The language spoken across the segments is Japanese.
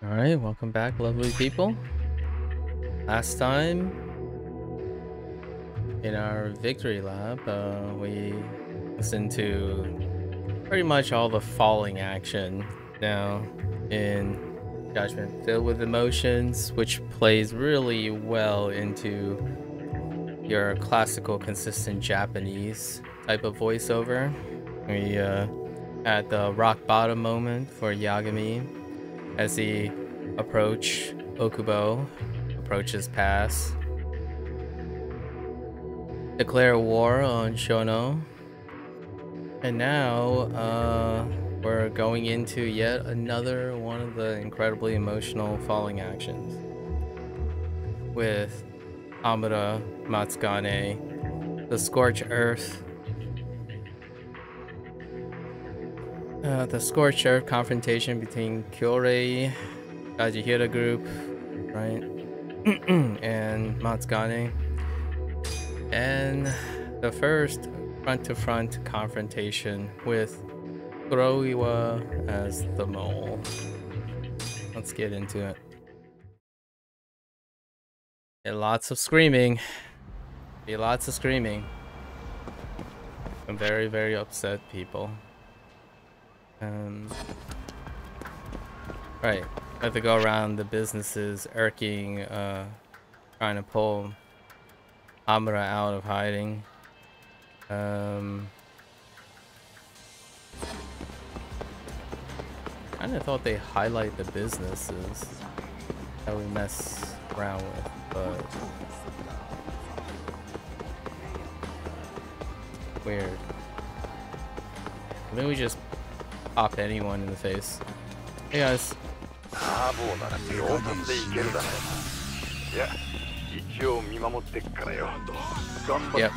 Alright, welcome back, lovely people. Last time in our victory lap, we listened to pretty much all the falling action now in Judgment, filled with emotions, which plays really well into your classical, consistent Japanese type of voiceover. We had the rock bottom moment for Yagami as he approaches pass, declare war on Shono, and now we're going into yet another one of the incredibly emotional falling actions with Hamura Matsugane, the Scorched Earth. The Scorched Earth confrontation between Kyorei, Kajihira group, right, and Matsugane. And the first front-to-front confrontation with Kuroiwa as the mole. Let's get into it. And lots of screaming. Be lots of screaming. Some very, very upset people. Right. I have to go around the businesses irking, trying to pull Hamura out of hiding. Kinda thought they highlight the businesses that we mess around with, but weird. Maybe we just pop anyone in the face. Hey guys. Yep.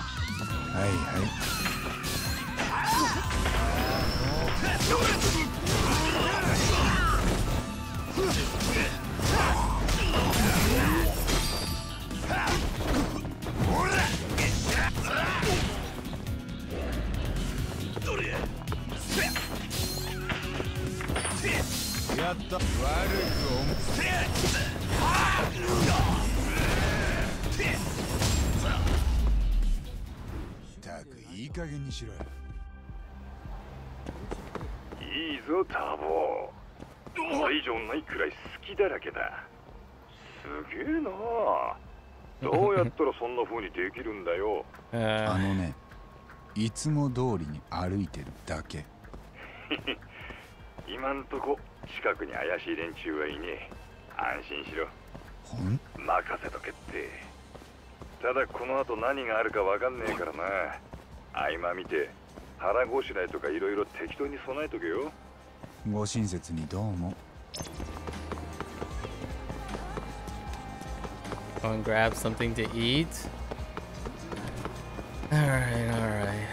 Go and grab something to eat. Alright.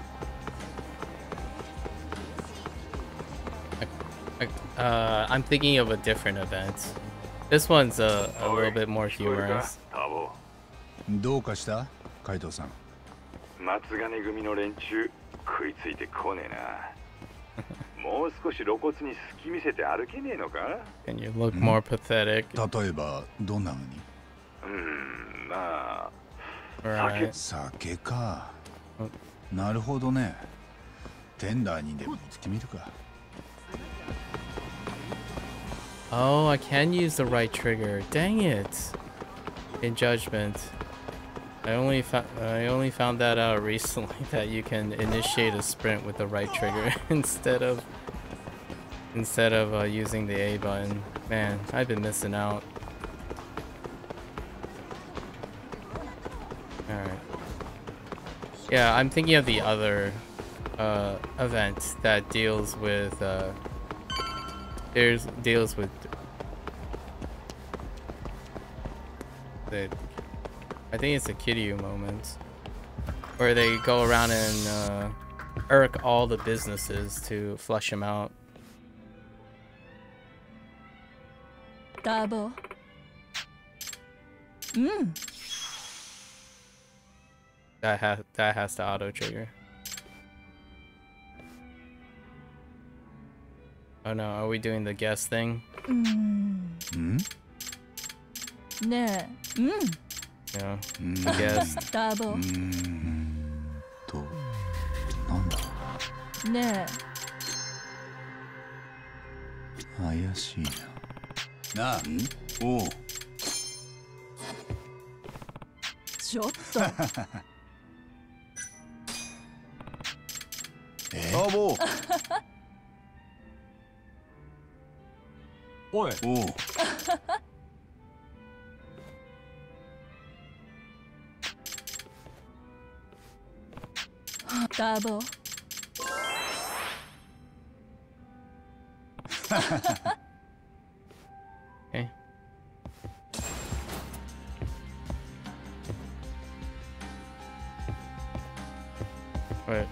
I'm thinking of a different event. This one's a little bit more humorous. どうかした、カイトさん。 松金組の連中食いついてこねえな。もう少し露骨に隙見せて歩けねえのか Can you look more pathetic? 例えばどんな風に？ まあ、 酒か。なるほどね。テンダーにでも行ってみるか。 Oh, I can use the right trigger. Dang it! In Judgment, I only found that out recently that you can initiate a sprint with the right trigger instead of using the A button. Man, I've been missing out. All right. Yeah, I'm thinking of the other event that deals with I think it's a Kiryu moment where they go around and irk all the businesses to flush them out. Dabo. That has to auto trigger. Oh no, are we doing the guess thing? ねえ、うん。 Yeah, the guess. ターボ。 なんだね怪しいな。なあ、おう。 ちょっと。 タボ。 おい。 おう。 ターボ。 Okay. Wait.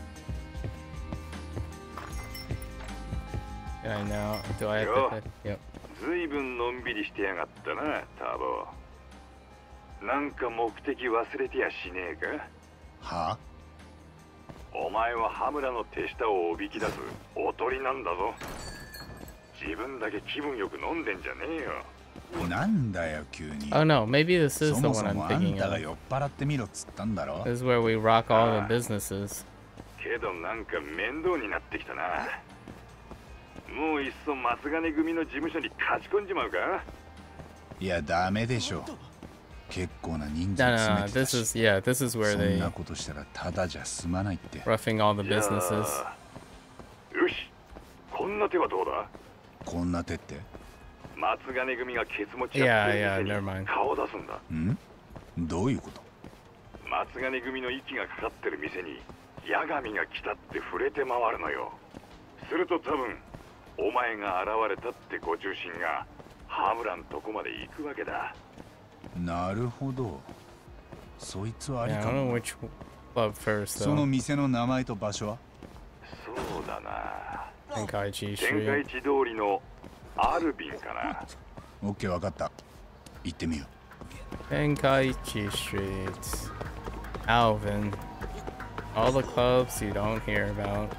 Can I now? Do I have to hit? Yep. ずいぶんのんびりしてやがったな、ターボ。なんか目的忘れてやしねえか？ は？ お前は羽村の手下をおびき出すおとりなんだぞ。自分だけ気分よく飲んでんじゃねえよ。 なんだよ急に。 Oh no, maybe this is そ the もそ one I'm もあん thinking たが of. 酔っ払ってみろっつったんだろ。 This is where we rock all the businesses. けどなんか面倒になってきたな。もういっそ松金組の事務所に勝ち込んじまうか？ いやダメでしょ。結構な人数 No, no, 詰 no. めてた This し。 is yeah. This is where そん they なことしたらただじゃ済まないって。 roughing all the じゃあ businesses. よし、こんな手はどうだ？ こんな手って松金組がケツ持ち Yeah, やって yeah. る Never 店 mind. に顔を出すんだ。 どういうこと？ 松金組の息がかかってる店に八神が来たって触れて回るのよ。すると多分お前が現れたってご中心が羽村んとこまで行くわけだ。 なるほど。そいつはあり Yeah, I か don't know も。 which club first その though. 店の名前と場所は？ そうだな。 Tenkaichi 天下 Street. 一通りのアルビンかな。 オッケーわかった。行ってみよ Tenkaichi Street. Alvin. All the clubs you don't hear about.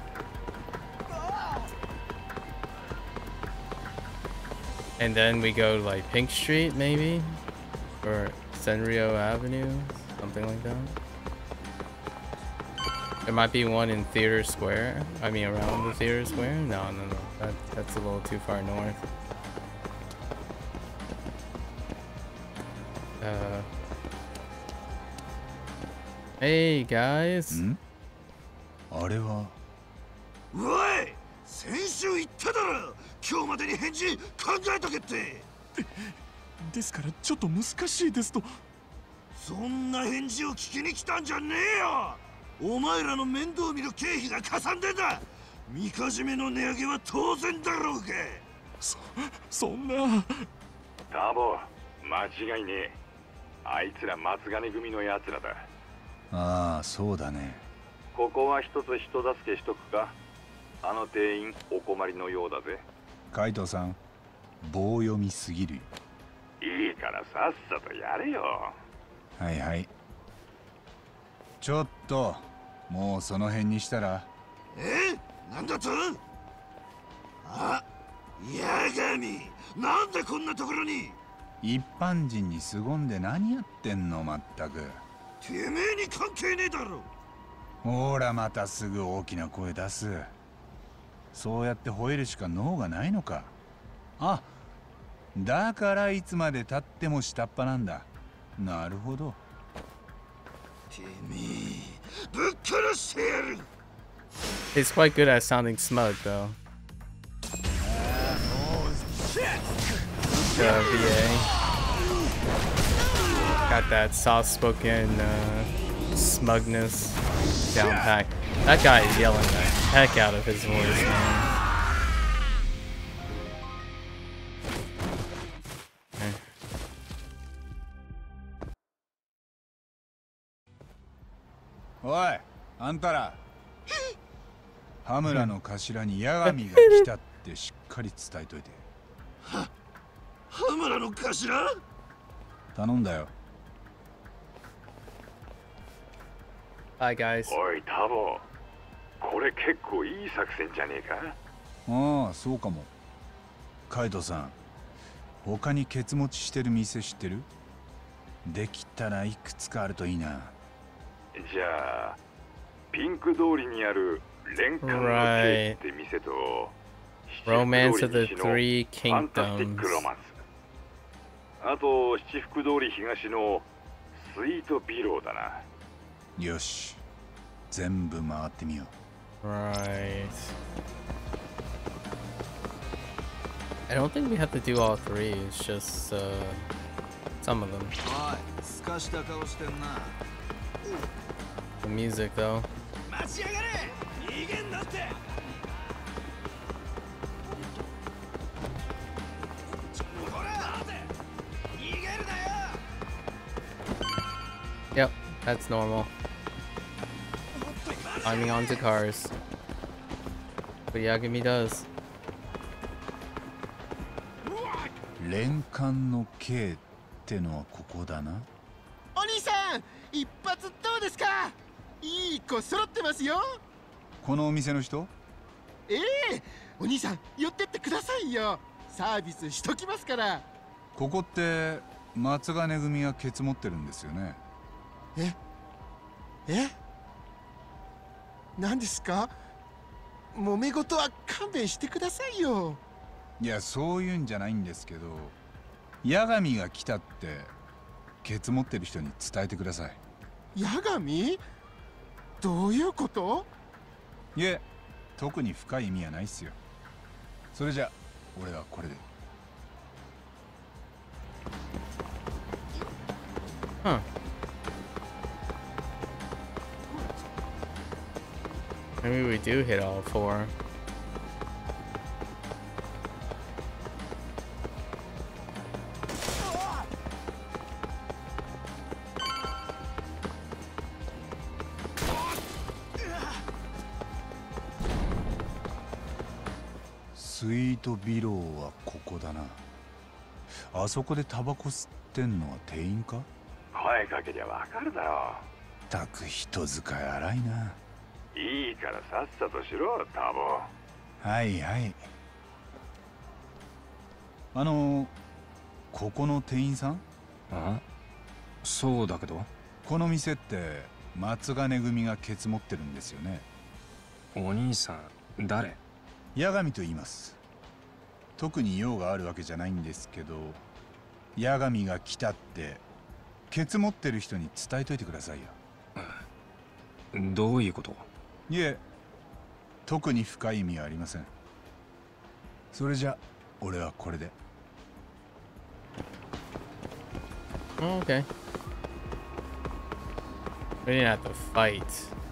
And then we go to like Pink Street maybe? Or Senryo Avenue? Something like that. There might be one in Theater Square. I mean around the Theater Square? No. That's a little too far north. Hey guys. う。あれはおい、先週言っただろ。今日までに返事考えとけって。 ですからちょっと難しいですと。 そんな返事を聞きに来たんじゃねえよ。お前らの面倒見る経費がかさんでんだ。みかじめの値上げは当然だろうが。 そんな。 ターボ、間違いねえ。あいつら松金組のやつらだ。 ああそうだね。 ここは一つ人助けしとくか。あの店員お困りのようだぜ。 海藤さん棒読みすぎるよ。 いいからさっさとやれよ。 はいはい。ちょっともうその辺にしたら。 なんだと？あ、八神、なんでこんなところに？ 一般人に凄んで何やってんのまったく。 てめえに関係ねえだろ。 ほらまたすぐ大きな声出す。そうやって吠えるしか脳がないのか。あ、だからいつまで経っても下っ端なんだ。なるほど。 てめえぶっ殺してやる。 He's quite good at sounding smug though. VA. Got that soft-spoken smugness down pat. That guy is yelling the heck out of his voice, man. おい、あんたら。羽村の頭に八神が来たってしっかり伝えといて。 羽村の頭？ 頼んだよ。 Bye, guys. おいタボ、これ結構いい作戦じゃねえか。 ああ、そうかも。カイトさん、他にケツ持ちしてる店知ってる？できたらいくつかあるといいな。 じゃあピンク通りにある連環のケーキって店と、 Romance of the 七福通り西の Three ファンタスティッ Kingdoms. クロマンス、あと七福通り東のスイートビローだな。 よし、全部回ってみよう。 Right. I don't think we have to do all three. It's just some of them. おい、すかした顔してんな。 The music, though. 待ちやがれ、逃げんなって。ほら、逃げるなよ。 Yep, that's normal. Climbing onto cars. But Yagami does. 連環の K ってのはここだな。 お兄さん、一発どうですか？いい子揃ってますよ。 このお店の人？ ええ、お兄さん寄ってってくださいよ。サービスしときますから。 ここって松金組がケツ持ってるんですよね。 え？何ですか？揉め事は勘弁してくださいよ。 いや、そういうんじゃないんですけど、八神が来たってケツ持ってる人に伝えてください。 八神？どういうこと？ いえ、特に深い意味はないっすよ。それじゃ俺はこれで。 Huh. Maybe we do hit all four. 「スイートビローはここだな。あそこでタバコ吸ってんのは店員か？ 声かけりゃわかるだろたく人使い荒いな。 う。いいからさっさとしろ、タボ。 はいはい。ここの店員さん？ あ、そうだけど。 この店って松金組がケツ持ってるんですよね。 お兄さん、誰？ 八神と言います。特に用があるわけじゃないんですけど、八神が来たってケツ持ってる人に伝えといてくださいよ。 どういうこと？ いえ、特に深い意味はありません。それじゃ俺はこれで。 Oh, okay. We didn't have to fight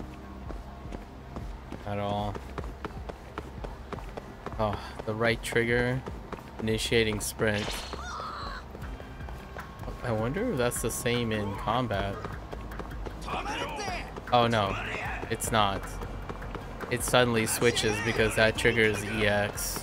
at all. Oh, the right trigger, initiating sprint. I wonder if that's the same in combat. Oh no, it's not. It suddenly switches because that triggers EX.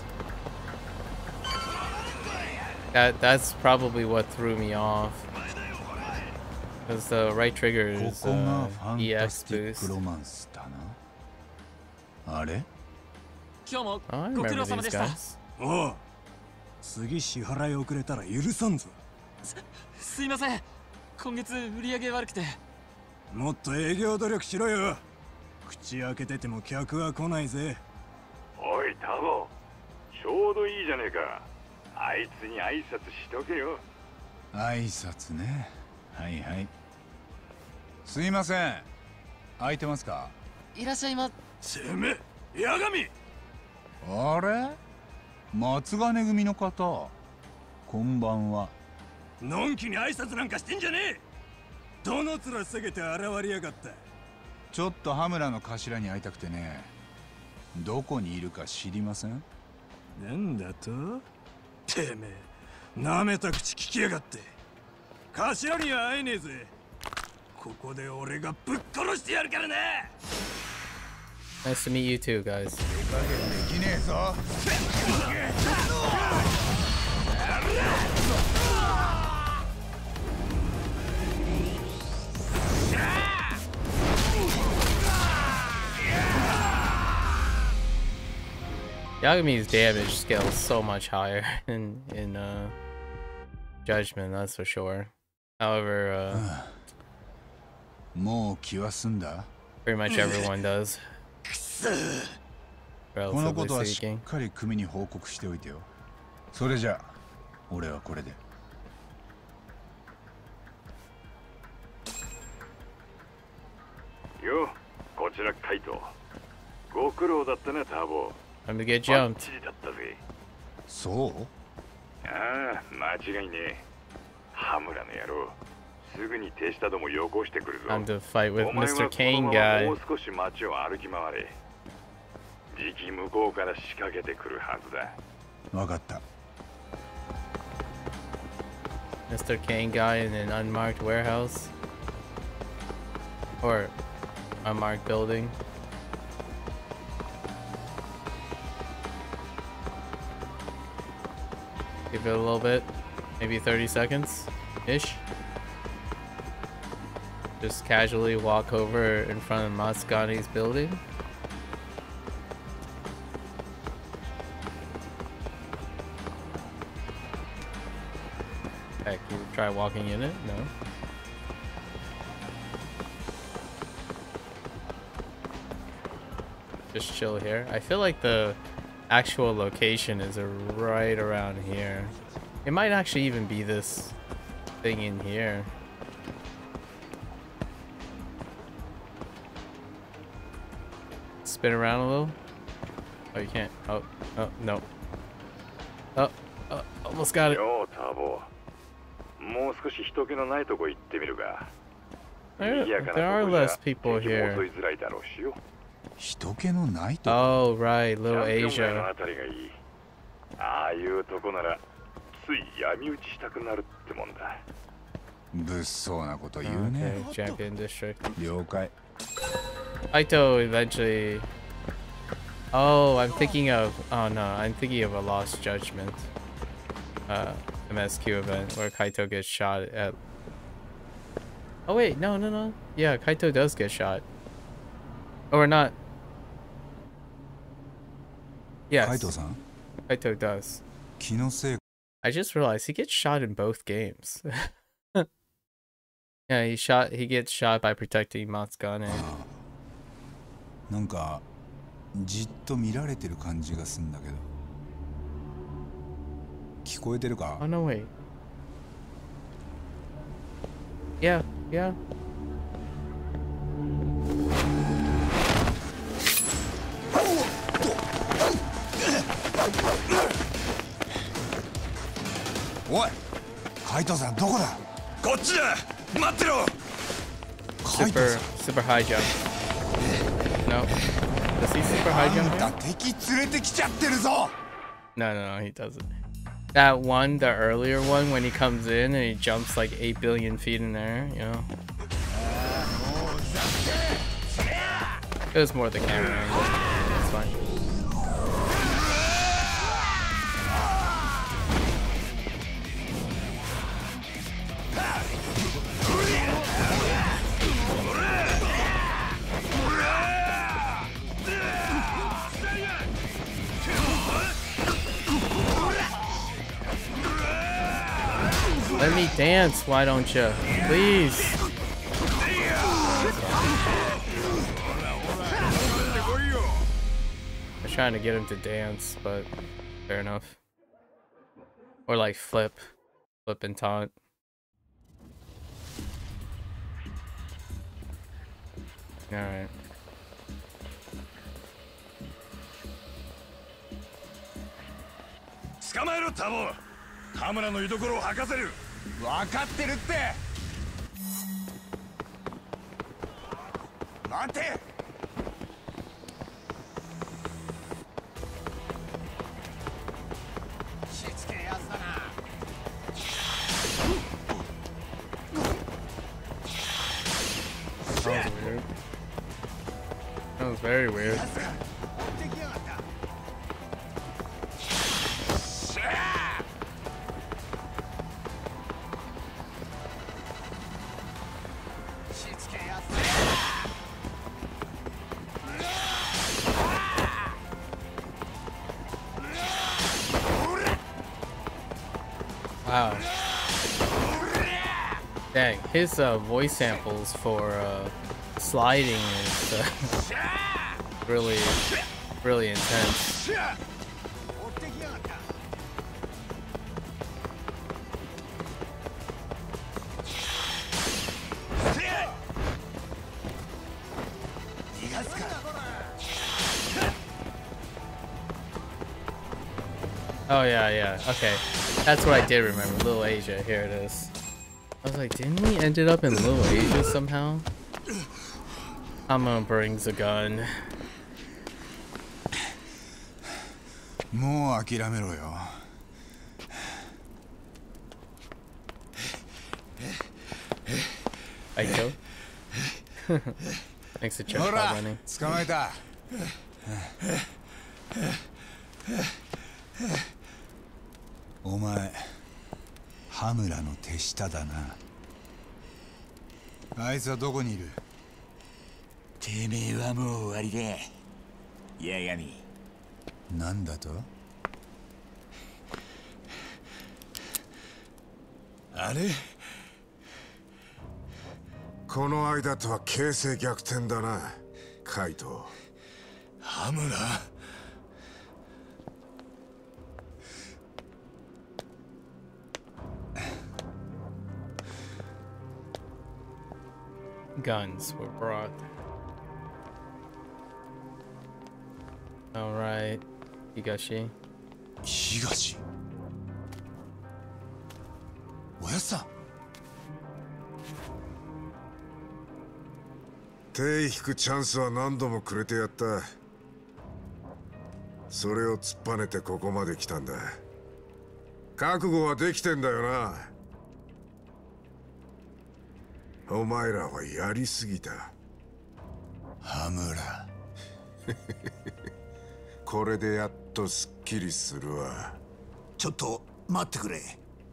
That's probably what threw me off. Because the right trigger こ is こがファンタ EX スティック boost. ロマンスだな。あれ？ 今日も Oh, I ご苦 remember 労様 these でした。 guys. おう、次支払い遅れたら許さんぞ。 すいません。今月売り上げ悪くて。 もっと営業努力しろよ。口開けてても客は来ないぜ。 おい、タボ。ちょうどいいじゃねえか。あいつに挨拶しとけよ。 挨拶ね。はいはい。すいません。空いてますか？ いらっしゃいま。 てめえ、八神。 あれ？松金組の方。こんばんは。 のんきに挨拶なんかしてんじゃねえ。どの面下げて現りやがった。 ちょっと羽村の頭に会いたくてね。どこにいるか知りません？ なんだと？てめえ、なめた口聞きやがって。頭には会えねえぜ。ここで俺がぶっ殺してやるからな。 Nice to meet you too, guys. できねえぞ。 Yagami's damage scale is so much higher in Judgment, that's for sure. However, もう気は済んだ? pretty much everyone does. このこと Relatively はし speaking. っかり組に報告しておいてよ。それじゃあ俺はこれで。 よ、こちらカイト。ご苦労だったな、ターボ。 Time to get バッ jumped. チリだったぜ。 そう？ ああ、間違いねえ。羽村の野郎、すぐに手下どもよこしてくるぞ。 Time to fight with お前 Mr. はこの Kane まま guy. もう少し街を歩き回れ。じき向こうから仕掛けてくるはずだ。 わかった。 Mr. Kane guy in an unmarked warehouse. Or unmarked building. Give it a little bit. Maybe 30 seconds-ish. Just casually walk over in front of Masgani's building. Heck, you try walking in it? No. Just chill here. I feel like the actual location is right around here. It might actually even be this thing in here. Spin around a little. Oh, you can't. Oh, no. Oh, almost got it. よ、ターボ。もう少し人気のないとこ行ってみるか。 There are less people here. 襲いづらいだろうしよ。 人気のないとこ。 Oh, right, Little チャンピオン街の Asia. あたりがいい。ああいうとこならつい闇討ちしたくなるってもんだ。 物騒なこと言うね。 Okay, Champion District. 了解。 Kaito eventually. Oh, I'm thinking of. Oh no, I'm thinking of a Lost Judgment. MSQ event where Kaito gets shot at. Oh wait, no. Yeah, Kaito does get shot. Or not. Yes. カイトさん、 Kaito does. 気のせい。 I just realized he gets shot in both games. Yeah, he gets shot by protecting Matsugane. なんかじっと見られてる感じがすんだけど。聞こえてるか？ Oh no, wait. Yeah. おい、カイトさんどこだ？ こっちだ。待ってろ。 Super high jump. No. Does he super high あ jump んた here? 敵連れてきちゃってるぞ。 No, he doesn't. That one, the earlier one, when he comes in and he jumps like 8 billion feet in the air, you know? It was more the camera angle. It's fine. Let me dance, why don't you? Please. I was trying to get him to dance, but fair enough. Or like flip and taunt. Alright. 捕まえろタボ。羽村の居所を吐かせる。 分かってるって。待て。しつけえやつだな。 That was weird. That was very weird. Wow. Dang, his voice samples for sliding is really, really intense. Oh yeah, okay. That's what I did remember, Little Asia, here it is. I was like, didn't we ended up in Little Asia somehow? Hama brings a gun. もう諦めろよ。 Aiko? Thanks to check while running. 捕まえた。お前、羽村の手下だな。あいつはどこにいる？ てめえはもう終わりだ。八神。 なんだと？ あれ？この間とは形勢逆転だな、カイト。 羽村 Guns were brought. Alright, Higashi. 東。おやっさん。 手引くチャンスは何度もくれてやった。それを突っぱねてここまで来たんだ。覚悟はできてんだよな。お前らはやりすぎた。 羽村。 これでやっとすっきりするわ。 ちょっと待ってくれ。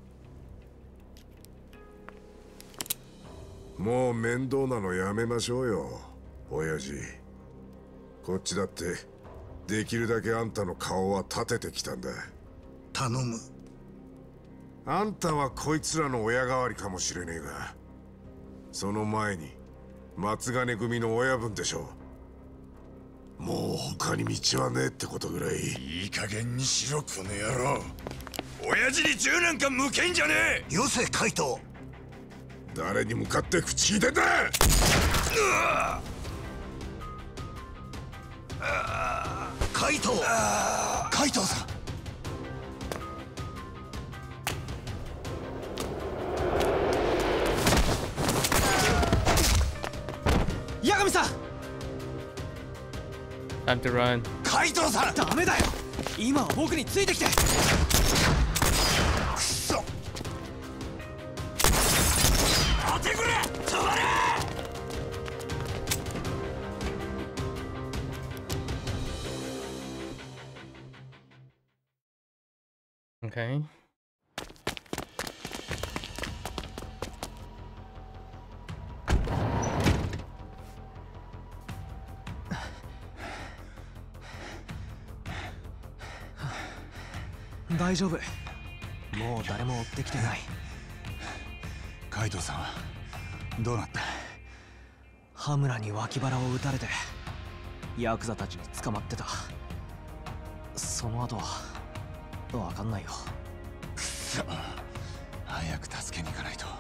もう面倒なのやめましょうよ、親父。こっちだってできるだけあんたの顔は立ててきたんだ。 頼む。 あんたはこいつらの親代わりかもしれねえが、その前に松金組の親分でしょ。もう他に道はねえってことぐらい。 いい加減にしろこの野郎。親父に銃なんか向けんじゃねえ。 よせカイト。 誰に向かって口出て。 カイト。カイトさん。 八神さん。 Time to run. カイトさん。 ダメだよ。今は僕についてきて。 くそ。 Okay. Daijoubu. もう誰も追ってきてない。 カイトさん、どうなった？ 羽村に脇腹を撃たれてヤクザたちに捕まってた。その後はわかんないよ。 くそ、早く助けに行かないと。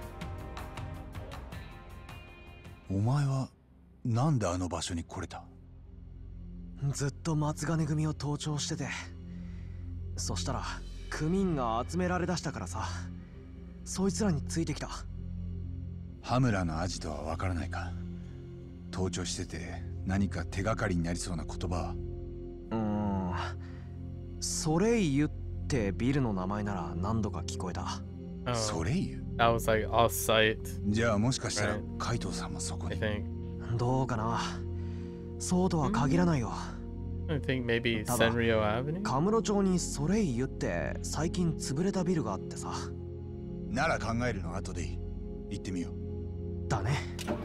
お前はなんであの場所に来れた？ ずっと松金組を盗聴してて、そしたら組員が集められだしたからさ、そいつらについてきた。 羽村のアジトはわからないか？盗聴してて何か手がかりになりそうな言葉は？ ソレイユってビルの名前なら何度か聞こえた。 ソレイユ？ That was like off-site. じゃあもしかしたらカイトさんもそこに。 I think. どうかな。そうとは限らないよ。 I think maybe Senryo Avenue? カムロ町にソレイユって最近潰れたビルがあってさ。 なら考えるの後でいい。行ってみよう。 だね。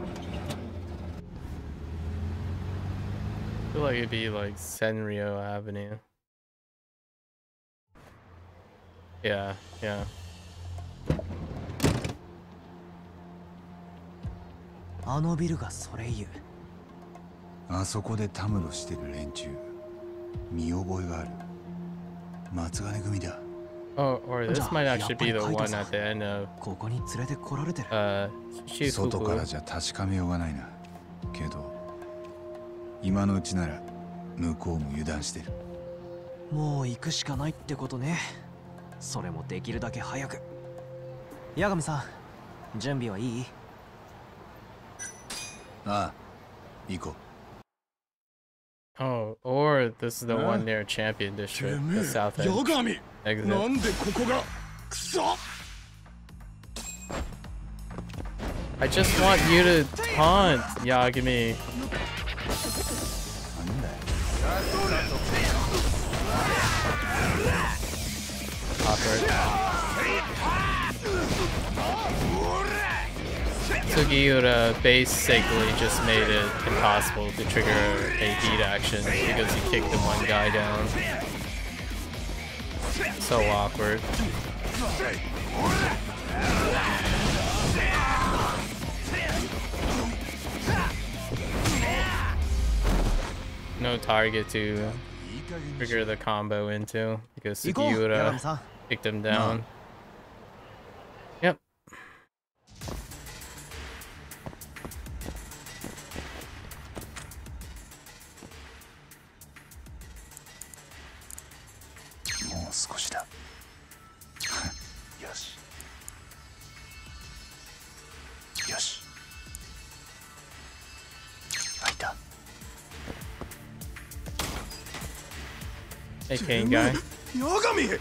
I feel like it'd be like Senryo Avenue. Yeah, yeah. あのビルがそれ言う。 あそこでたむろしてる連中見覚えがある。松金組だ。 Oh, or this might actually be the one at the end of ここに連れてこられてる。 外から Shifuku. じゃ確かめようがないな。けど今のうちなら向こうも油断してる。 もう行くしかないってことね。それもできるだけ早く。八神さん、準備はいい？ ああ、行こう。 Oh, or this is the one near Champion District, the south end 八神 exit. なんでここがくそ I just want you to taunt Yagami. なんだよ。 Awkward. Sugiura basically just made it impossible to trigger a beat action because he kicked the one guy down. So awkward. No target to trigger the combo into because 行こう、八 Sugiura 神さん。 picked him down. Yep. もう少しだ。よし。よし。開いた。 Hey, Kane guy. 八神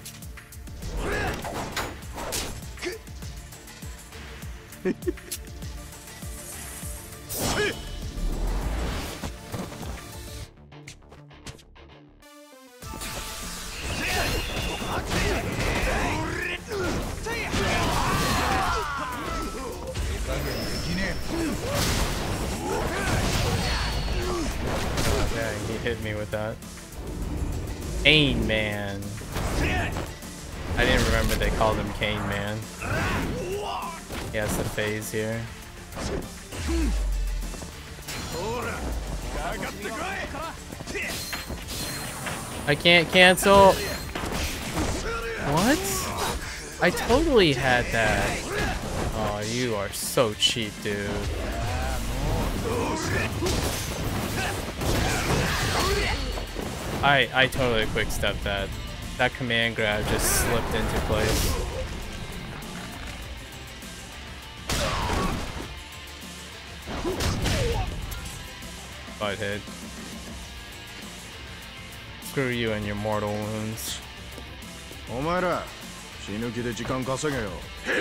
Oh, dang, he hit me with that. Kane Man. I didn't remember they called him Kane Man. He has the phase here. I can't cancel. What? I totally had that. Oh, you are so cheap, dude. I totally quick stepped that. That command grab just slipped into place. Butthead. Screw you and your mortal wounds. お前ら死ぬ気で時間稼げよ。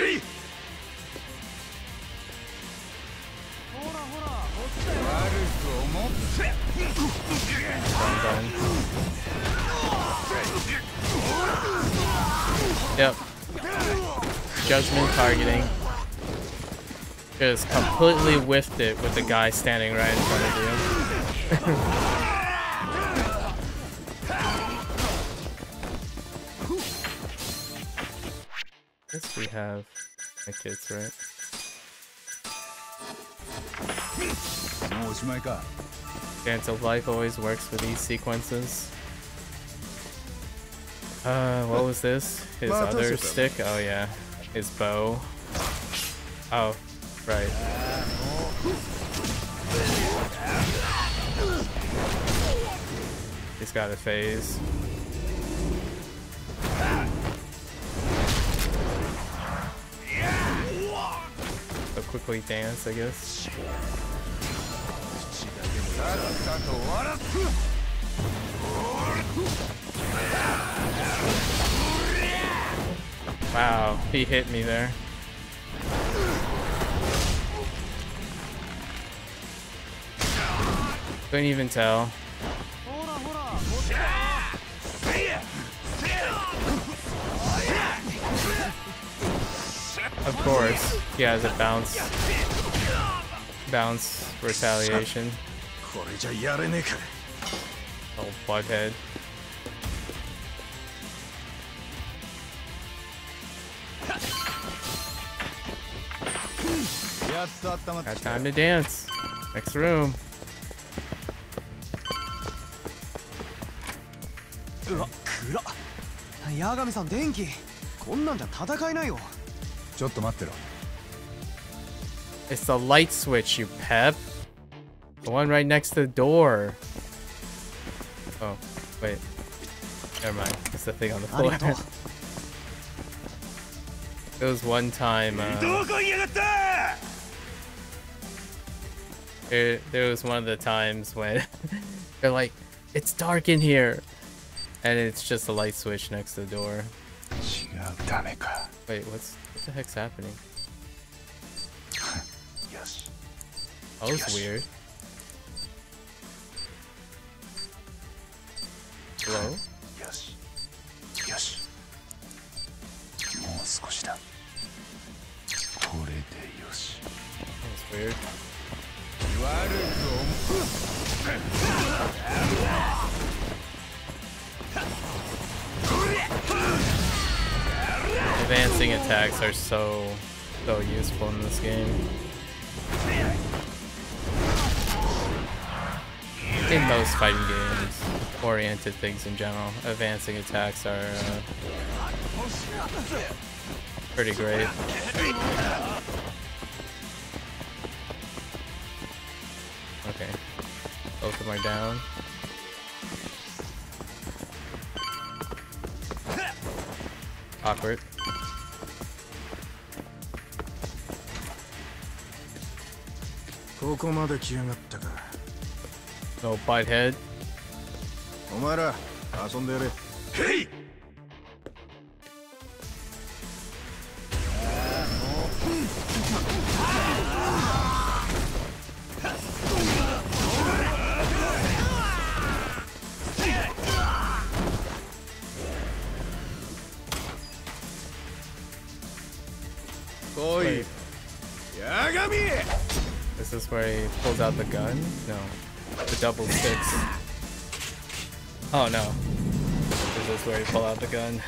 Done. Yep. Judgment targeting. Just completely whiffed it with the guy standing right in front of you. Guess we have my kids, right? もうおしまいか。 Dance of Life always works with these sequences. What was this? His other stick? Oh yeah. His bow. Oh, right. He's got a phase. So quickly dance, I guess. Wow, he hit me there. Couldn't even tell. Of course, he has a bounce retaliation. これじゃやれねえか。 Oh, butthead. Got time to dance. Next room. うわ、暗っ。八神さん、電気。こんなんじゃ戦えないよ。 ちょっと待ってろ。 It's the light switch, you pep. The one right next to the door. Oh, wait. Never mind. It's the thing on the floor. It was one time. There was one of the times when they're like, "It's dark in here," and it's just a light switch next to the door. Wait, what the heck's happening? That was weird. Hello? Yes. Yes. もう少しだ。これでよし。 That was weird. Advancing attacks are so useful in this game. In most fighting games, oriented things in general, advancing attacks are pretty great. Okay, both of them are down. Awkward. No bite head. お前ら遊んでやれ。 へい。 来い。八神。 This is where he pulls out the gun? No. The double sticks. Oh no. This is where he pull out the gun.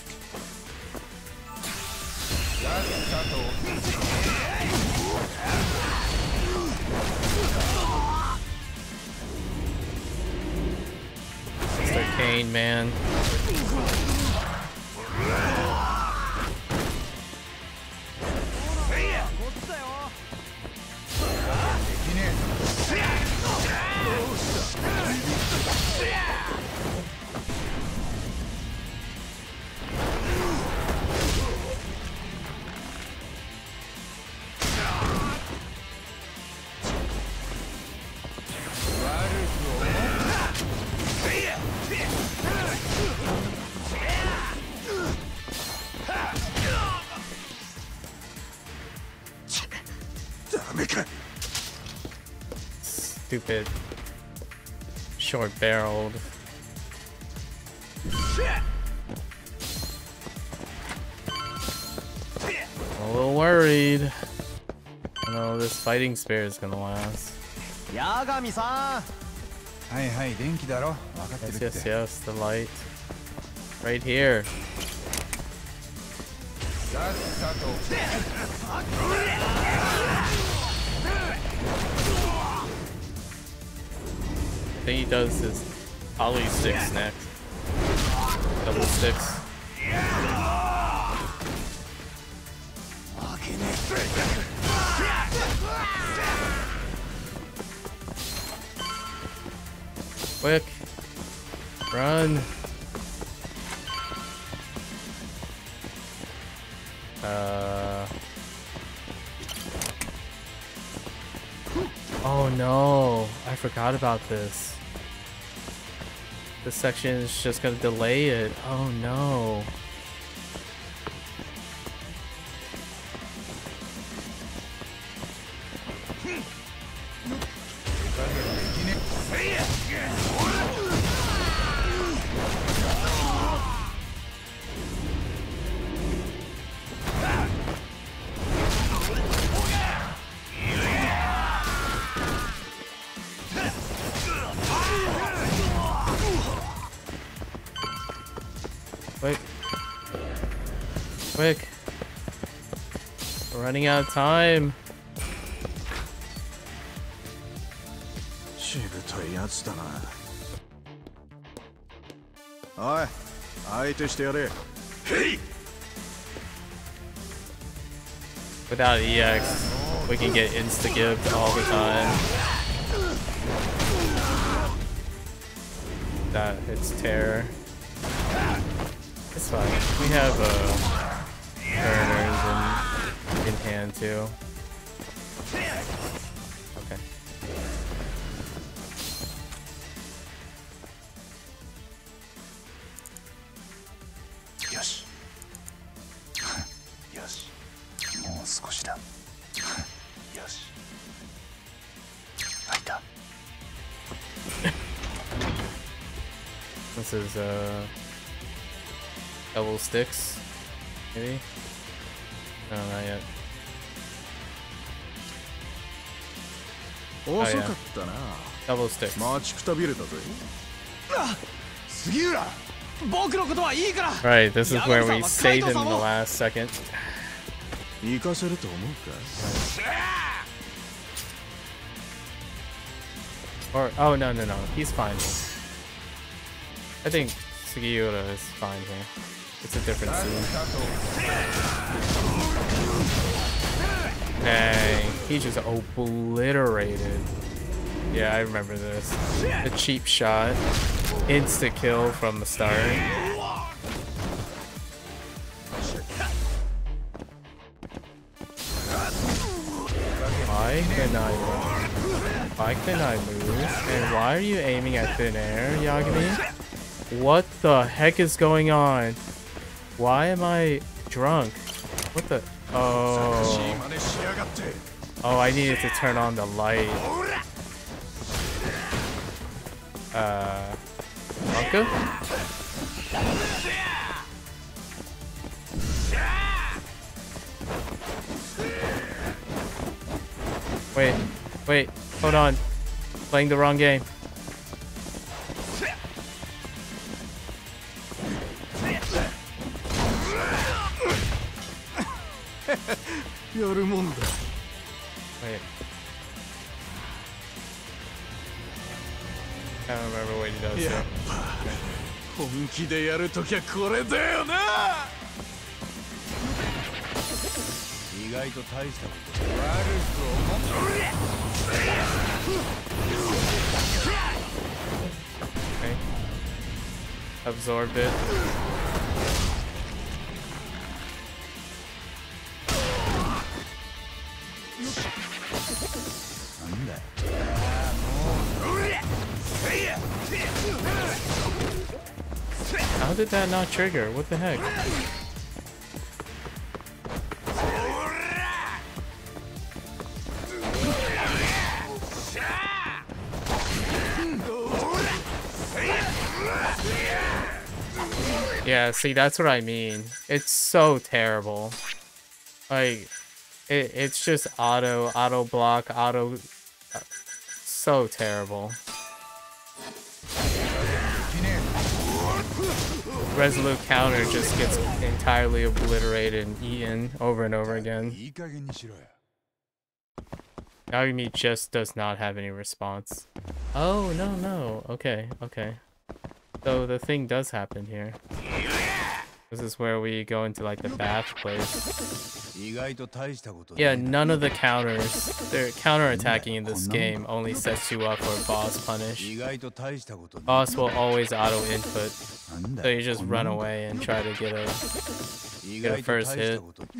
Mr. Kane, man. Stupid short-barreled. I'm a little worried. I know this fighting spirit is gonna last. Yagami-san! Yes, yes, the light. Right here. I think he does his Ollie sticks next. Double sticks. Quick. Run. Oh no, I forgot about this. This section is just gonna delay it. Oh no. Quick. Quick. We're running out of time. やつだな。おい、相手してやれ。へい。 Without EX, we can get insta-gift all the time. That hits terror. It's fine. We have burners in hand too. Okay. Yosh. Yosh. もう少しだ。よし。開いた。 This is double sticks, maybe? No, not yet. 遅かったな。 Double sticks. 待ちくたびれたぜ。 杉浦、僕のことはいいから。 Right, this is where we save him the last second. 行かせると思うか。 Or oh no, he's fine. I think Sugiura is fine here. It's a different scene. Dang, he just obliterated. Yeah, I remember this. The cheap shot, insta kill from the start. Why can I move? And why are you aiming at thin air, Yagami? What the heck is going on? Why am I drunk? What the? Oh. Oh, I needed to turn on the light. Monka? Wait, hold on. Playing the wrong game. Wait. I don't remember what he does here. 本気でやるときはこれだよな。 意外と大したこと。 Okay. Absorbed it. How did that not trigger? What the heck? Yeah, see, that's what I mean. It's so terrible. Like, it's just auto block, so terrible. Resolute counter just gets entirely obliterated and eaten over and over again. Yagami just does not have any response. Oh, no. Okay. So the thing does happen here. This is where we go into like the bath place. Yeah, none of the counters, they're counter-attacking in this game only sets you up for boss punish. Boss will always auto-input, so you just run away and try to get a first hit.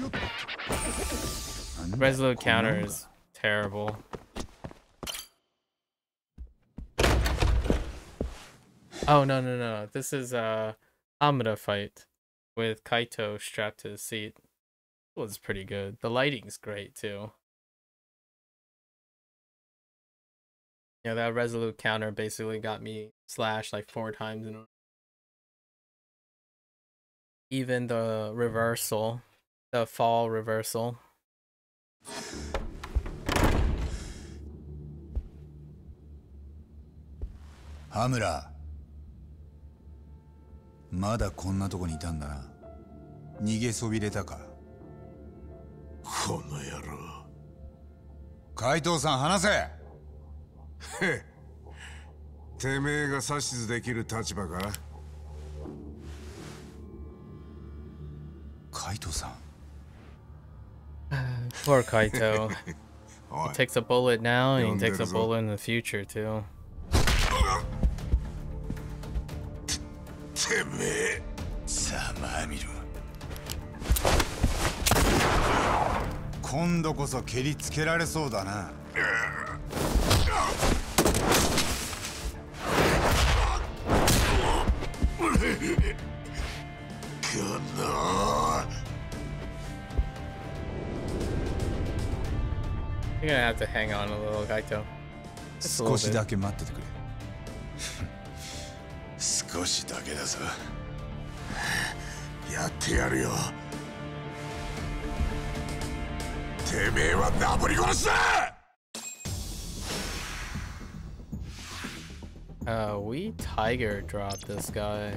Resolute counter is terrible. Oh, no. This is a Hamada fight with Kaito strapped to his seat. It was pretty good. The lighting's great too. Yeah, that resolute counter basically got me slashed like 4 times in a row. Even the reversal, the fall reversal. Hamura. まだこんなとこにいたんだな。逃げそびれたか。 この野郎。 海藤さん、話せ。へ。 Hamura. 海藤さん、話せ。 Hamura. 海藤さん、話せ。 Hamura. 海藤さん、話せ。 Hamura. 海藤さん、話せ。 Hamura. 海藤さん、話せ。 Hamura. 海藤さん、話せ。 Hamura. 海藤さん、話せ。 Hamura. 海藤さん、話せ。 Hamura. 海藤さん、話せ。 Hamura. 海藤さん、話せ。 Hamura. てめえが指図できる立場か？ カイトさん。 Poor Kaito. He takes a bullet now and he takes a bullet in the future too. てめえ。 さまみろ。今度こそ蹴りつけられそうだな。 You're gonna have to hang on a little, Kaito. Just a little 少し bit. だけ待っててくれ。 少しだけだぞ。 やってやるよ。てめえはなぶり殺しだ。 We tiger dropped this guy.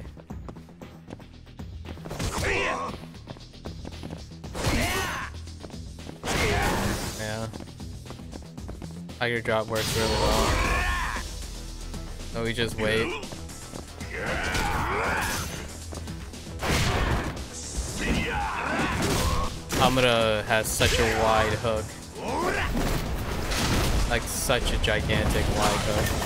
Yeah. Tiger drop works really well. So we just wait. Hamada has such a wide hook. Like such a gigantic wide hook.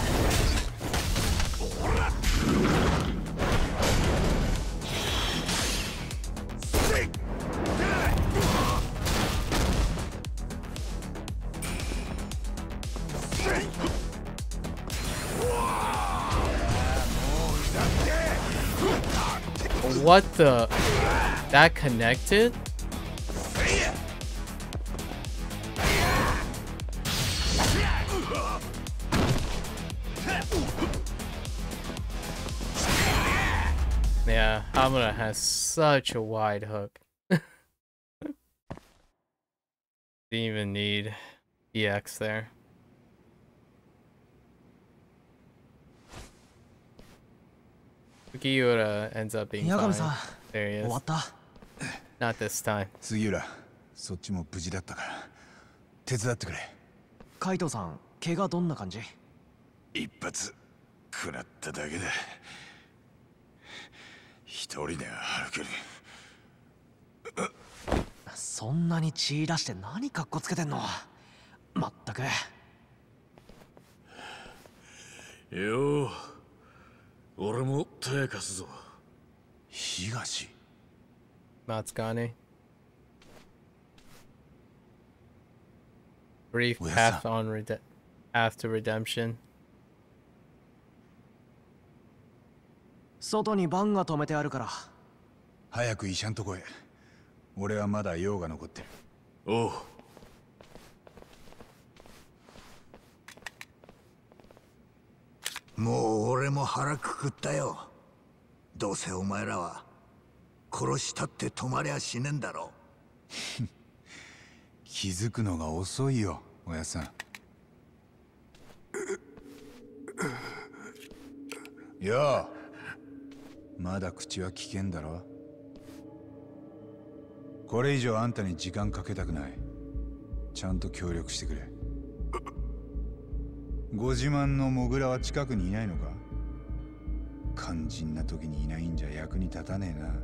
What the? That connected? Yeah, Hamada has such a wide hook. Didn't even need EX there. Fukiura ends up being fine. There he is. Not this time. 杉浦、そっちも無事だったから手伝ってくれ。 カイトさん、怪我どんな感じ？ 一発食らっただけだ。一人で歩ける。 そんなに血出して何カッコつけてんの？まったく。 よう、俺も手貸すぞ。 東。 Matsugane. Brief path on path to redemption. 外にバンが止めてあるから。 早く医者んとこへ。俺はまだ用が残ってる。 おう。 もう俺も腹くくったよ。どうせお前らは殺したって止まりゃしねえんだろ。 気づくのが遅いよ、おやさん。よう、まだ口は危険だろ。これ以上あんたに時間かけたくない。ちゃんと協力してくれ。ご自慢のモグラは近くにいないのか？肝心な時にいないんじゃ役に立たねえな。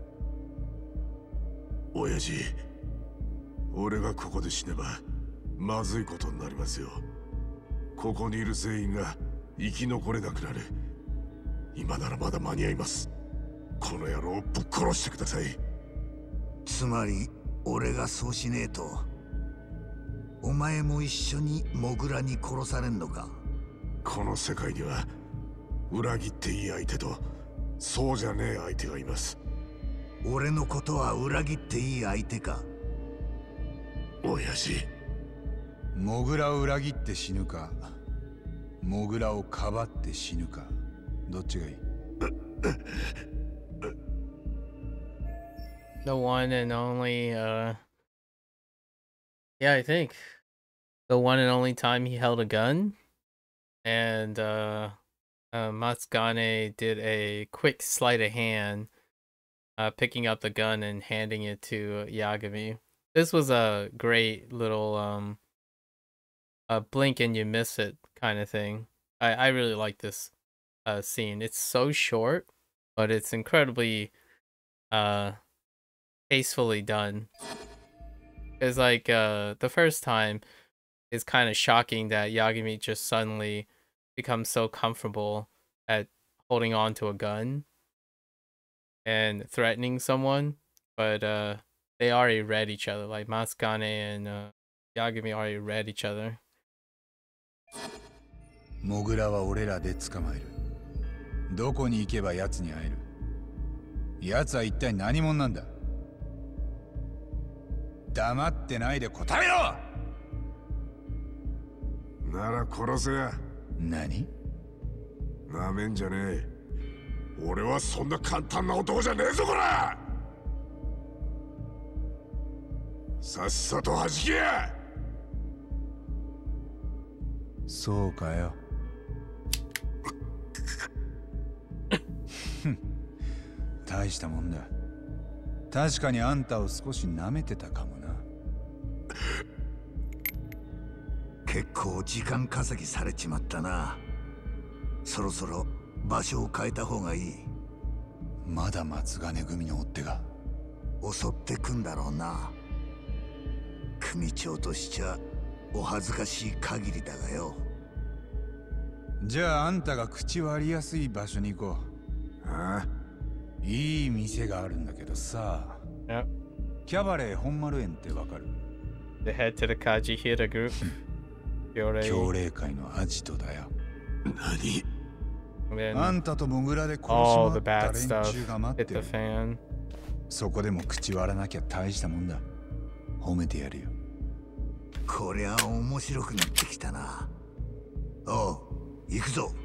親父、俺がここで死ねばまずいことになりますよ。ここにいる全員が生き残れなくなる。今ならまだ間に合います。この野郎をぶっ殺してください。 つまり俺がそうしねえとお前も一緒にモグラに殺されんのか？ この世界には裏切っていい相手とそうじゃねえ相手がいます。 俺のことは裏切っていい相手か？ 親父、 モグラを裏切って死ぬか、モグラをかばって死ぬか、どっちがいい？ The one and only, yeah, I think the one and only time he held a gun, and Matsugane did a quick sleight of hand, picking up the gun and handing it to Yagami. This was a great little blink and you miss it kind of thing. I really like this scene. It's so short, but it's incredibly tastefully done. It's like the first time, it's kind of shocking that Yagami just suddenly becomes so comfortable at holding on to a gun and threatening someone, but they already read each other. Like Matsugane and Yagami already read each other. モグラは俺らで捕まえる。どこに行けば奴に会える。奴は一体何者なんだ。黙ってないで答えろ。 なら殺せや。 何？ なめんじゃねえ。俺はそんな簡単な男じゃねえぞこら。さっさと弾けや。 そうかよ。大したもんだ。確かにあんたを少し舐めてたかもな。 結構時間稼ぎされちまったな。そろそろ場所を変えた方がいい。 まだ松金組の追っ手が襲ってくんだろうな。組長としちゃお恥ずかしい限りだがよ。 じゃああんたが口割りやすい場所に行こう。 ああ、 いい店があるんだけどさ。キャバレー本丸園ってわかる？ They head to the Kajihira group. 教令会のアジトだよ。 何？ あんたとモグラで殺し all the 回った bad 連 stuff 中が待っ hit て the る。 fan. そこでも口割らなきゃ大したもんだ。褒めてやるよ。 こりゃ面白くなってきたな。おう、行くぞ。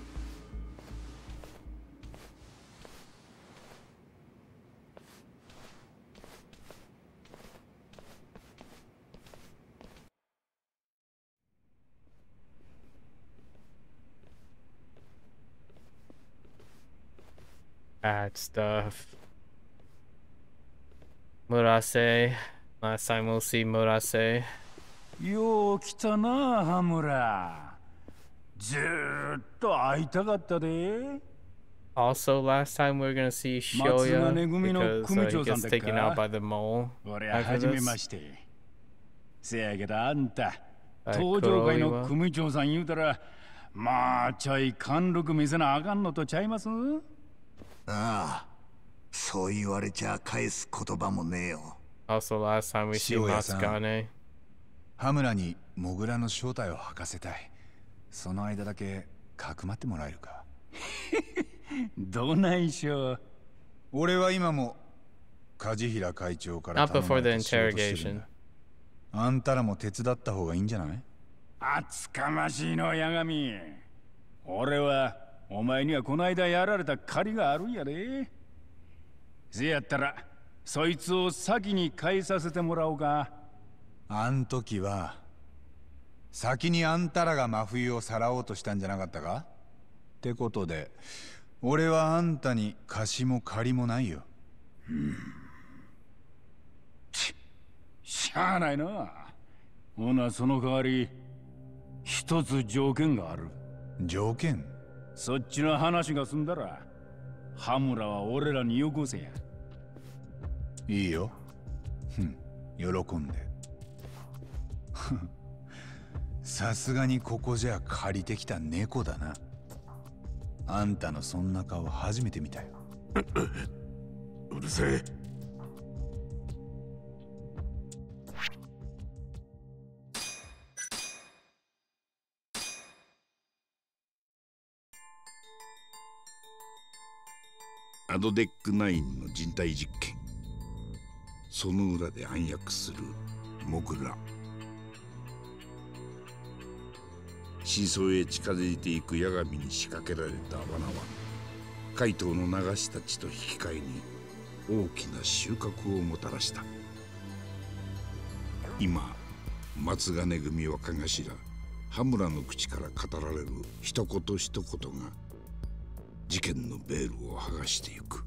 Bad stuff. Murase. Last time we'll see Murase. よう来たな、羽村。ずーっと会いたかったで。 Also, last time we were gonna see Shoya because he gets taken out by the mole. 俺は初めまして。せやけどあんた、登場会の組長さん言うたら、まあちょい貫禄見せなあかんのとちゃいます？ ああ、そう言われちゃ返す言葉もねえよ。 Also, last time we see Matsugane. 羽村にモグラの正体を吐かせたい。その間だけかくまってもらえるか。 どないしょ。 俺は今も梶平会長から頼まれて仕事してるんだ。あんたらも手伝った方がいいんじゃない？ 厚かましいの、八神。俺はお前にはこの間やられた借りがあるんやで。せやったらそいつを先に返させてもらおうか。 あん時は先にあんたらが真冬をさらおうとしたんじゃなかったか？ってことで俺はあんたに貸しも借りもないよ。 しゃあないな。ほなその代わり一つ条件がある。 条件？ そっちの話が済んだら羽村は俺らによこせや。 いいよ。喜んで。さすがにここじゃ借りてきた猫だな。あんたのそんな顔初めて見たよ。 うるせえ。 アドデック9の人体実験。その裏で暗躍するモグラ。真相へ近づいていく八神に仕掛けられた罠は怪盗の流したちと引き換えに大きな収穫をもたらした。今松金組若頭羽村の口から語られる一言一言が事件のベールを剥がしていく。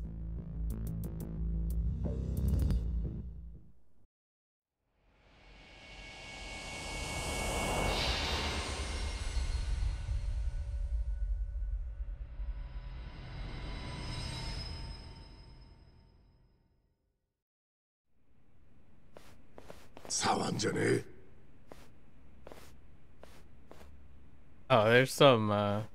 触んじゃねえ。 Oh, there's some,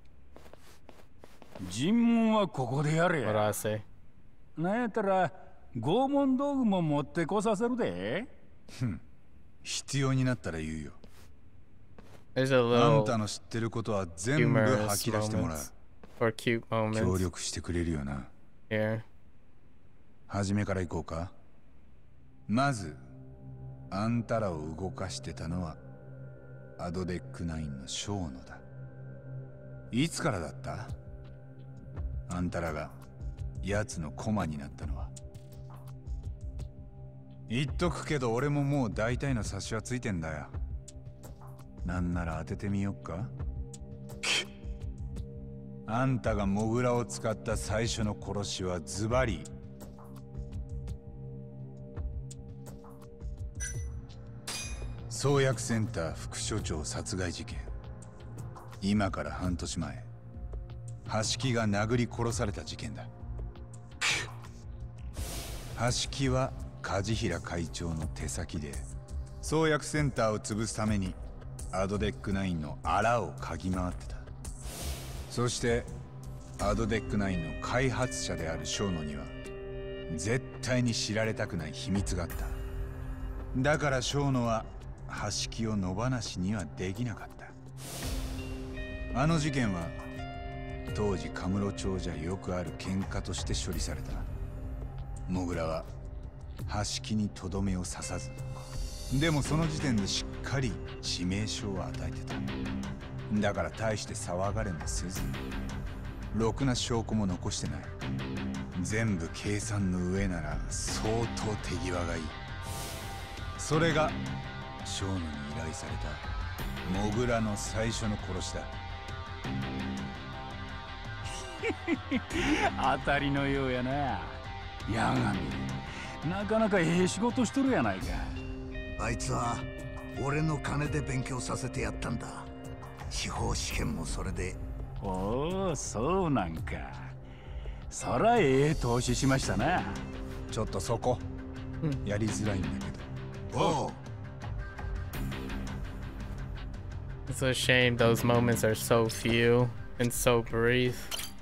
尋問はここでやれ what do I や。 say? なんやったら拷問道具も持ってこさせるで。 必要になったら言うよ。 There's a あん little たの知ってることは全部 humorous 吐き出してもらう。 moments or cute 協 moments 力してくれるよな。 here. 初めから行こうか。まず、あんたらを動かしてたのはアドデック9のショーノだ。いつからだった？あんたらが奴の駒になったのは。言っとくけど俺ももう大体の察しはついてんだよ。なんなら当ててみよっか。あんたがモグラを使った最初の殺しはズバリ創薬センター副所長殺害事件。今から半年前、橋木が殴り殺された事件だ。橋木は梶平会長の手先で創薬センターを潰すためにアドデック9のあらを嗅ぎ回ってた。そしてアドデック9の開発者であるショーノには絶対に知られたくない秘密があった。だからショーノは橋木を野放しにはできなかった。あの事件は当時カムロ町じゃよくある喧嘩として処理された。モグラは橋木にとどめを刺さず、でもその時点でしっかり致命傷を与えてた。だから大して騒がれもせず、ろくな証拠も残してない。全部計算の上なら相当手際がいい。それがショーノに依頼されたモグラの最初の殺しだ。 当たりのようやな。ヤガミ、なかなかええ仕事しとるやないか。 あいつは俺の金で勉強させてやったんだ。司法試験もそれで。 おお、そうなんか。そらええ投資しましたな。 ちょっとそこ、やりづらいんだけど。おう。 It's a shame those moments are so few and so brief.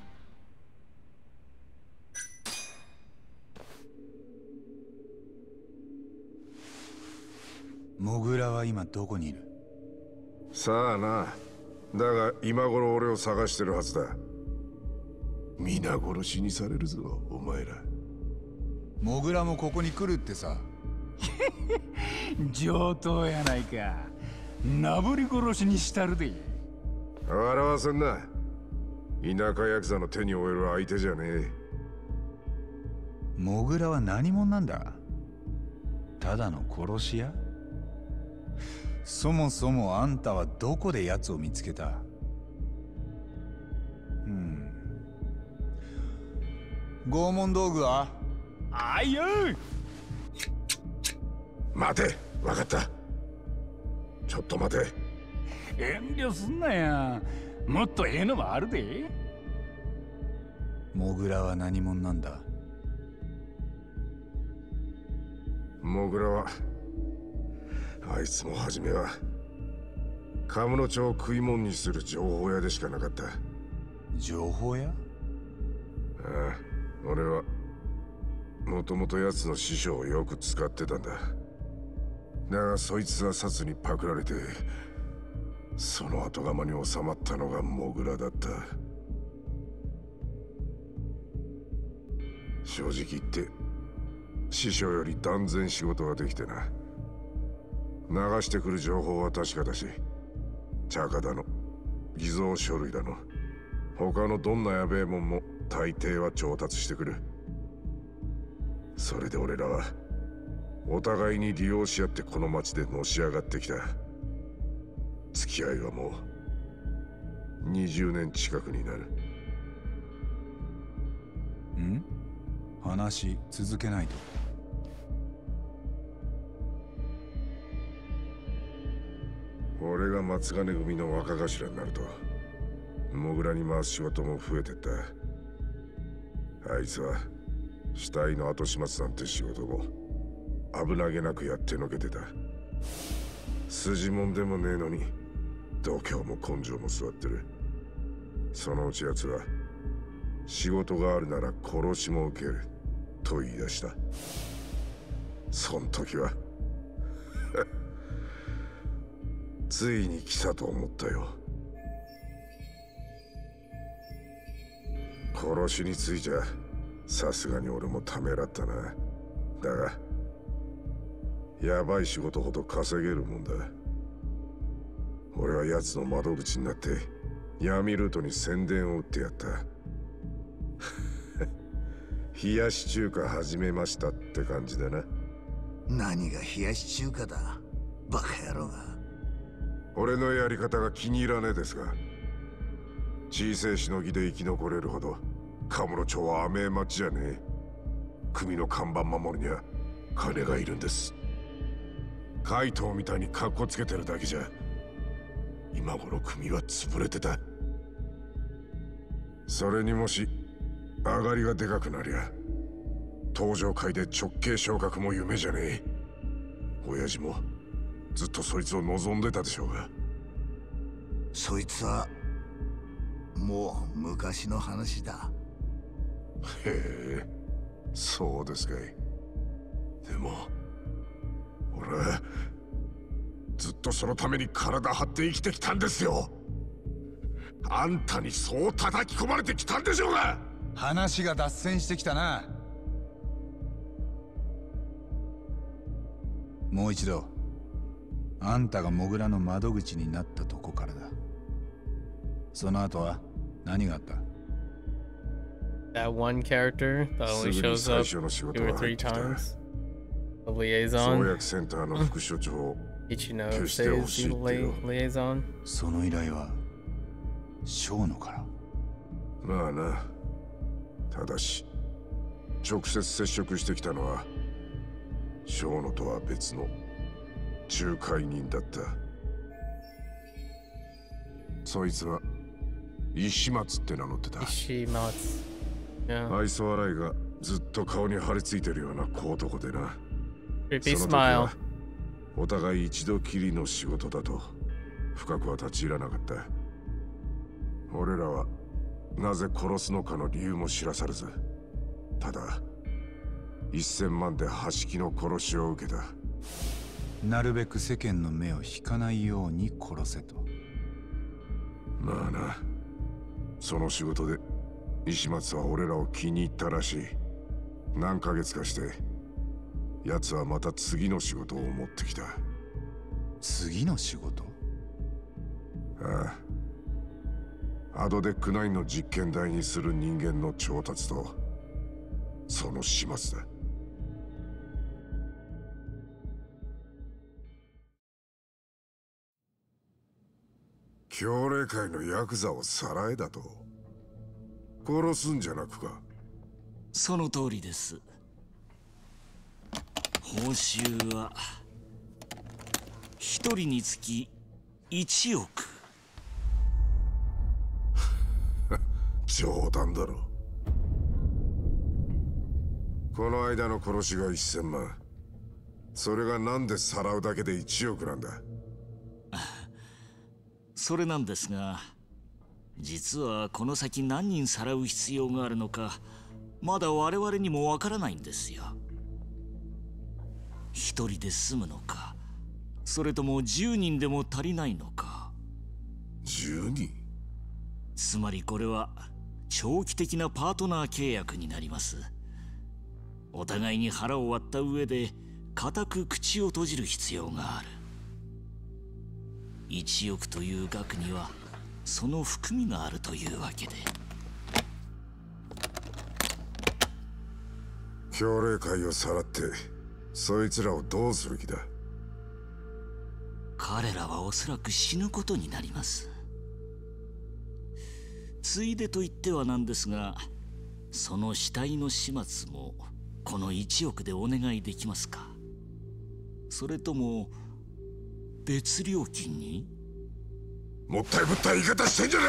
モグラは今どこにいる？ さあな。だが今頃俺を探してるはずだ。皆殺しにされるぞ、お前ら。 モグラもここに来るってさ。 上等やないか。なぶり殺しにしたるで。 笑わせんな。田舎ヤクザの手に負える相手じゃねえ。 モグラは何者なんだ？ただの殺し屋？そもそもあんたはどこで奴を見つけた？拷問道具は？ あいよ。 待て、分かった。ちょっと待て。 遠慮すんなや。もっとええのもあるで。 モグラは何者なんだ？ モグラはあいつも初めはカムロ町を食い物にする情報屋でしかなかった。 情報屋？ ああ、俺はもともと奴の師匠をよく使ってたんだ。だがそいつはサツにパクられて、その後釜に収まったのがモグラだった。正直言って師匠より断然仕事ができてな。流してくる情報は確かだし、チャカだの偽造書類だの他のどんなやべえもんも大抵は調達してくる。それで俺らはお互いに利用し合ってこの町でのし上がってきた。付き合いはもう20年近くになる。 話続けないと。 俺が松金組の若頭になるとモグラに回す仕事も増えてった。あいつは死体の後始末なんて仕事も危なげなくやってのけてた。 筋もんでもねえのに度胸も根性も座ってる。そのうち奴は仕事があるなら殺しも受けると言い出した。そん時はついに来たと思ったよ。殺しについちゃさすがに俺もためらったな。だがやばい仕事ほど稼げるもんだ。俺は奴の窓口になって闇ルートに宣伝を打ってやった。冷やし中華始めましたって感じだな。 何が冷やし中華だ、バカ野郎が。 俺のやり方が気に入らねえですが、小せえしのぎで生き残れるほどカムロ町は甘え町じゃねえ。組の看板守るには金がいるんです。怪盗みたいにカッコつけてるだけじゃ今頃組は潰れてた。それにもし上がりがでかくなりゃ登場界で直系昇格も夢じゃねえ。親父もずっとそいつを望んでたでしょうが。 そいつはもう昔の話だ。 へえ、そうですかい。でも俺はずっとそのために体張って生きてきたんですよ。あんたにそう叩き込まれてきたんでしょうが。 話が脱線してきたな。もう一度あんたがモグラの窓口になったとこからだ。その後は何があった？ That one character that only shows up 2 or 3 times. The liaison. 創薬センターの副所長。 Ichino says the liaison. その依頼は小野から。 まあな。ただし直接接触してきたのは小野とは別の仲介人だった。そいつは石松って名乗ってた。 石松。 愛想笑いがずっと顔に張り付いてるような小男でな。 Creepy smile. お互い一度きりの仕事だと深くは立ち入らなかった。俺らはなぜ殺すのかの理由も知らされず、ただ1000万で端木の殺しを受けた。 なるべく世間の目を引かないように殺せと。 まあな。その仕事で石松は俺らを気に入ったらしい。何ヶ月かして奴はまた次の仕事を持ってきた。 次の仕事？ ああ。アドデック9の実験台にする人間の調達とその始末だ。協励会のヤクザをさらえだと？殺すんじゃなくか？ その通りです。報酬は一人につき1億。 冗談だろ。この間の殺しが1000万。それがなんでさらうだけで1億なんだ？ それなんですが、実はこの先何人さらう必要があるのかまだ我々にもわからないんですよ。一人で済むのか、それとも10人でも足りないのか。 10人？ つまりこれは長期的なパートナー契約になります。お互いに腹を割った上で固く口を閉じる必要がある。1億という額にはその含みがあるというわけで。 協励会をさらってそいつらをどうする気だ？ 彼らはおそらく死ぬことになります。ついでと言ってはなんですが、その死体の始末もこの1億でお願いできますか？それとも別料金に？ もったいぶった言い方してんじゃね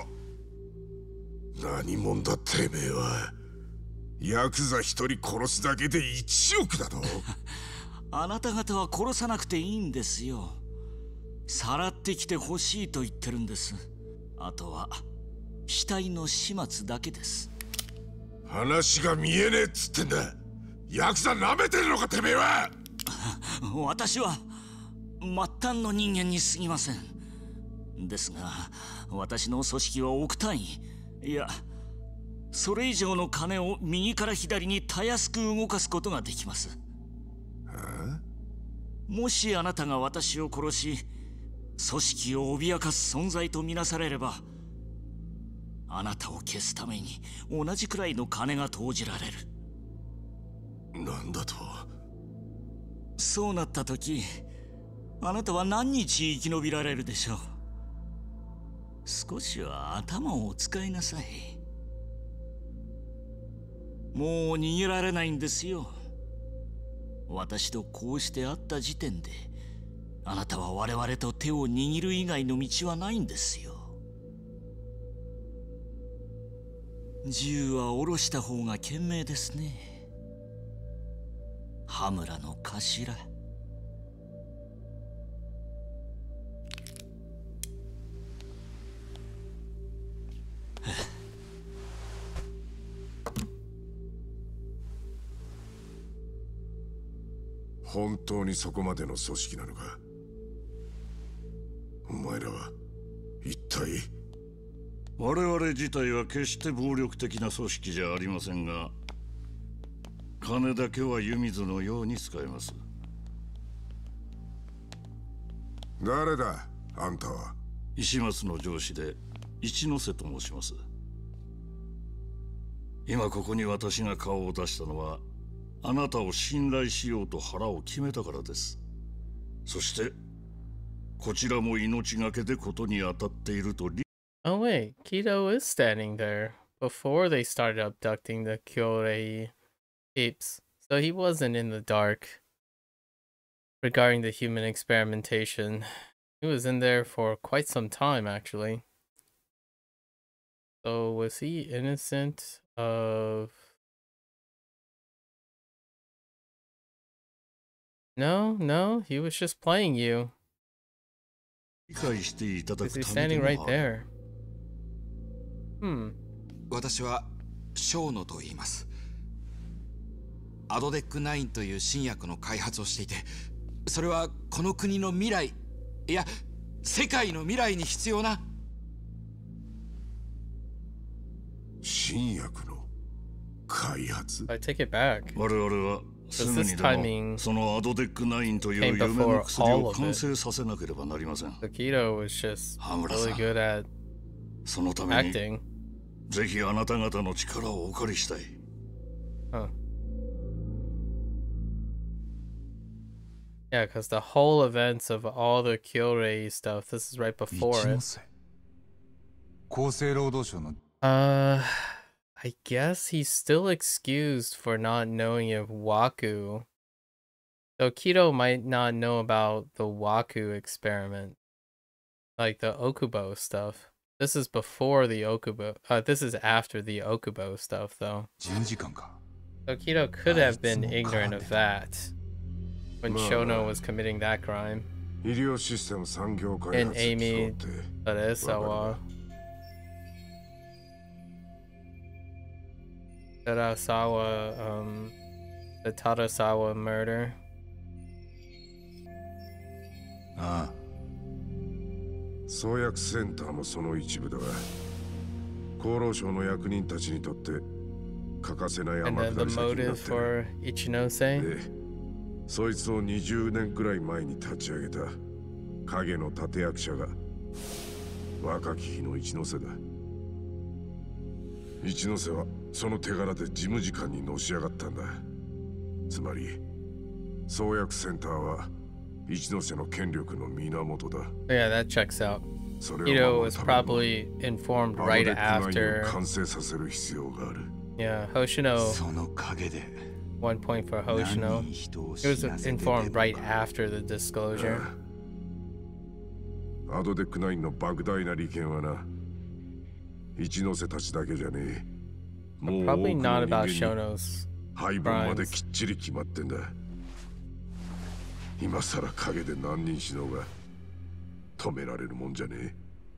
えぞ！何者だてめえは。ヤクザ1人殺すだけで1億だと？ あなた方は殺さなくていいんですよ。さらってきてほしいと言ってるんです。あとは死体の始末だけです。 話が見えねえっつってんだ。ヤクザ舐めてるのかてめえは。 私は末端の人間に過ぎません。ですが私の組織は億単位、いやそれ以上の金を右から左にたやすく動かすことができます。もしあなたが私を殺し組織を脅かす存在とみなされれば、あなたを消すために同じくらいの金が投じられる。 なんだと。 そうなった時、あなたは何日生き延びられるでしょう。少しは頭をお使いなさい。もう逃げられないんですよ。私とこうして会った時点で、あなたは我々と手を握る以外の道はないんですよ。銃は下ろした方が賢明ですね。羽村の頭。 本当にそこまでの組織なのか。お前らは一体。 我々自体は決して暴力的な組織じゃありませんが、金だけは湯水のように使えます。 誰だあんたは。 石松の上司で一ノ瀬と申します。今ここに私が顔を出したのは、あなたを信頼しようと腹を決めたからです。そしてこちらも命がけでことに当たっていると。 Oh wait, Kido is standing there before they started abducting the Kyorei apes, so he wasn't in the dark regarding the human experimentation. He was in there for quite some time, actually. So was he innocent of... No, he was just playing you. Because he's standing right there. 私はショーノと言います。アドデック9という新薬の開発をしていて、それはこの国の未来、いや世界の未来に必要な新薬の開発。 I take it back. 我々はすぐにでもそのアドデック9という夢の薬を完成させなければなりません。 Kido was just really good at そのためにぜひあなた方の力をお借りしたい。 Yeah, because the whole events of all the Kyorei stuff, this is right before it. I guess he's still excused for not knowing of Waku. So Kido might not know about the Waku experiment. Like the Okubo stuff. This is before the Okubo. This is after the Okubo stuff, though. So Kido could have been ignorant of that when Shono was committing that crime. And Amy Terasawa. The Tarasawa murder. ああ。創薬センターもその一部だが、厚労省の役人たちにとって欠かせない天下り先になってる。で、そいつを20年くらい前に立ち上げた影の立役者が若き日の一ノ瀬だ。一ノ瀬はその手柄で事務次官にのし上がったんだ。つまり創薬センターは一ノ瀬の権力の源だ。 Yeah, that checks out. Kido was probably informed right after. Yeah, Hoshino. 1 point for Hoshino. He was informed right after the disclosure. アドデック9の莫大な利権はな、一ノ瀬たちだけじゃねえ。もう多くの人間に配分まできっちり決まってんだ。 今さら影で何人死のうが止められるもんじゃねえ。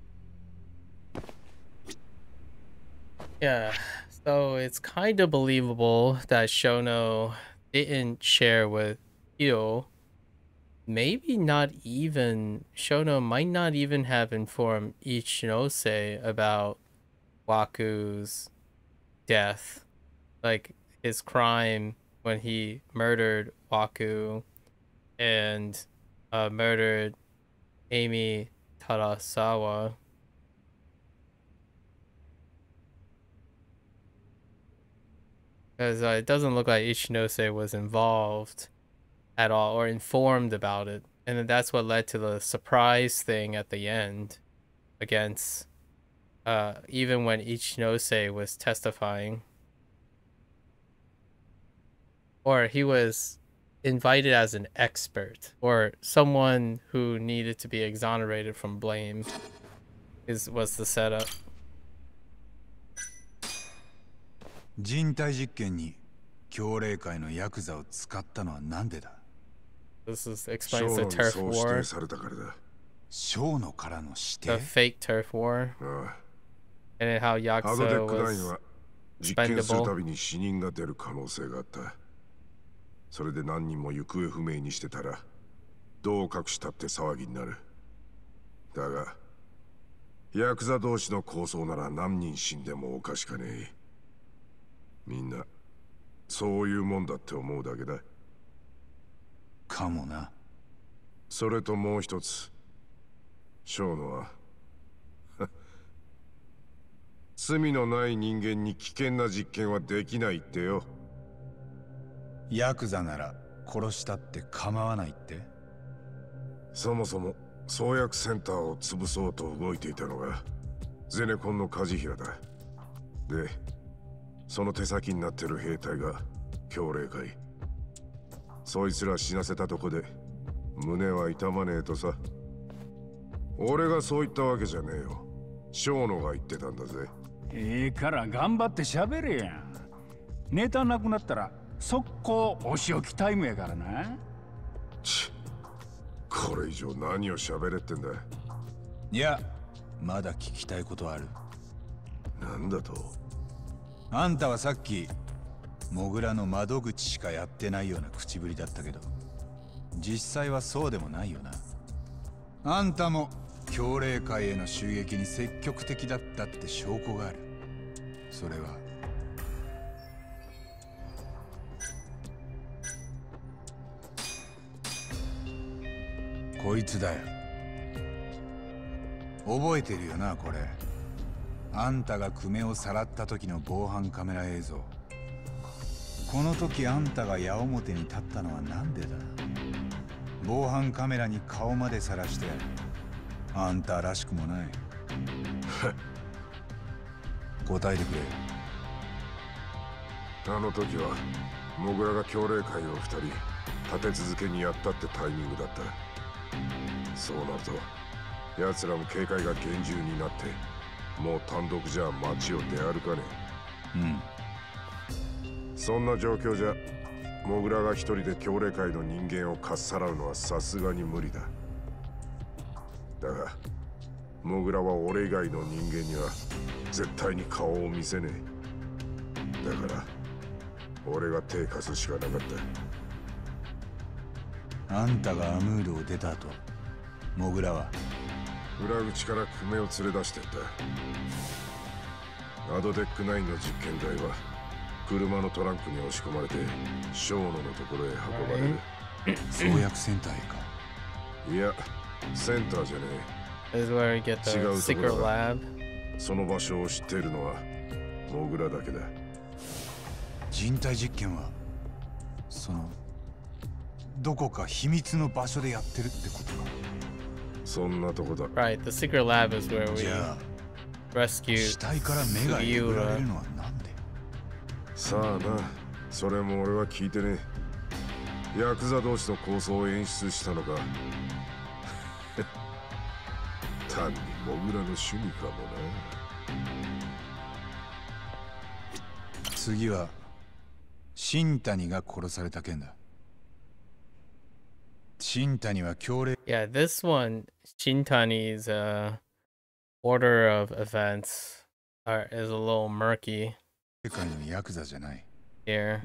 Yeah, so it's kind of believable that Shono didn't share with Hyo. Maybe not even, Shono might not even have informed Ichinose about Waku's death. Like his crime when he murdered Waku and murdered Amy Tarasawa. Because it doesn't look like Ichinose was involved at all or informed about it. And then that's what led to the surprise thing at the end against, even when Ichinose was testifying. Or he was invited as an expert or someone who needed to be exonerated from blame was the setup. 人体実験に教霊界のヤクザを使ったのはなんでだ? This explains the turf war. ショーノからの指定? The fake turf war. And then how Yakuza was 実験するたびに死人が出る可能性があった。それで何人も行方不明にしてたらどう隠したって騒ぎになる。だがヤクザ同士の抗争なら何人死んでもおかしかねえ。みんなそういうもんだって思うだけだ。 かもな。 それともう一つ、ショーノは罪のない人間に危険な実験はできないってよ。 ヤクザなら殺したって構わないって？ そもそも創薬センターを潰そうと動いていたのがゼネコンの梶平だ。でその手先になってる兵隊が教霊会。そいつら死なせたとこで胸は痛まねえとさ。俺がそう言ったわけじゃねえよ。ショーノが言ってたんだぜ。 から頑張って喋れや。ネタなくなったら速攻お仕置きタイムやからな。 これ以上何を喋れってんだ。 いや、まだ聞きたいことある。 なんだと？ あんたはさっきモグラの窓口しかやってないような口ぶりだったけど、実際はそうでもないよな。あんたも教霊界への襲撃に積極的だったって証拠がある。それはこいつだよ。覚えてるよな、これ。あんたが久米をさらった時の防犯カメラ映像。この時あんたが矢面に立ったのはなんでだ？防犯カメラに顔までさらしてあんたらしくもない。答えてくれ。 あの時はモグラが教霊会を2人立て続けにやったってタイミングだった。そうなると奴らも警戒が厳重になってもう単独じゃ街を出歩かねえ。そんな状況じゃモグラが一人で教霊界の人間をかっさらうのはさすがに無理だ。だがモグラは俺以外の人間には絶対に顔を見せねえ。だから俺が手貸すしかなかった。 あんたがアムールを出た後、モグラは裏口から久米を連れ出してった。アドデック9の実験台は車のトランクに押し込まれてショーノのところへ運ばれる。 創薬センターへか？ いや、センターじゃねえ。This is where we get the secret lab. その場所を知っているのはモグラだけだ。 人体実験はそのどこか秘密の場所でやってるってことか。 そんなとこだ。 Right, the secret lab is where we rescue 死体から目がえぐられるのはなんで？ さあな、それも俺は聞いてねえ。ヤクザ同士の抗争を演出したのか。単にモグラの趣味かもな。 次は新谷が殺された件だ。 Yeah, this one, Shintani's order of events is a little murky here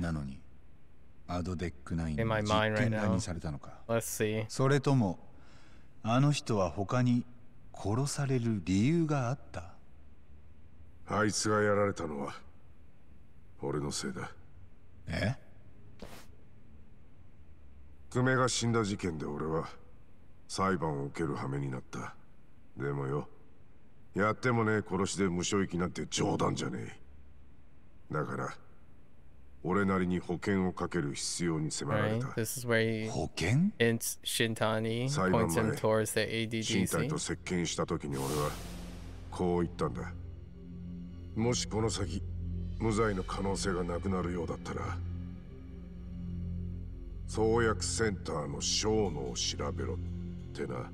in my mind right now. Let's see. それともあの人は他に殺される理由があった。 あいつがやられたのは俺のせいだ。 え？ 久米が死んだ事件で俺は裁判を受ける羽目になった。でもよ、やってもねえ殺しで無償役なんて冗談じゃねえ。だから俺なりに保険をかける必要に迫られた。 This is where he hints Shintani points him towards the ADDC. 身体と接見した時に俺はこう言ったんだ。もしこの先無罪の可能性がなくなるようだったら、創薬センターの小脳を調べろってな。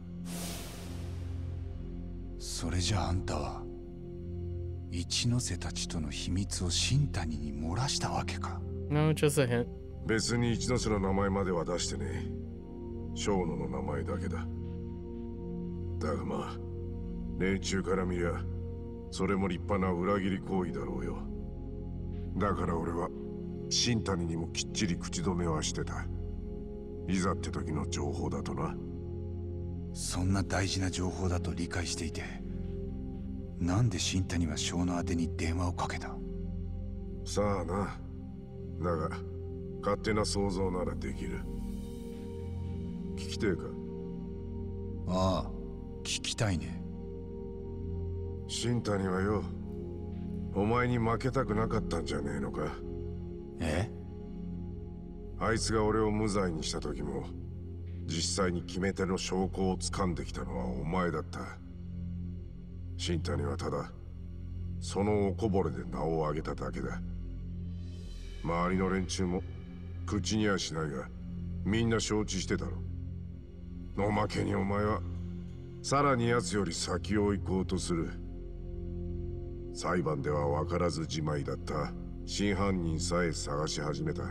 それじゃあんたは一ノ瀬たちとの秘密を新谷に漏らしたわけか。 No, just a hint. 別に一ノ瀬の名前までは出してねえ。小野の名前だけだ。だがまあ連中から見りゃそれも立派な裏切り行為だろうよ。だから俺は新谷にもきっちり口止めはしてた。いざって時の情報だとな。 そんな大事な情報だと理解していて、なんで新谷は小野宛てに電話をかけた？ さあな。だが勝手な想像ならできる。聞きてえか？ ああ、聞きたいね。 新谷はよ、お前に負けたくなかったんじゃねえのか？ え？ あいつが俺を無罪にした時も実際に決め手の証拠を掴んできたのはお前だった。新谷はただそのおこぼれで名を上げただけだ。周りの連中も口にはしないがみんな承知してたろ。おまけにお前はさらに奴より先を行こうとする。裁判では分からずじまいだった真犯人さえ探し始めた。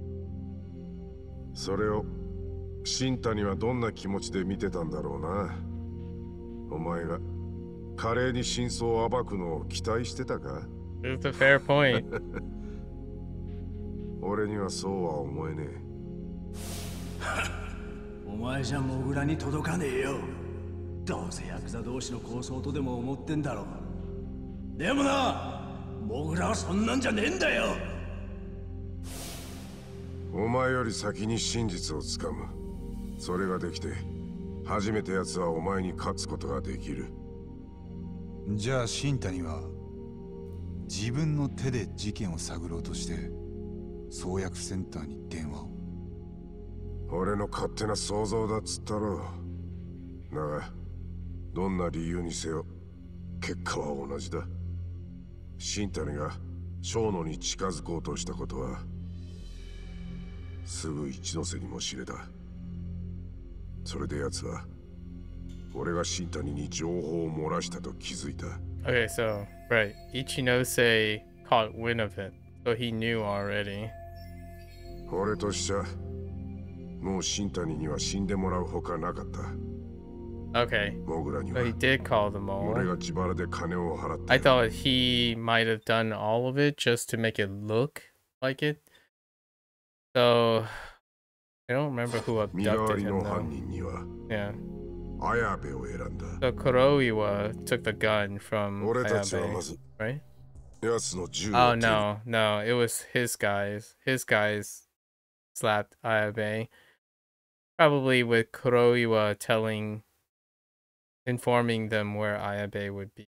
それを新谷はどんな気持ちで見てたんだろうな。お前が華麗に真相を暴くのを期待してたか？ It's a fair point. 俺にはそうは思えねえ。 お前じゃモグラに届かねえよ。どうせヤクザ同士の抗争とでも思ってんだろう。でもな、モグラはそんなんじゃねえんだよ。 お前より先に真実をつかむ。それができて初めて奴はお前に勝つことができる。 じゃあ新谷は自分の手で事件を探ろうとして創薬センターに電話を。 俺の勝手な想像だっつったろう。だがどんな理由にせよ結果は同じだ。新谷が小野に近づこうとしたことはすぐ一ノ瀬にも知れた。それで奴は俺が新谷に情報を漏らしたと気づいた。 Okay, so right, Ichinose caught wind of it, so he knew already. 俺としちゃもう新谷には死んでもらうほかなかった。 Okay, モグラに so は he did call them 俺 all. が自腹で金を払って I thought he might have done all of it just to make it look like it. So I don't remember who abducted him though. Yeah. So Kuroiwa took the gun from Ayabe, right? Oh no, no, it was his guys. His guys slapped Ayabe. Probably with Kuroiwa informing them where Ayabe would be.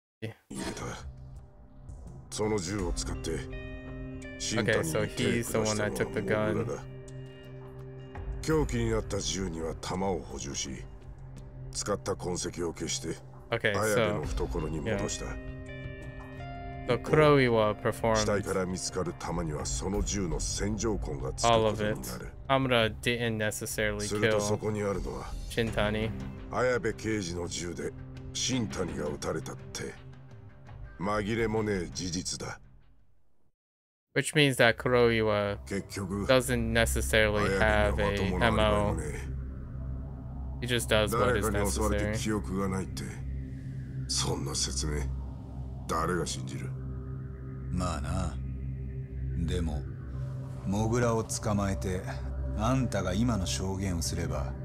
Okay, so he's the one that took the gun. 凶器になった銃には弾を補充し、使った痕跡を消して、綾部の懐に戻した。 So Kuroiwa performed 死体から見つかる弾にはその銃の線条痕がつく all こ of と it. になる。 Hamura didn't necessarily するとそ kill こにあるのは Shintani. 綾部刑事の銃で新谷が撃たれたって紛れもねえ事実だ。 Which means that Kuroiwa doesn't necessarily have a MO He just does what is 誰かに襲われて necessary. 記憶がないって、そんな説明誰が信じる？ まあな。でもモグラを捕まえてあんたが今の証言をすれば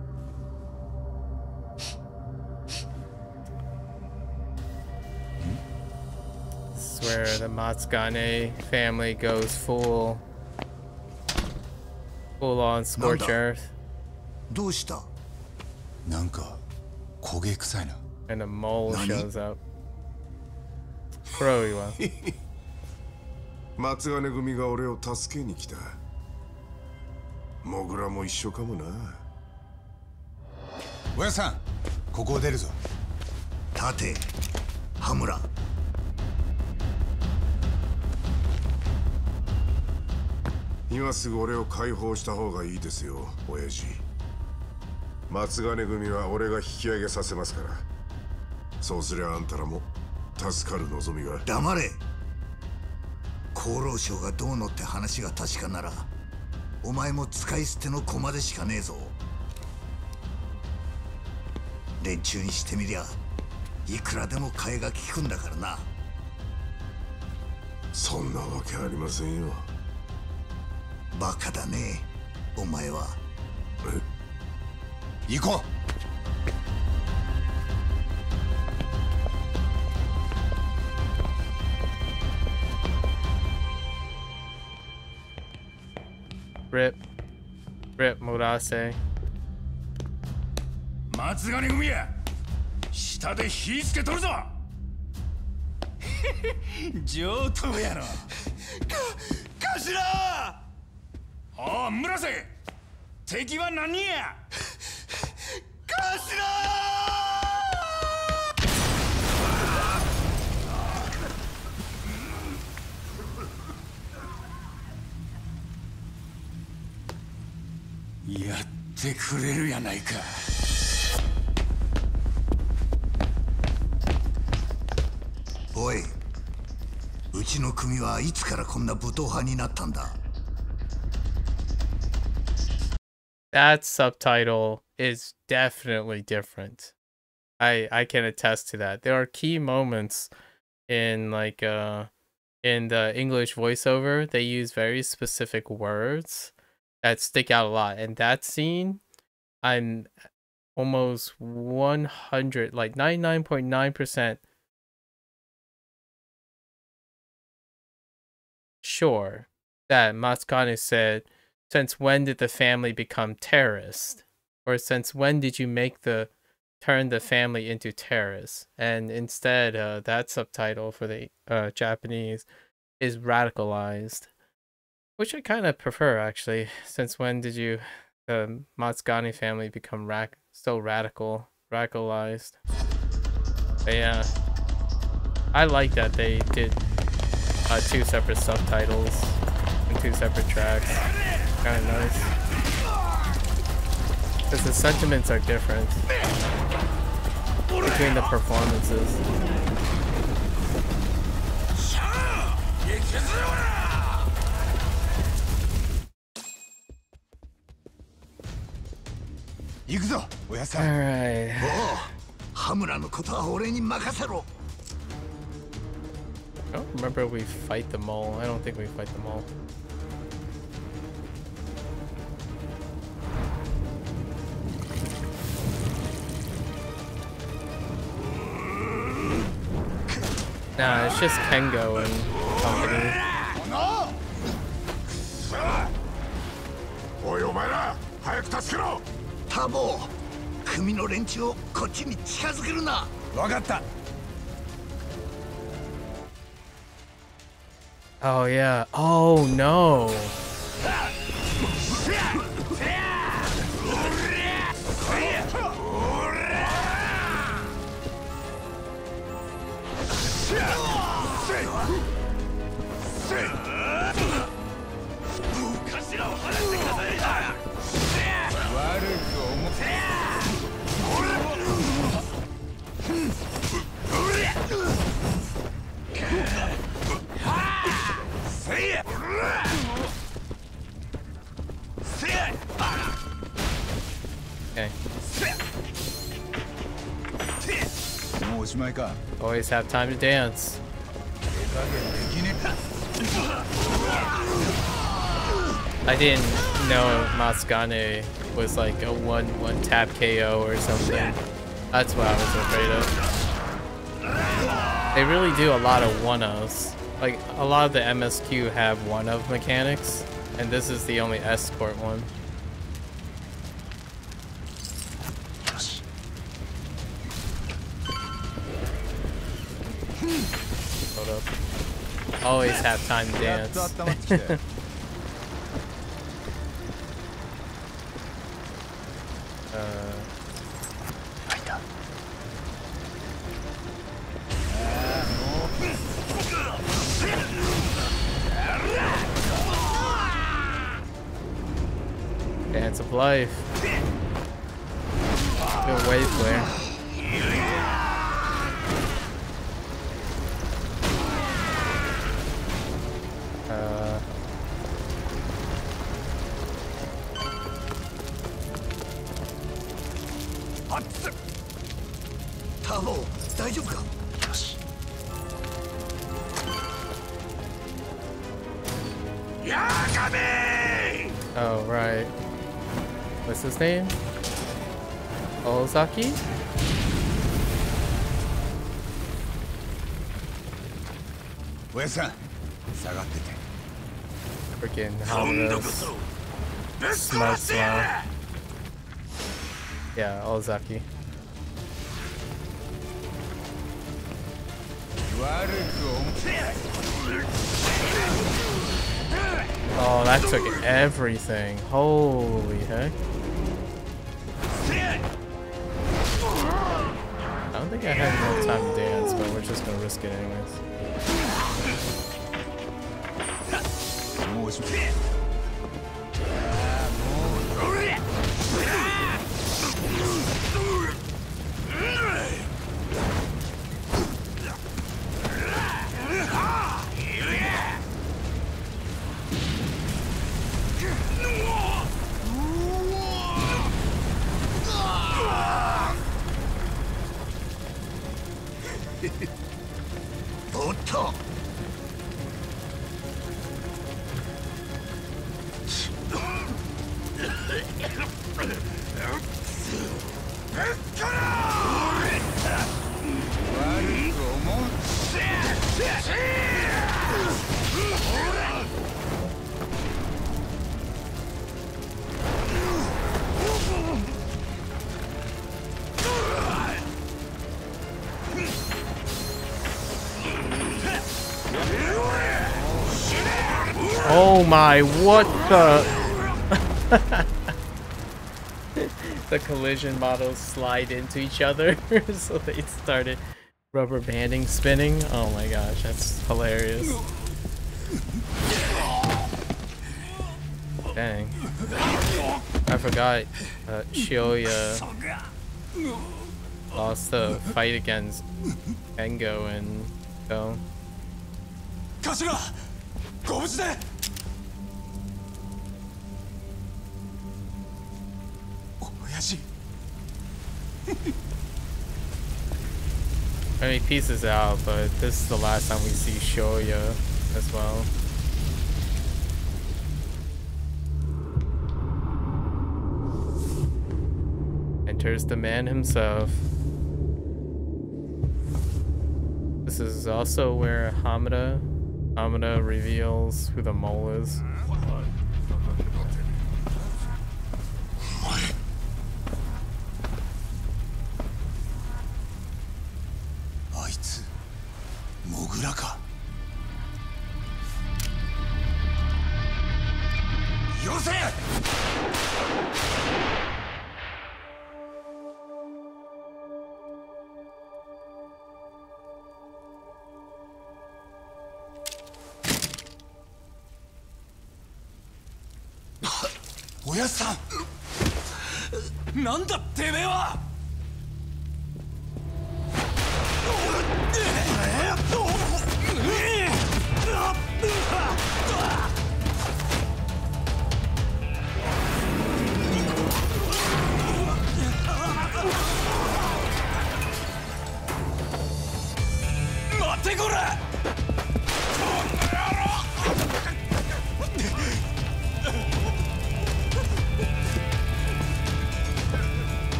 Swear the Matsugane family goes full on scorch earth. どうした？ なんか焦げ臭いな。 And a mole shows up. Proは。 松金組が俺を助けに来た。モグラも一緒かもな。 親さん、ここを出るぞ。 立て、羽村。 今すぐ俺を解放した方がいいですよ、親父。松金組は俺が引き上げさせますから。そうすりゃあんたらも助かる望みが。 黙れ。厚労省がどうのって話が確かなら、お前も使い捨ての駒でしかねえぞ。連中にしてみりゃいくらでも替えが利くんだからな。 そんなわけありませんよ。 バカだね、お前は。 行こう。 Rip Murase。 松金組や、下で火つけとるぞ。上等やろ。 頭！ おう村瀬、敵は何人や？やってくれるやないか。 おい、うちの組はいつからこんな武闘派になったんだ ？That subtitle is definitely different. I can attest to that. There are key moments in in the English voiceover. They use very specific words that stick out a lot. And that scene, I'm almost 100, like 99.9% sure that Matsukane said, "Since when did the family become terrorists?" Or "Since when did you turn the family into terrorists?" And instead, that subtitle for the Japanese is radicalized, which I kind of prefer, actually. Since when did the Matsugane family become so radicalized? But yeah, I like that they did 2 separate subtitles and 2 separate tracks. Kind of nice, because the sentiments are different between the performances. Alright. 羽村のことは俺に任せろ。 I don't remember if we fight the mole. I don't think we fight the mole. Nah, it's just Kengo and company. おいお前ら、早く助けろ。 ターボ、組の連中をこっちに近づけるな。 わかった。 Oh yeah. Oh no. Always have time to dance. I didn't know Matsugane was like a one tap KO or something. That's what I was afraid of. They really do a lot of 1-ofs. Like a lot of the MSQ have 1-of mechanics, and this is the only escort one. Hold up. Always have time to dance. Dance of life. Good wave flare. Oh, right. What's his name? Ozaki? Freaking Hamura's smart slow. Yeah, Ozaki. Oh, that took everything. Holy heck. I don't think I have enough time to dance, but we're just gonna risk it anyways. Oh my, what the? The collision models slide into each other, so they started rubber banding spinning. Oh my gosh, that's hilarious. Dang. I forgot Shioya lost the fight against Engo and Go. I mean, pieces out, but this is the last time we see Shioya as well. Enters the man himself. This is also where Hamada reveals who the mole is.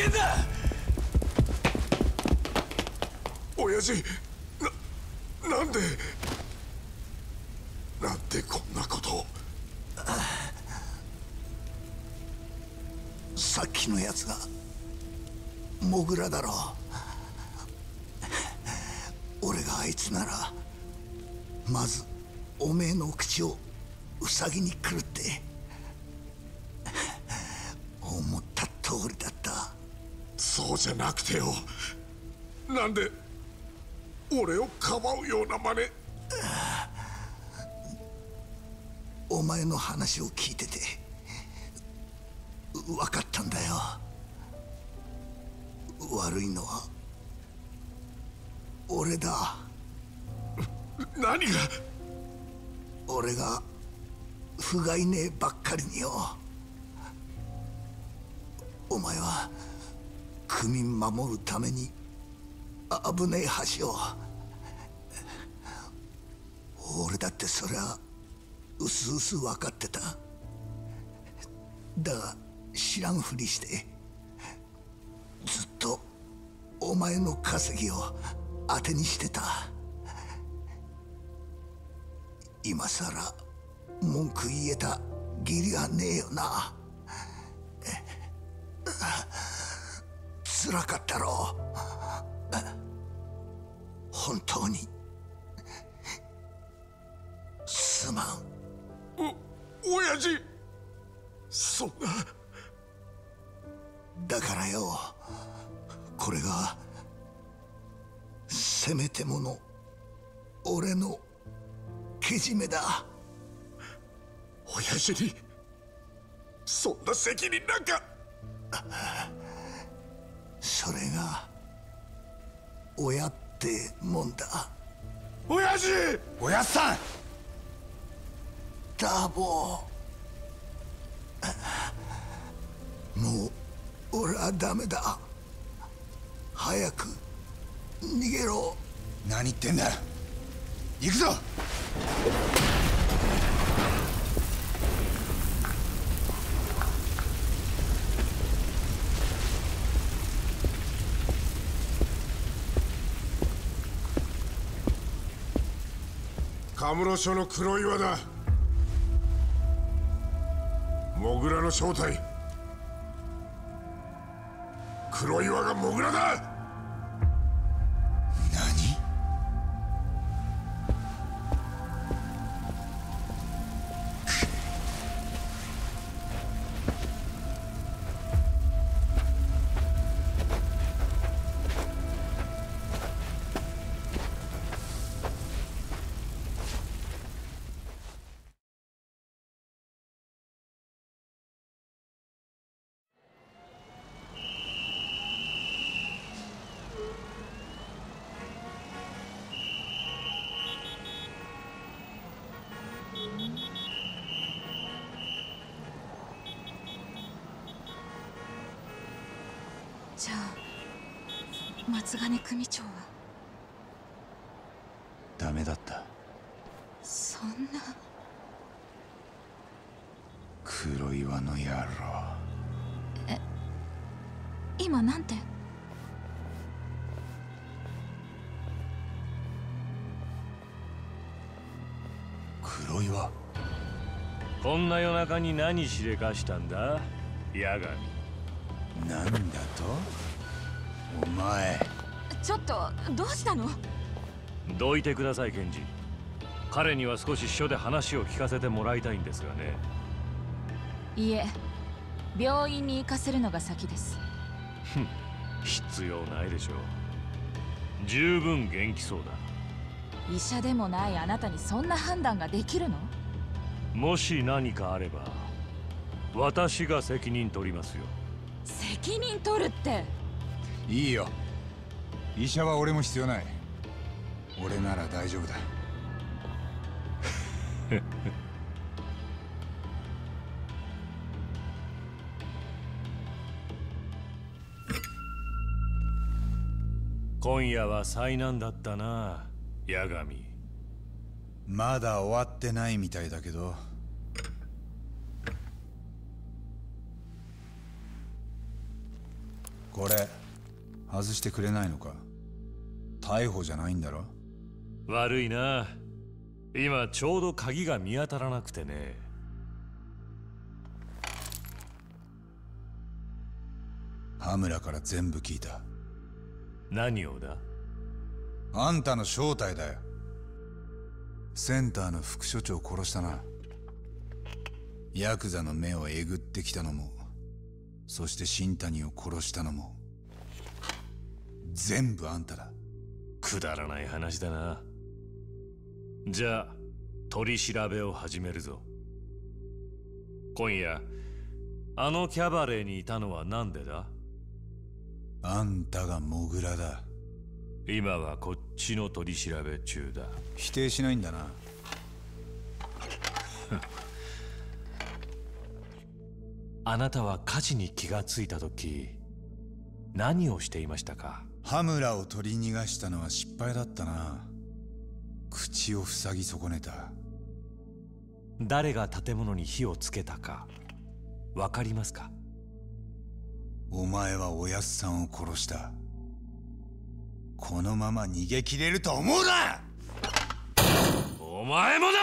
けんだ。 親父、なんでこんなことを。 さっきのやつがモグラだろう。俺があいつならまずおめえの口をウサギにくるって思った通りだった。 そうじゃなくてよ、なんで俺をかばうような真似。 お前の話を聞いてて分かったんだよ。悪いのは俺だ。 何が？ 俺が不甲斐ねえばっかりによ。お前は区民守るために危ねえ橋を。俺だってそりゃうすうす分かってた。だが知らんふりしてずっとお前の稼ぎを当てにしてた。今さら文句言えた義理はねえよな。辛かったろう。本当にすまん。 親父、そんな。 だからよ、これがせめてもの俺のけじめだ。 親父にそんな責任なんか。 それが親ってもんだ。 親父！ おやっさん！ ターボー、もう俺はダメだ。早く逃げろ。 何言ってんだ。行くぞ。 カムロ署の黒岩だ。モグラの正体、黒岩がモグラだ。 何？ じゃあ松金組長はダメだった。 そんな。 黒岩の野郎。 今なんて？ 黒岩。 こんな夜中に何しでかしたんだ、八神。 なんだと？お前。 ちょっとどうしたの？ どいてください、検事。彼には少し署で話を聞かせてもらいたいんですがね。 いえ、病院に行かせるのが先です。 必要ないでしょう。十分元気そうだ。 医者でもないあなたにそんな判断ができるの？ もし何かあれば私が責任取りますよ。 責任取るって。 いいよ。医者は俺も必要ない。俺なら大丈夫だ。 今夜は災難だったな、八神。 まだ終わってないみたいだけど。 これ外してくれないのか。逮捕じゃないんだろ。 悪いな。今ちょうど鍵が見当たらなくてね。 羽村から全部聞いた。 何をだ。 あんたの正体だよ。センターの副所長を殺したな。ヤクザの目をえぐってきたのも、そして新谷を殺したのも全部あんただ。 くだらない話だな。じゃあ取り調べを始めるぞ。今夜あのキャバレーにいたのは何でだ。 あんたがモグラだ。 今はこっちの取り調べ中だ。 否定しないんだな。 あなたは火事に気がついた時何をしていましたか。 羽村を取り逃がしたのは失敗だったな。口を塞ぎ損ねた。 誰が建物に火をつけたかわかりますか。 お前はおやっさんを殺した。このまま逃げ切れると思うな。 お前もな。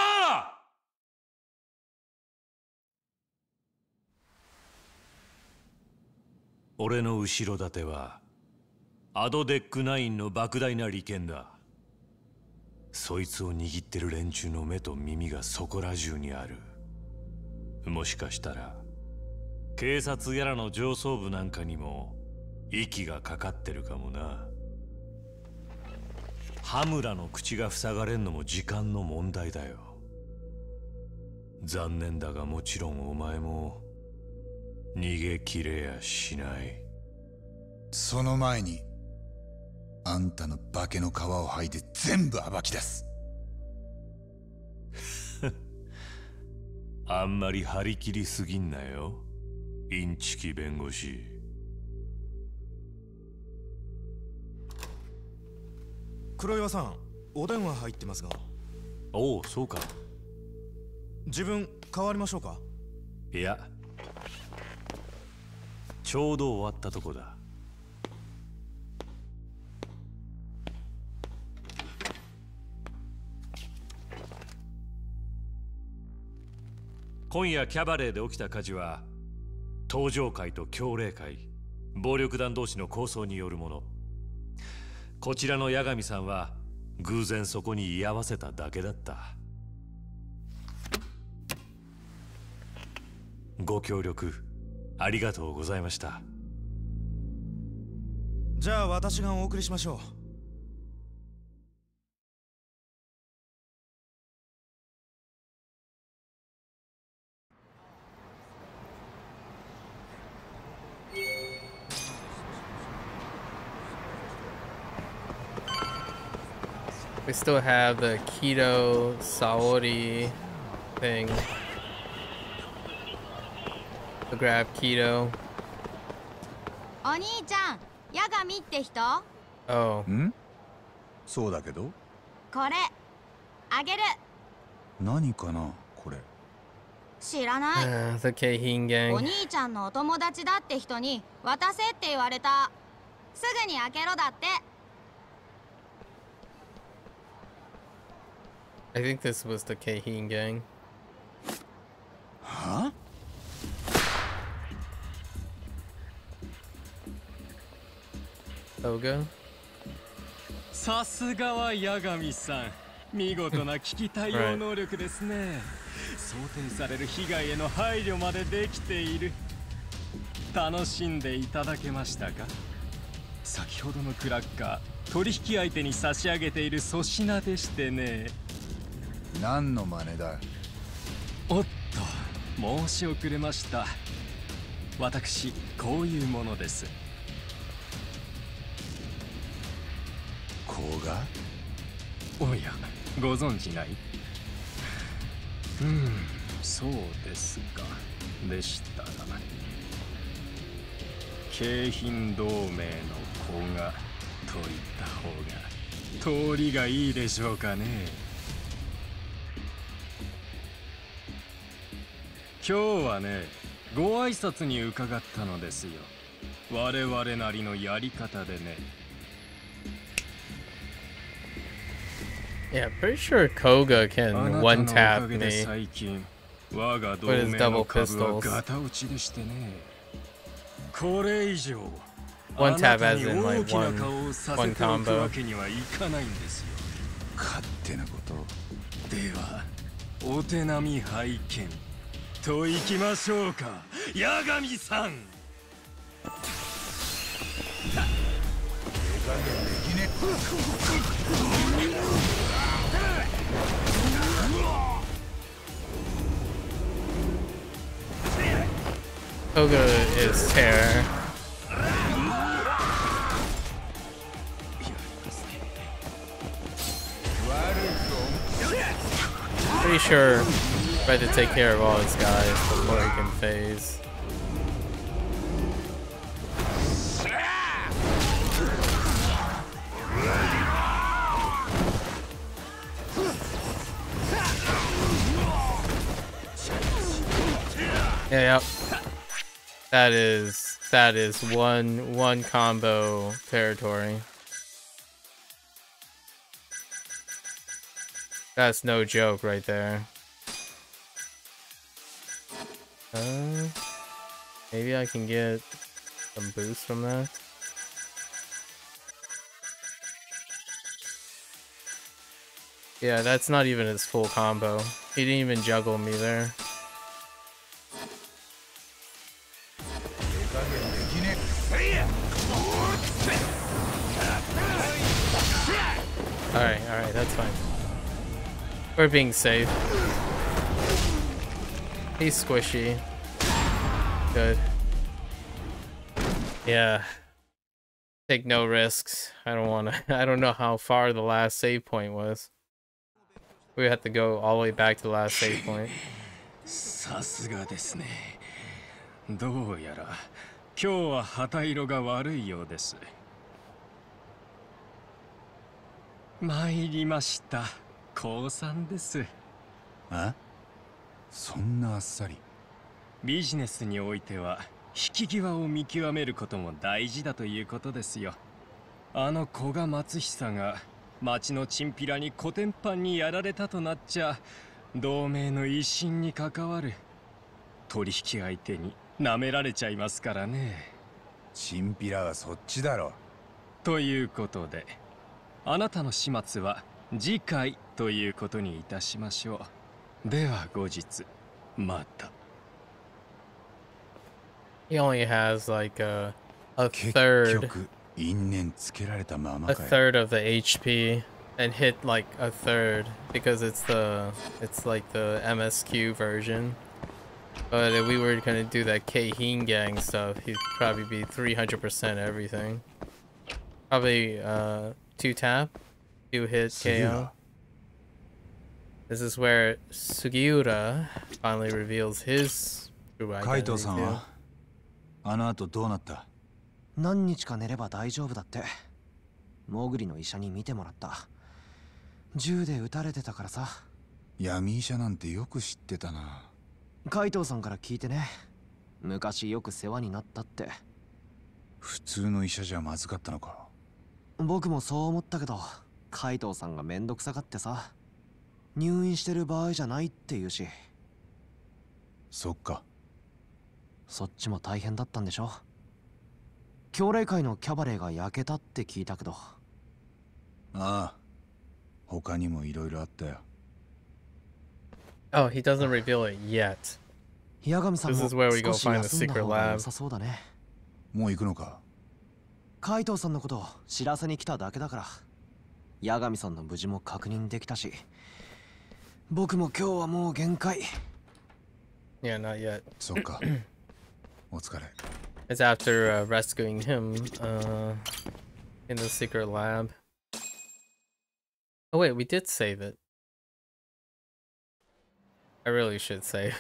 俺の後ろ盾はアドデック9の莫大な利権だ。そいつを握ってる連中の目と耳がそこら中にある。もしかしたら警察やらの上層部なんかにも息がかかってるかもな。羽村の口が塞がれんのも時間の問題だよ。残念だがもちろんお前も逃げ切れやしない。 その前にあんたの化けの皮を剥いで全部暴き出す。 あんまり張り切りすぎんなよ、インチキ弁護士。 黒岩さん、お電話入ってますが。 おお、そうか。 自分変わりましょうか。 いや、ちょうど終わったとこだ。今夜キャバレーで起きた火事は登場会と強霊会、暴力団同士の抗争によるもの。こちらの八神さんは偶然そこに居合わせただけだった。ご協力ありがとうございました。 じゃあ私がお送りしましょう。 We still have the Keto Saori thing. To grab Keto. お兄ちゃん、八神って人？ Oh. ん？そうだけど。 これあげる。 何かなこれ。 知らない。 The Keihin gang. お兄ちゃんのお友達だって人に渡せって言われた。すぐに開けろだって。 I think this was the Keihin gang. Huh? Toga? さすがは八神さん、見事な危機対応能力ですね。想定される被害への配慮までできている。楽しんでいただけましたか？先ほどのクラッカー、取引相手に差し上げている粗品でしてね。 何の真似だ。 おっと、申し遅れました。私、こういうものです。 こうが？ おや、ご存知ない？そうですか。でしたら京浜同盟の子がといった方が通りがいいでしょうかね。今日はね、ご挨拶に伺ったのですよ。 我々なりのやり方でね。 Yeah, pretty sure Koga can one tap me with his double pistols. One tap as in like one combo. 勝手なこと。 では、お手並み拝見といきましょうか、八神さん。 Koga is terror. Pretty sure try to take care of all his guys before he can phase. Yeah, yep. That is one combo territory. That's no joke right there. Maybe I can get some boost from that. Yeah, that's not even his full combo. He didn't even juggle me there. Alright, that's fine. We're being safe. He's squishy. Good. Yeah. Take no risks. I don't know how far the last save point was. We have to go all the way back to the last save point. さすがですね。どうやら今日は旗色が悪いようです。参りました。降参です。 あ？そんなあっさり。 ビジネスにおいては引き際を見極めることも大事だということですよ。あの古賀松久が町のチンピラにコテンパンにやられたとなっちゃ同盟の威信に関わる。取引相手に舐められちゃいますからね。 チンピラはそっちだろ。 ということであなたの始末は次回ということにいたしましょう。では後日また。 He only has like a third of the HP and hit like a third because it's like the MSQ version. But if we were gonna do that Keihin gang stuff, he'd probably be 300% everything. Probably 2 tap, 2 hit KO. This is where Sugiura finally reveals his true identity too. あの後どうなった？ 何日か寝れば大丈夫だって。モグリの医者に見てもらった。銃で撃たれてたからさ。 闇医者なんてよく知ってたな。 海藤さんから聞いてね。昔よく世話になったって。 普通の医者じゃまずかったのか。 僕もそう思ったけど、海藤さんがめんどくさがってさ。入院してる場合じゃないって言うし。 そっか。 そっちも大変だったんでしょ。兄弟会のキャバレーが焼けたって聞いたけど。 ああ、他にもいろいろあったよ。 Oh, he doesn't reveal it yet. This is where we go find the secret lab. もう行くのか？ 海藤さんのことを知らせに来ただけだから。八神さんの無事も確認できたし。僕も今日はもう限界。 Yeah, not yet. そっか。お疲れ。 It's after rescuing him in the secret lab. Oh wait, we did save it. I really should save.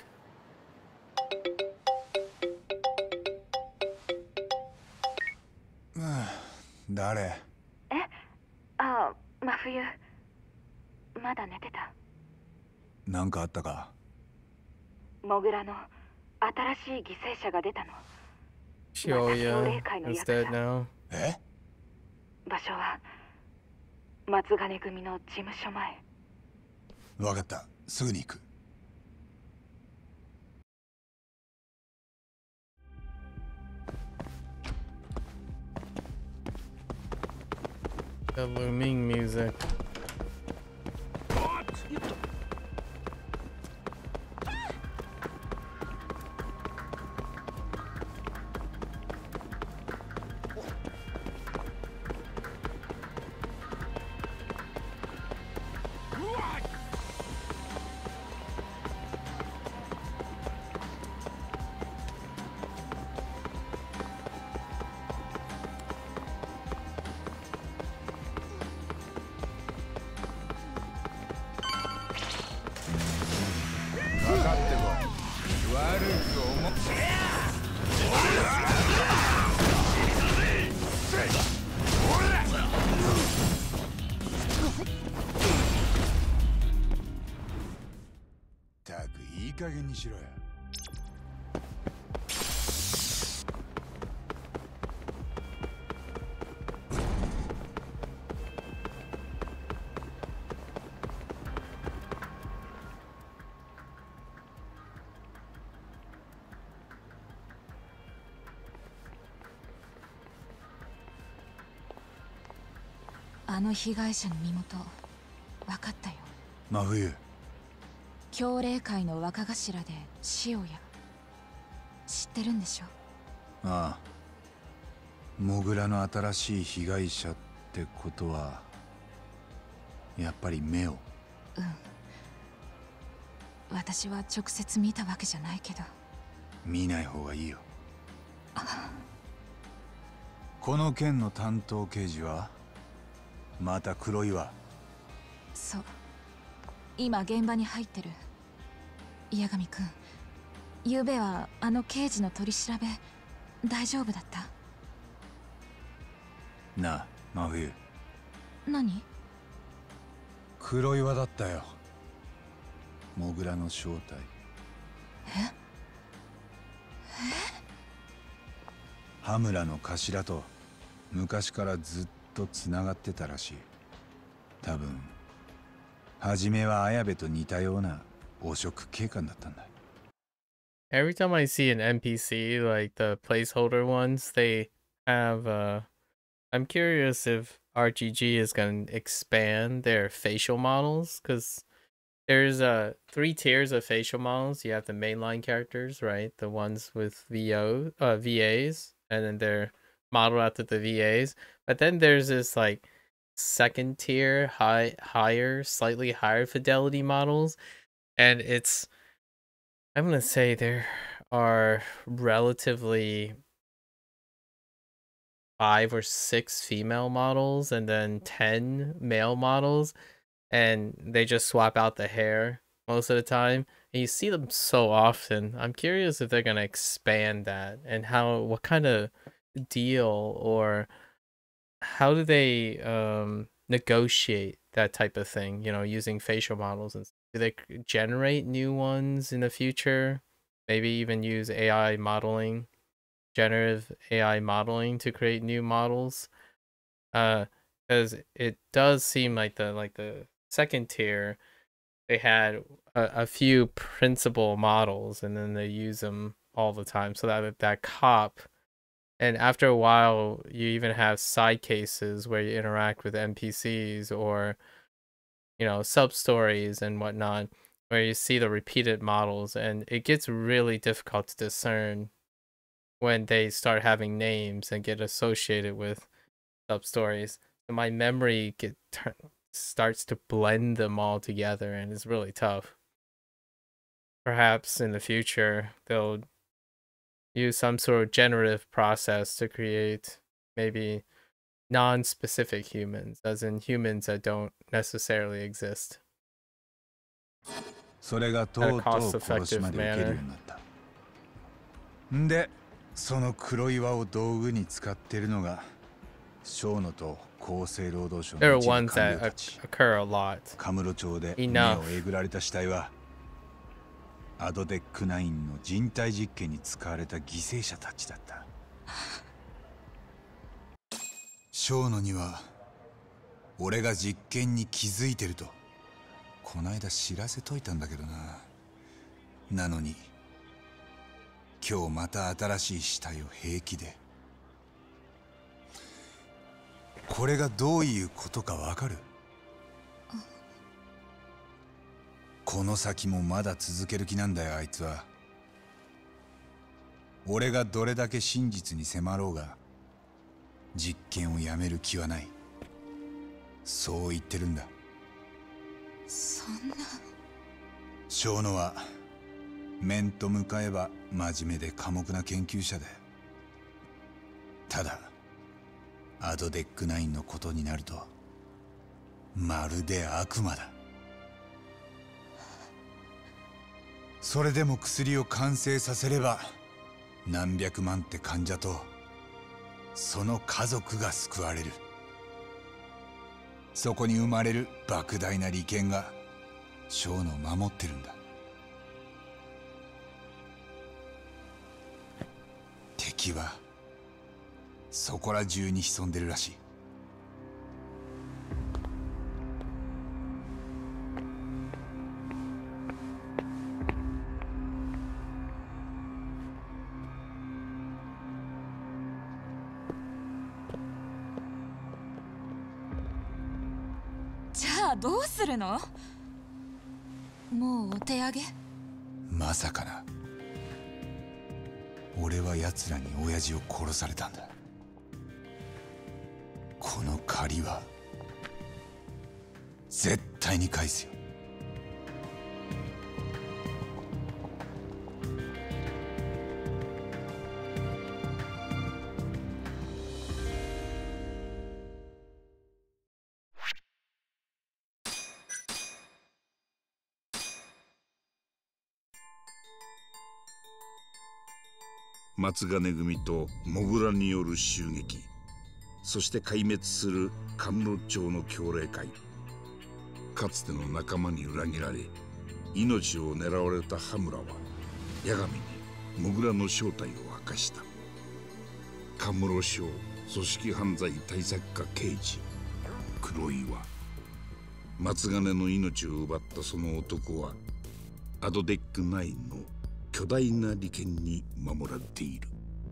誰？ え？ああ、真冬。まだ寝てた。 なんかあったか？ モグラの新しい犠牲者が出たの。 Shioya is dead now. 場所は松金組の事務所前。 わかった。すぐに行く。 The looming music. たくいい加減にしろよ。 あの被害者の身元分かったよ。 真冬。 強霊会の若頭で塩谷。知ってるんでしょ？ ああ。モグラの新しい被害者ってことはやっぱり目を。 うん。私は直接見たわけじゃないけど。 見ない方がいいよ。この件の担当刑事はまた黒岩。 そう。今現場に入ってる。矢神くん、昨べはあの刑事の取り調べ大丈夫だった？ なあ、真冬。 何？ 黒岩だったよ。モグラの正体。羽村の頭と昔からずっとつながってたらしい。多分初めは綾部と似たような汚職警官だったんだ。 Every time I see an NPC, like the placeholder ones, they have I'm curious if RGG is going to expand their facial models, because there's 3 tiers of facial models. You have the mainline characters, right? The ones with VAs, and then they're modeled after the VAs. But then there's this like second tier, slightly higher fidelity models, and I'm gonna say there are relatively 5 or 6 female models and then 10 male models, and they just swap out the hair most of the time, and you see them so often. I'm curious if they're gonna expand that, and what kind of deal, or how do they negotiate that type of thing, you know, using facial models? And do they generate new ones in the future? Maybe even use AI modeling, generative AI modeling to create new models? Because it does seem like the second tier, they had a few principal models and then they use them all the time, so that cop. And after a while, you even have side cases where you interact with NPCs or, you know, sub stories and whatnot, where you see the repeated models, and it gets really difficult to discern when they start having names and get associated with sub stories. So my memory starts to blend them all together, and it's really tough. Perhaps in the future they'll use some sort of generative process to create maybe non-specific humans, as in humans that don't necessarily exist. それがとうとう殺しまで受けるようになった。んで、その黒岩を道具に使っているのが小野と厚生労働省の一部官僚たち。カムロ町で目をえぐられた死体はアドデック9の人体実験に使われた犠牲者たちだった。 小野には俺が実験に気づいてるとこないだ知らせといたんだけどな。なのに今日また新しい死体を平気で。これがどういうことかわかる？この先もまだ続ける気なんだよ、あいつは。俺がどれだけ真実に迫ろうが実験をやめる気はない。そう言ってるんだ。 そんな。 小野は面と向かえば真面目で寡黙な研究者で、ただアドデック9のことになるとまるで悪魔だ。それでも薬を完成させれば何百万って患者とその家族が救われる。そこに生まれる莫大な利権が小野を守ってるんだ。敵はそこら中に潜んでるらしい。 じゃあどうするの？もうお手上げ？ まさかな。俺は奴らに親父を殺されたんだ。この借りは絶対に返すよ。 松金組とモグラによる襲撃、そして壊滅する神室町の協励会。かつての仲間に裏切られ命を狙われた羽村は八神にモグラの正体を明かした。神室省組織犯罪対策課刑事黒岩。松金の命を奪ったその男はアドデック9の巨大な利権に守られている。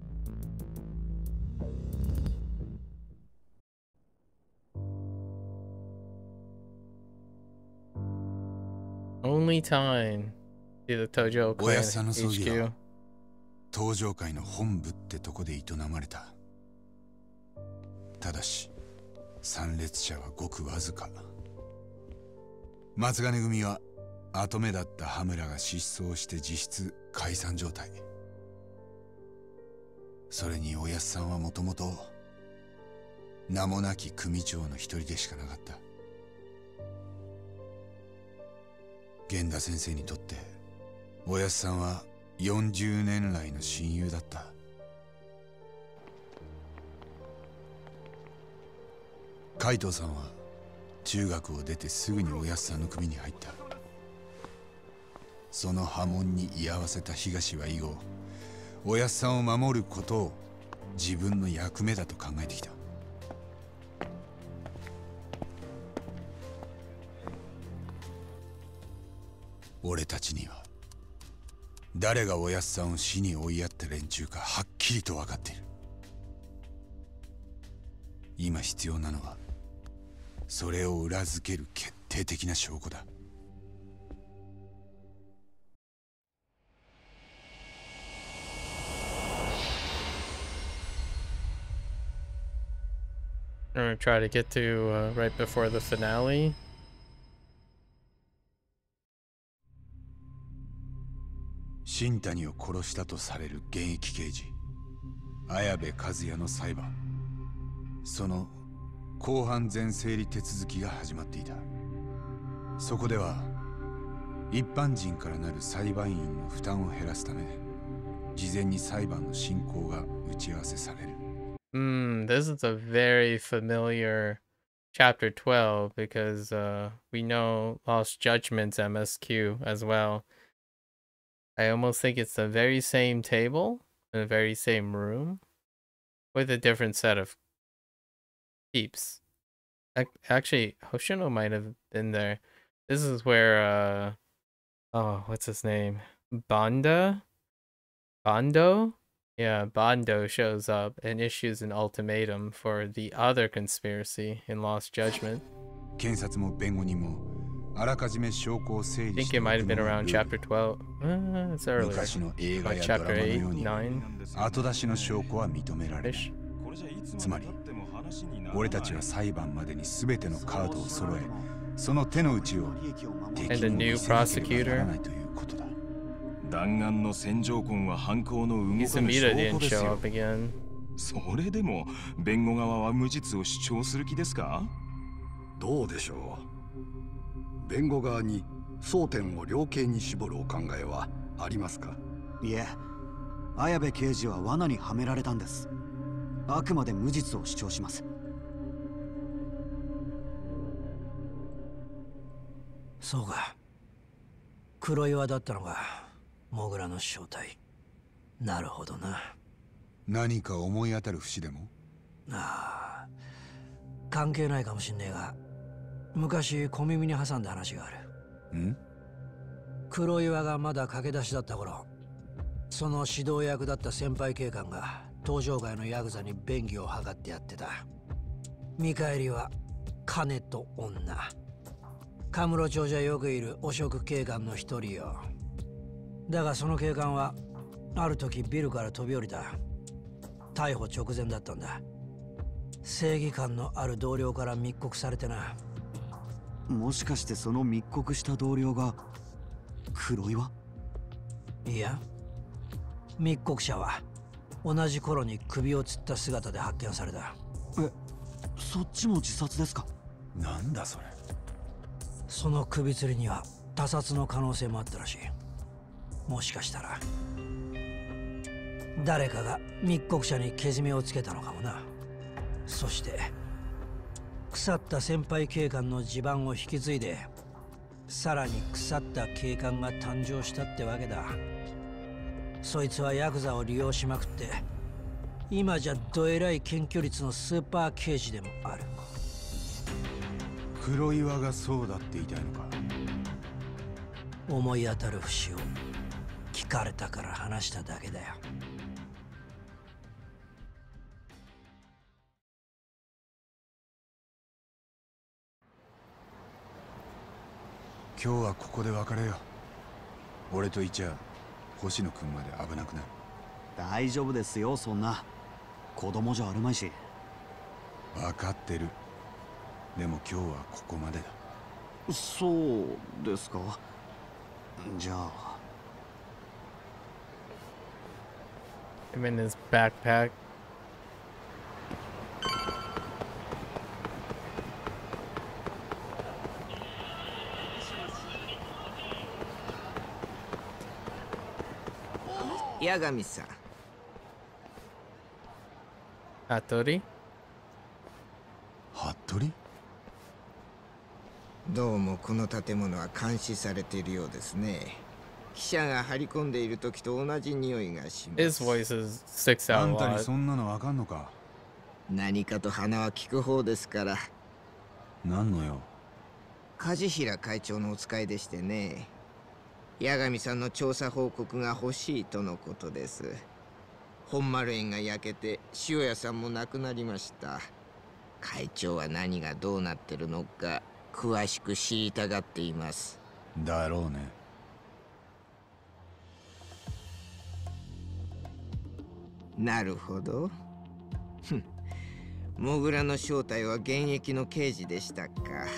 Only time to the Tojo おやっさんの葬儀 HQ. は東上会の本部ってとこで営まれた。ただし参列者はごくわずか。松金組は跡目だった羽村が失踪して実質解散状態。それにおやっさんはもともと名もなき組長の一人でしかなかった。源田先生にとっておやっさんは40年来の親友だった。海藤さんは中学を出てすぐにおやっさんの組に入った。その波紋に居合わせた東は以後、おやっさんを守ることを自分の役目だと考えてきた。俺たちには誰がおやっさんを死に追いやった連中かはっきりと分かっている。今必要なのはそれを裏付ける決定的な証拠だ。 I'm gonna try to get to right before the finale. 新谷を殺したとされる現役刑事綾部和也の裁判、その公判前整理手続きが始まっていた。そこでは一般人からなる裁判員の負担を減らすため事前に裁判の進行が打ち合わせされる。 This is a very familiar chapter 12 because we know Lost Judgment's MSQ as well. I almost think it's the very same table in the very same room with a different set of peeps. Actually, Hoshino might have been there. This is where oh, what's his name? Bondo? Yeah, Bondo shows up and issues an ultimatum for the other conspiracy in Lost Judgment. I think it might have been around chapter 12. It's earlier. Like chapter 8, 9. Ish. つまり俺たちは裁判までに全てのカードを揃え、その手の内を敵に見せなければならないということだ。 弾丸の戦場痕は犯行の動かぬ証拠ですよ。それでも弁護側は無実を主張する気ですか？ どうでしょう。弁護側に争点を量刑に絞るお考えはありますか？ いえ、綾部刑事は罠にはめられたんです。あくまで無実を主張します。 そうか。黒岩だったのがモグラの正体。なるほどな。 何か思い当たる節でも？ ああ、関係ないかもしんねえが、昔小耳に挟んだ話がある。 ん？ 黒岩がまだ駆け出しだった頃、その指導役だった先輩警官が東上街のヤクザに便宜を図ってやってた。見返りは金と女。カムロ町じゃよくいる汚職警官の一人よ。だがその警官はある時ビルから飛び降りた。逮捕直前だったんだ。正義感のある同僚から密告されてな。 もしかしてその密告した同僚が黒岩？ いや、密告者は同じ頃に首を吊った姿で発見された。 え、そっちも自殺ですか？ なんだそれ。 その首吊りには他殺の可能性もあったらしい。もしかしたら誰かが密告者にけじめをつけたのかもな。そして腐った先輩警官の地盤を引き継いで、さらに腐った警官が誕生したってわけだ。そいつはヤクザを利用しまくって、今じゃどえらい検挙率のスーパー刑事でもある。 黒岩がそうだって言いたいのか？ 思い当たる節を聞かれたから話しただけだよ。 今日はここで別れよう。俺とイチャ星野くんまで危なくなる。 大丈夫ですよ、そんな。子供じゃあるまいし。 分かってる。でも今日はここまでだ。 そうですか。じゃあ。 I'm in his backpack. Yagami-san. Hattori? 服部？ どうもこの建物は監視されているようですね。記者が張り込んでいる時と同じ匂いがします。 His voice sticks out a lot. あんたにそんなのわかんのか？ 何かと鼻は利く方ですから。 何のよ？ 梶平会長のお使いでしてね。八神さんの調査報告が欲しいとのことです。本丸園が焼けて塩屋さんも亡くなりました。会長は何がどうなってるのか詳しく知りたがっています。 だろうね。 なるほど。モグラの正体は現役の刑事でしたか。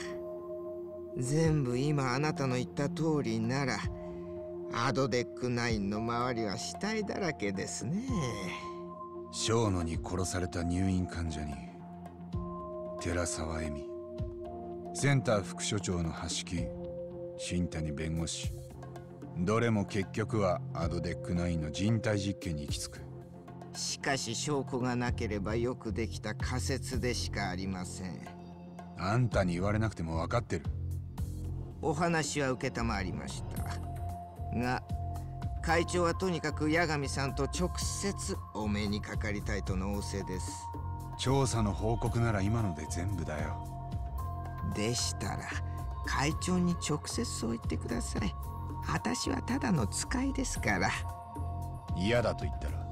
全部今あなたの言った通りなら、アドデック9の周りは死体だらけですね。 小野に殺された入院患者に寺沢恵美、センター副所長の橋木、新谷弁護士、どれも結局はアドデック9の人体実験に行き着く。 しかし証拠がなければよくできた仮説でしかありません。 あんたに言われなくても分かってる。 お話は承りましたが、会長はとにかく八神さんと直接お目にかかりたいとの仰せです。 調査の報告なら今ので全部だよ。 でしたら会長に直接そう言ってください。私はただの使いですから。 嫌だと言ったら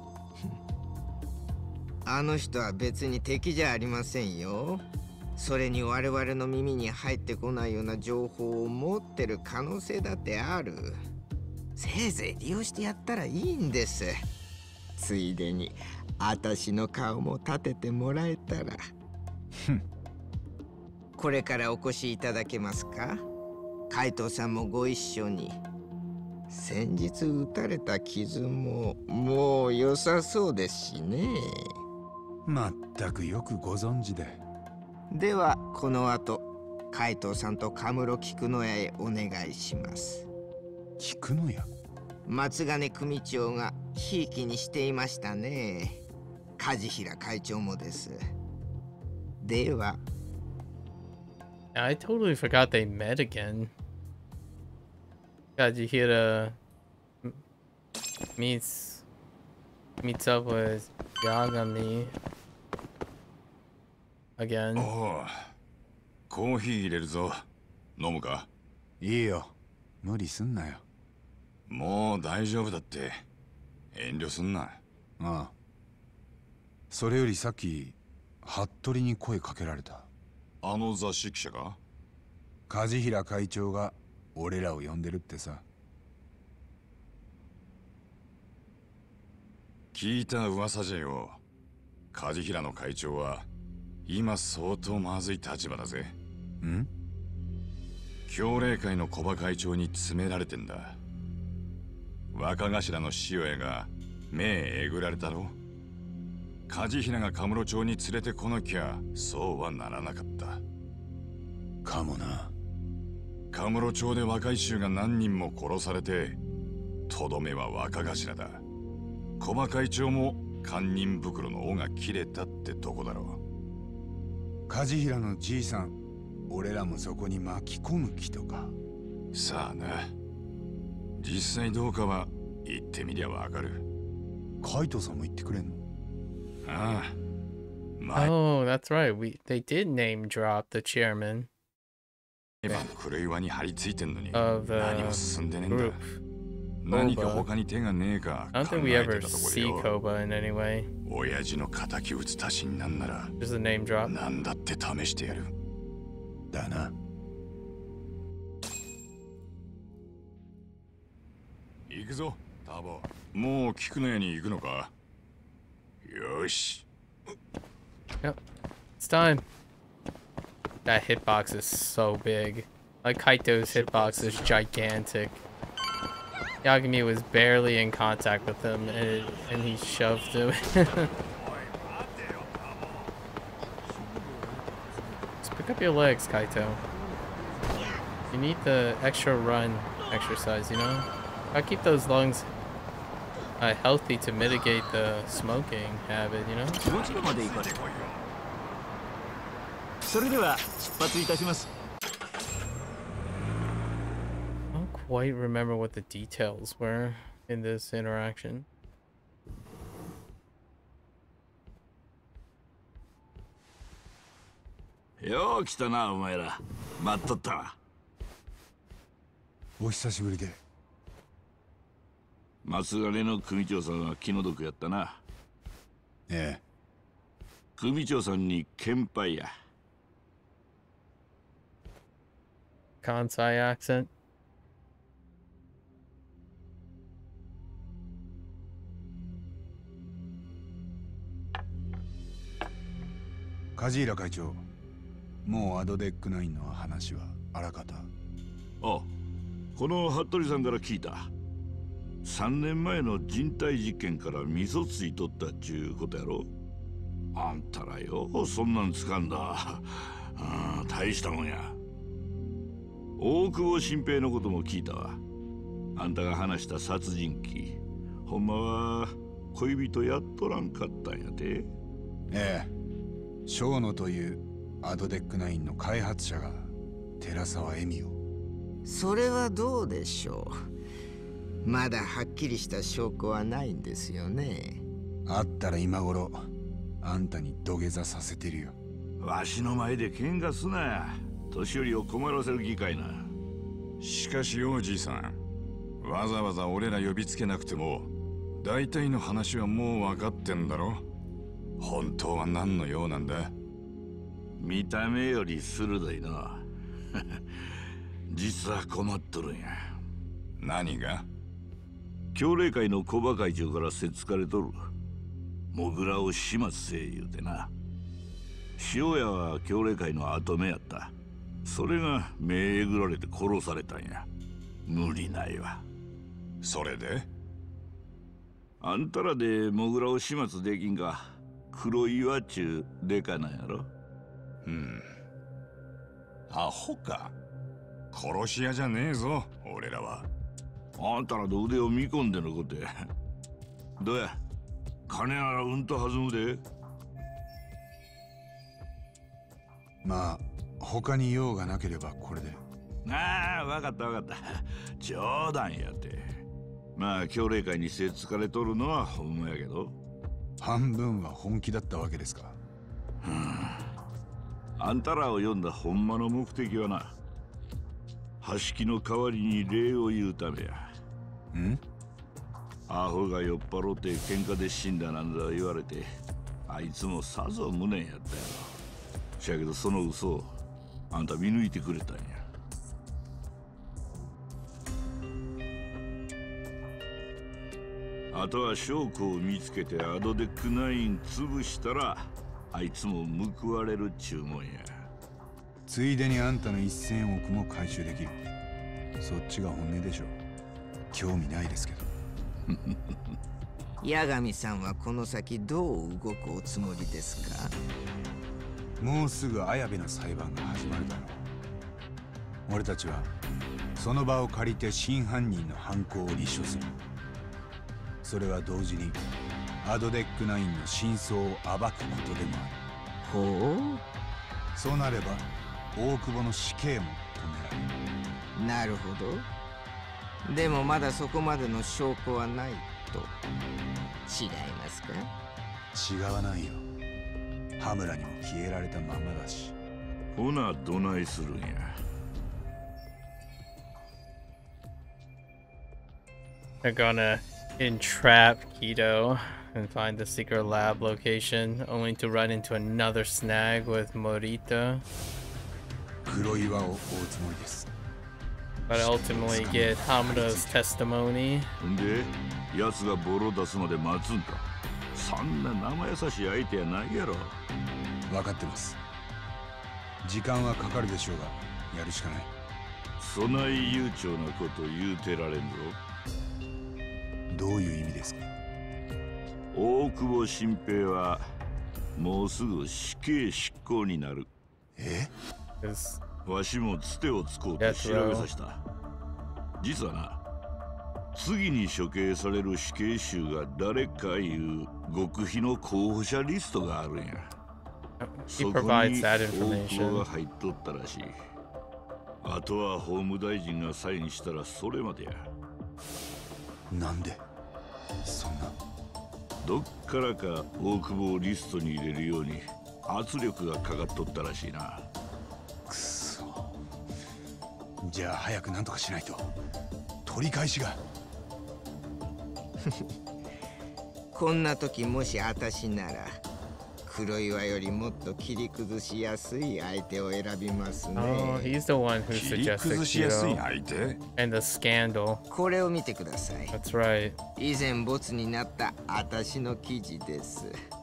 あの人は別に敵じゃありませんよ。それに我々の耳に入ってこないような情報を持ってる可能性だってある。せいぜい利用してやったらいいんです。ついでに私の顔も立ててもらえたら。これからお越しいただけますか？海藤さんもご一緒に。先日撃たれた傷ももう良さそうですしね。 まったくよくご存知で。 ではこの後海藤さんとカムロ菊野屋へお願いします。 菊野屋？ 松金組長がひいきにしていましたね。梶平会長もです。では。 I totally forgot they met again. Kajihira meets up with Yagami again. おう、コーヒー入れるぞ。飲むか？ いいよ。無理すんなよ。 もう大丈夫だって。遠慮すんな。 ああ。それよりさっき服部に声かけられた。 あの雑誌記者が？ 梶平会長が俺らを呼んでるってさ。 聞いた噂じゃよ。梶平の会長は今相当まずい立場だぜ。 ん？ 協励会の小葉会長に詰められてんだ。若頭の塩屋が目えぐられたろ。梶平がカムロ町に連れてこなきゃそうはならなかった。 かもな。 カムロ町で若い衆が何人も殺されて、とどめは若頭だ。小葉会長も堪忍袋の尾が切れたってとこだろう。梶平のじいさん、俺らもそこに巻き込む気とか。 さあな。実際どうかは言ってみりゃわかる。 海藤さんも言ってくれんの？ ああ。 Oh, that's right. They did name drop the chairman of the group. I don't think we ever see Koba in any way. Just a name drop. なんだって試してやる。 だな。 行くぞ、タボ。もう菊野屋に行くのか？よし。 Yep, it's time. That hitbox is so big. Like Kaito's hitbox is gigantic. Yagami was barely in contact with him, and he shoved him. Just pick up your legs, Kaito. You need the extra run exercise, you know? Gotta keep those lungs healthy to mitigate the smoking habit, you know? I don't quite remember what the details were in this interaction. よう来たな、お前ら。待っとったわ。 お久しぶりで。 松金の組長さんは気の毒やったな。 ええ。 組長さんに献杯や。 Kansai accent. 梶平会長、もうアドデック9の話はあらかた。 あ、この服部さんから聞いた。3年前の人体実験から味噌ついとったっちゅうことやろ。あんたらよ、そんなんつかんだ。大したもんや。大久保新平のことも聞いたわ。あんたが話した殺人鬼、ほんまは恋人やっとらんかったんやて。 ええ。小野というアドデック9の開発者が寺沢恵美を。 それはどうでしょう。まだはっきりした証拠はないんですよね。 あったら今頃あんたに土下座させてるよ。 わしの前で喧嘩すな。年寄りを困らせる機会な。 しかしおじいさん、わざわざ俺ら呼びつけなくても大体の話はもう分かってんだろ。本当は何の用なんだ。 見た目より鋭いな。実は困っとるんや。 何が？ 協励会の小馬会長からせっつかれとる。モグラを始末せえ言うてな。塩屋は協励会の跡目やった。それが目えぐられて殺されたんや。無理ないわ。 それで？ あんたらでモグラを始末できんか。黒岩っちゅうデカなんやろ。 アホか。殺し屋じゃねえぞ俺らは。 あんたらの腕を見込んでのことや。どうや、金ならうんと弾むで。 まあ他に用がなければこれで。 ああ、分かった分かった。冗談やて。まあ協励会にせっつかれとるのはほんまやけど。 半分は本気だったわけですか。 あんたらを呼んだほんまの目的はな、橋木の代わりに礼を言うためや。アホが酔っ払って喧嘩で死んだなんざ言われて、あいつもさぞ無念やったやろ。しやけどその嘘をあんた見抜いてくれたんや。あとは証拠を見つけてアドデック9潰したら、あいつも報われるっちゅうもんや。 ついでにあんたの1000億も回収できる。そっちが本音でしょ。興味ないですけど。 八神さんはこの先どう動くおつもりですか？ もうすぐ綾部の裁判が始まるだろう。俺たちはその場を借りて真犯人の犯行を立証する。それは同時にアドデック9の真相を暴くことでもある。 ほう。そうなれば大久保の死刑も止められる。 なるほど。でもまだそこまでの証拠はないと。違いますか？ 違わないよ。羽村にも消えられたままだし。 ほなどないするんや。 They're gonna entrap Kido and find the secret lab location, only to run into another snag with Morita. 黒岩を追うつもりです。 But ultimately get Hamura's testimony. んで、奴がボロ出すまで待つんか。そんな生優しい相手やないやろ。 分かってます。時間はかかるでしょうが、やるしかない。 そない悠長なこと言うてられんぞ。 どういう意味ですか？ 大久保新平はもうすぐ死刑執行になる。わしもつてをつこうと調べさせた。実はな、次に処刑される死刑囚が誰かいう極秘の候補者リストがあるんや。そこに大久保が入っとったらしい。あとは法務大臣がサインしたらそれまでや。 なんでそんな。 どっからか大久保をリストに入れるように圧力がかかっとったらしいな。 くそ。じゃあ早く何とかしないと。取り返しが。 こんな時もし私なら黒岩よりもっと切り崩しやすい相手を選びますね。 Oh, he's the one who suggested Kido and the scandal. これを見てください。 That's right. 以前ボツになった私の記事です。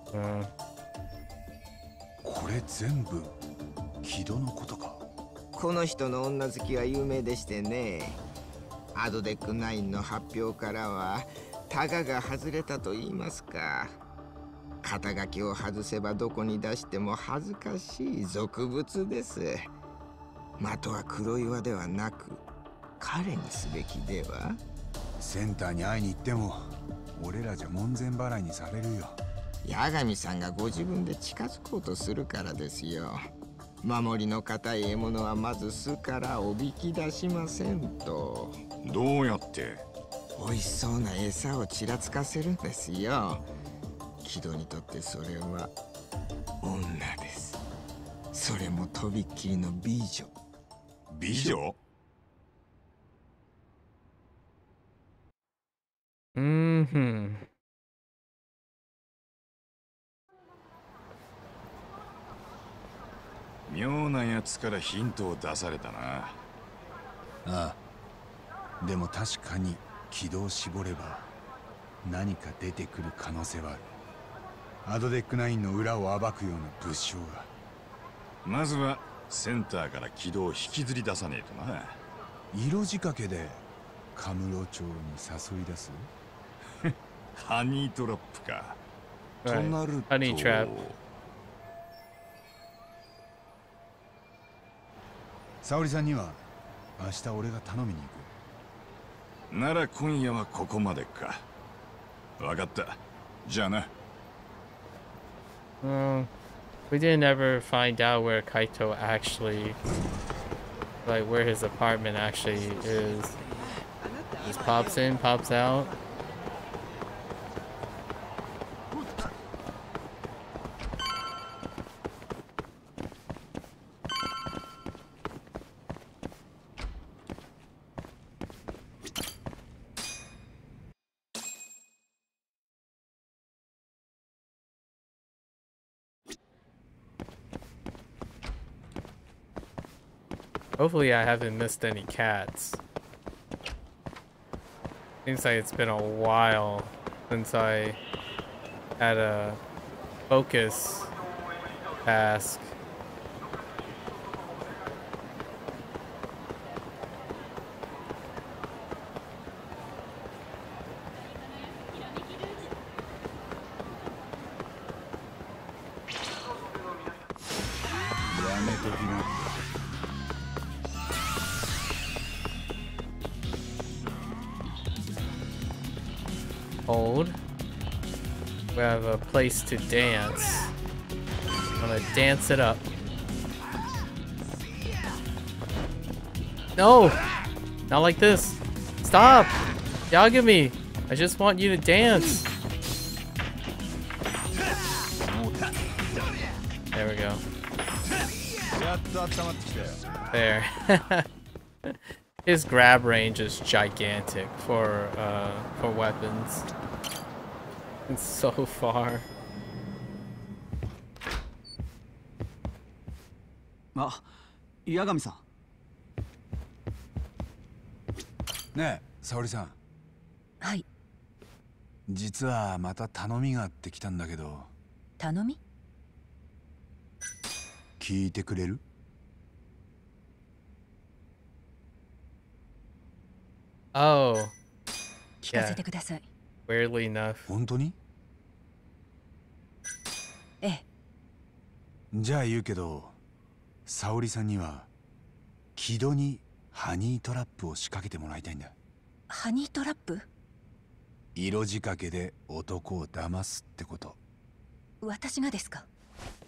これ全部木戸のことか。 この人の女好きは有名でしてね。アドデック9の発表からはタガが外れたと言いますか。肩書きを外せばどこに出しても恥ずかしい俗物です。的は黒岩ではなく彼にすべきでは。 センターに会いに行っても俺らじゃ門前払いにされるよ。 八神さんがご自分で近づこうとするからですよ。守りの固い獲物はまず巣からおびき出しませんと。 どうやって？ 美味しそうな餌をちらつかせるんですよ。木戸にとってそれは女です。それもとびっきりの美女。 美女？妙なやつからヒントを出されたな。 ああ、でも確かに軌道を絞れば何か出てくる可能性はある。アドデック9の裏を暴くような物証が。 まずはセンターから軌道を引きずり出さねえとな。 色仕掛けでカムロ町に誘い出すハニートラップか。となるとハニートラップ。 沙織さんには明日俺が頼みに行く。 なら今夜はここまでか。わかった。じゃあな。 We didn't ever find out where Kaito actually, like where his apartment actually is. Just pops in, pops out. Hopefully I haven't missed any cats. Seems like it's been a while since I had a focus task. Hold. We have a place to dance. I'm gonna dance it up. No! Not like this. Stop! Yagami! I just want you to dance. There we go. There. His grab range is gigantic for weapons. It's so far. あ、八神さん。ねえ、沙織さん。 はい。 実はまた頼みがあってきたんだけど。 頼み？ 聞いてくれる ？Oh. 聞かせてください。 Weirdly enough. 本当に？ ええ。 じゃあ言うけど、沙織さんには木戸にハニートラップを仕掛けてもらいたいんだ。 ハニートラップ？ 色仕掛けで男を騙すってこと。 私がですか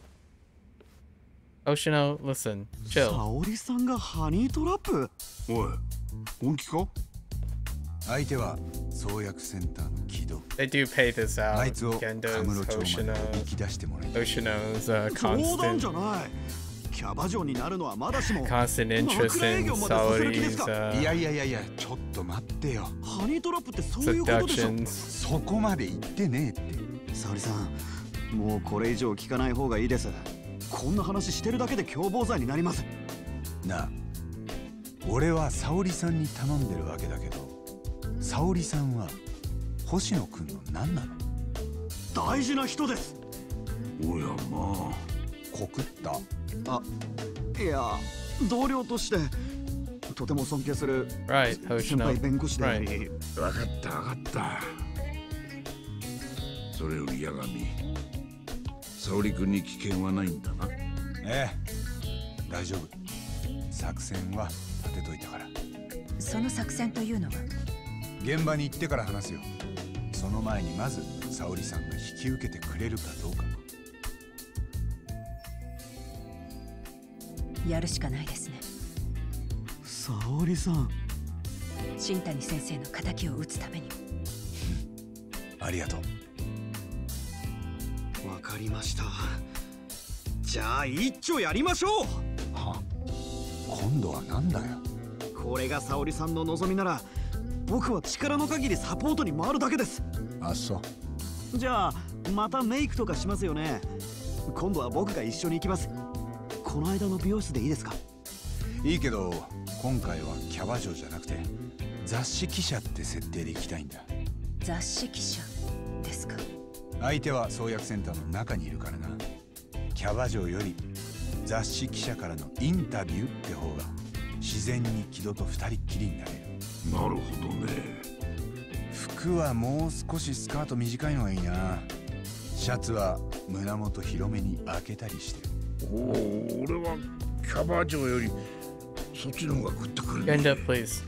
？Oshino, listen, chill. 沙織さんがハニートラップ？ おい、本気か？ 相手は創薬センターの木戸。 They do pay this out. あいつをカムロ町まで引き出してもらいたい。 Oshino's 冗談 constant じゃない。キャバ嬢になるのはまだしも。 constant interest in Saori's いやいやいやいや、ちょっと待ってよ。 ハニートラップってそういうことでしょ。 そこまで言ってねえって。 沙織さん、もうこれ以上聞かない方がいいです。こんな話してるだけで共謀罪になります。 なあ、俺は沙織さんに頼んでるわけだけど、沙織さんは星野くんの何なの？ 大事な人です。 おやまあ。 告った？ あ、いや、同僚としてとても尊敬する先輩弁護士であり。 分かった分かった。それより八神、沙織君に危険はないんだな。 ええ、大丈夫。作戦は立てといたから。 その作戦というのは？ 現場に行ってから話すよ。その前にまず沙織さんが引き受けてくれるかどうか。 やるしかないですね。 沙織さん。 新谷先生の仇を討つために。 ありがとう。 わかりました。 じゃあ一丁やりましょう。 は？今度はなんだよ。 これが沙織さんの望みなら僕は力の限りサポートに回るだけです。 あ、そう。 じゃあまたメイクとかしますよね。今度は僕が一緒に行きます。この間の美容室でいいですか？ いいけど今回はキャバ嬢じゃなくて雑誌記者って設定で行きたいんだ。 雑誌記者ですか？ 相手は創薬センターの中にいるからな。キャバ嬢より雑誌記者からのインタビューって方が自然に木戸と二人っきりになれる。 なるほどね。 服はもう少しスカート短いのがいいな。シャツは胸元広めに開けたりしてる。 おお、俺はキャバ嬢よりそっちの方がグッとくるね。 Genda, please.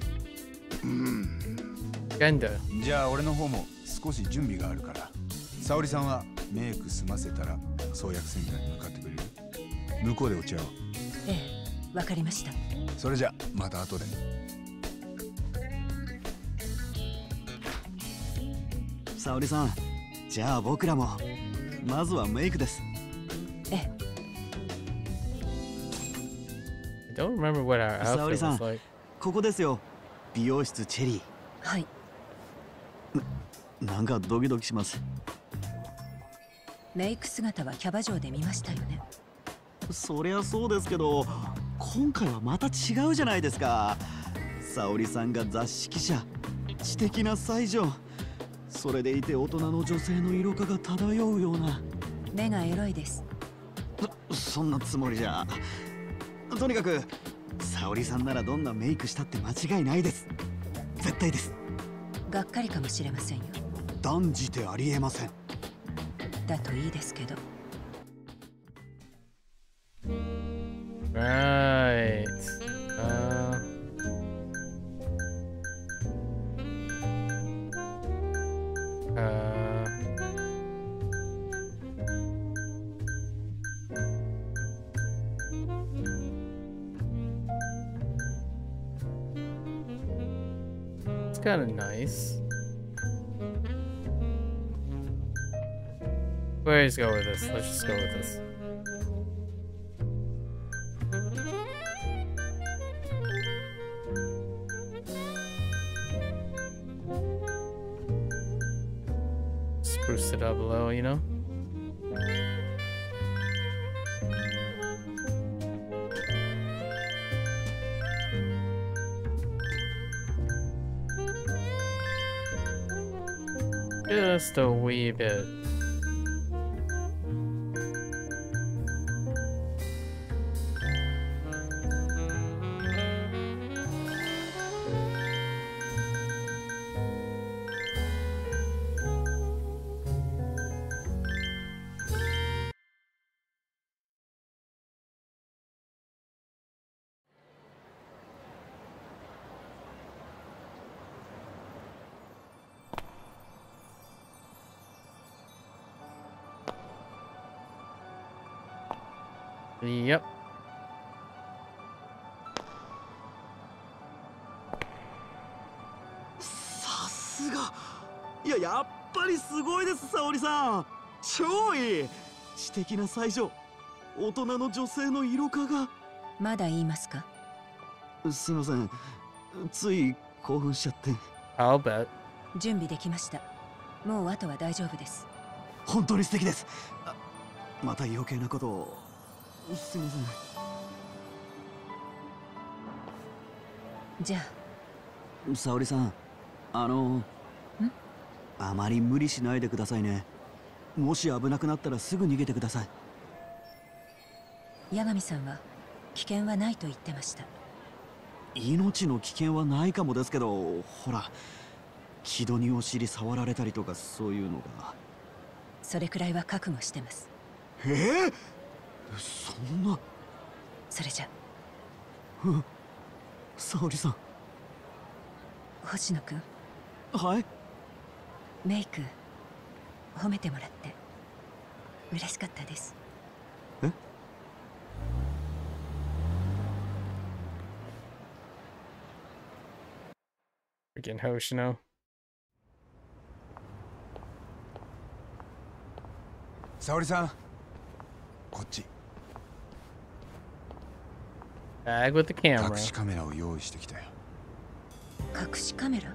Genda. じゃあ俺の方も少し準備があるから、沙織さんはメイク済ませたら創薬センターに向かってくれる？向こうでお茶を。 ええ、わかりました。 それじゃまた後で。 沙織さん、じゃあ僕らもまずはメイクです。 ええ。 I don't remember what our 沙 outfit 織さん was like. ここですよ。美容室チェリー。 はい。 なんかドキドキします。 メイク姿はキャバ嬢で見ましたよね。 そりゃそうですけど、今回はまた違うじゃないですか。沙織さんが雑誌記者、知的な才女、それでいて大人の女性の色気が漂うような。 目がエロいです。 そんなつもりじゃ。とにかく沙織さんならどんなメイクしたって間違いないです。絶対です。 がっかりかもしれませんよ。 断じてありえません。 だといいですけど。 Right. It's kind of nice. Let's go with this. Let's just go with this. Spruce it up a little, you know? Just a wee bit. Yep. さすが。いや、やっぱりすごいです、沙織さん。超いい。知的な才女、大人の女性の色気が。 まだ言いますか？ すいません、つい興奮しちゃって。 I'll bet. 準備できました。もうあとは大丈夫です。 本当に素敵です。また余計なことを。すいません。 じゃあ沙織さん、あまり無理しないでくださいね。もし危なくなったらすぐ逃げてください。八神さんは危険はないと言ってました。 命の危険はないかもですけど、ほら木戸にお尻触られたりとかそういうのが。 それくらいは覚悟してます。 そんな。 それじゃ。 沙織さん。 星野くん。 はい。 メイク褒めてもらって嬉しかったです。 え ？Freaking Hoshino. 沙織さん、こっち。 Bag with the camera. 隠しカメラを用意してきたよ。 隠しカメラ？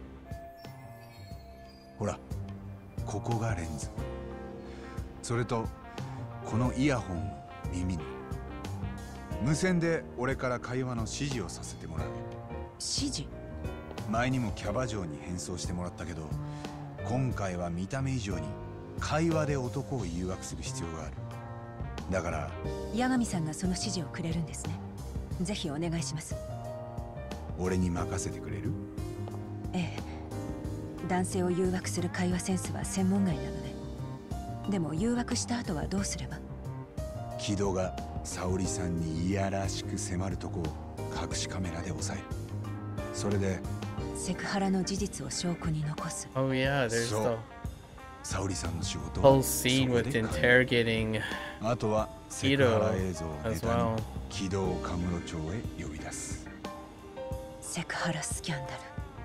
ほら、ここがレンズ。それとこのイヤホンを耳に。無線で俺から会話の指示をさせてもらう。 指示？ 前にもキャバ嬢に変装してもらったけど、今回は見た目以上に会話で男を誘惑する必要がある。だから八神さんがその指示をくれるんですね。ぜひお願いします。 俺に任せてくれる？ ええ、男性を誘惑する会話センスは専門外なので。でも誘惑した後はどうすれば？ 木戸が沙織さんにいやらしく迫るとこを隠しカメラで抑える。それでセクハラの事実を証拠に残す。 Oh yeah, there's the 沙織さんの仕事 whole scene with interrogating あとはセクハラ映像をネ as タに well. 木戸を神室町へ呼び出す。 セクハラスキャンダル。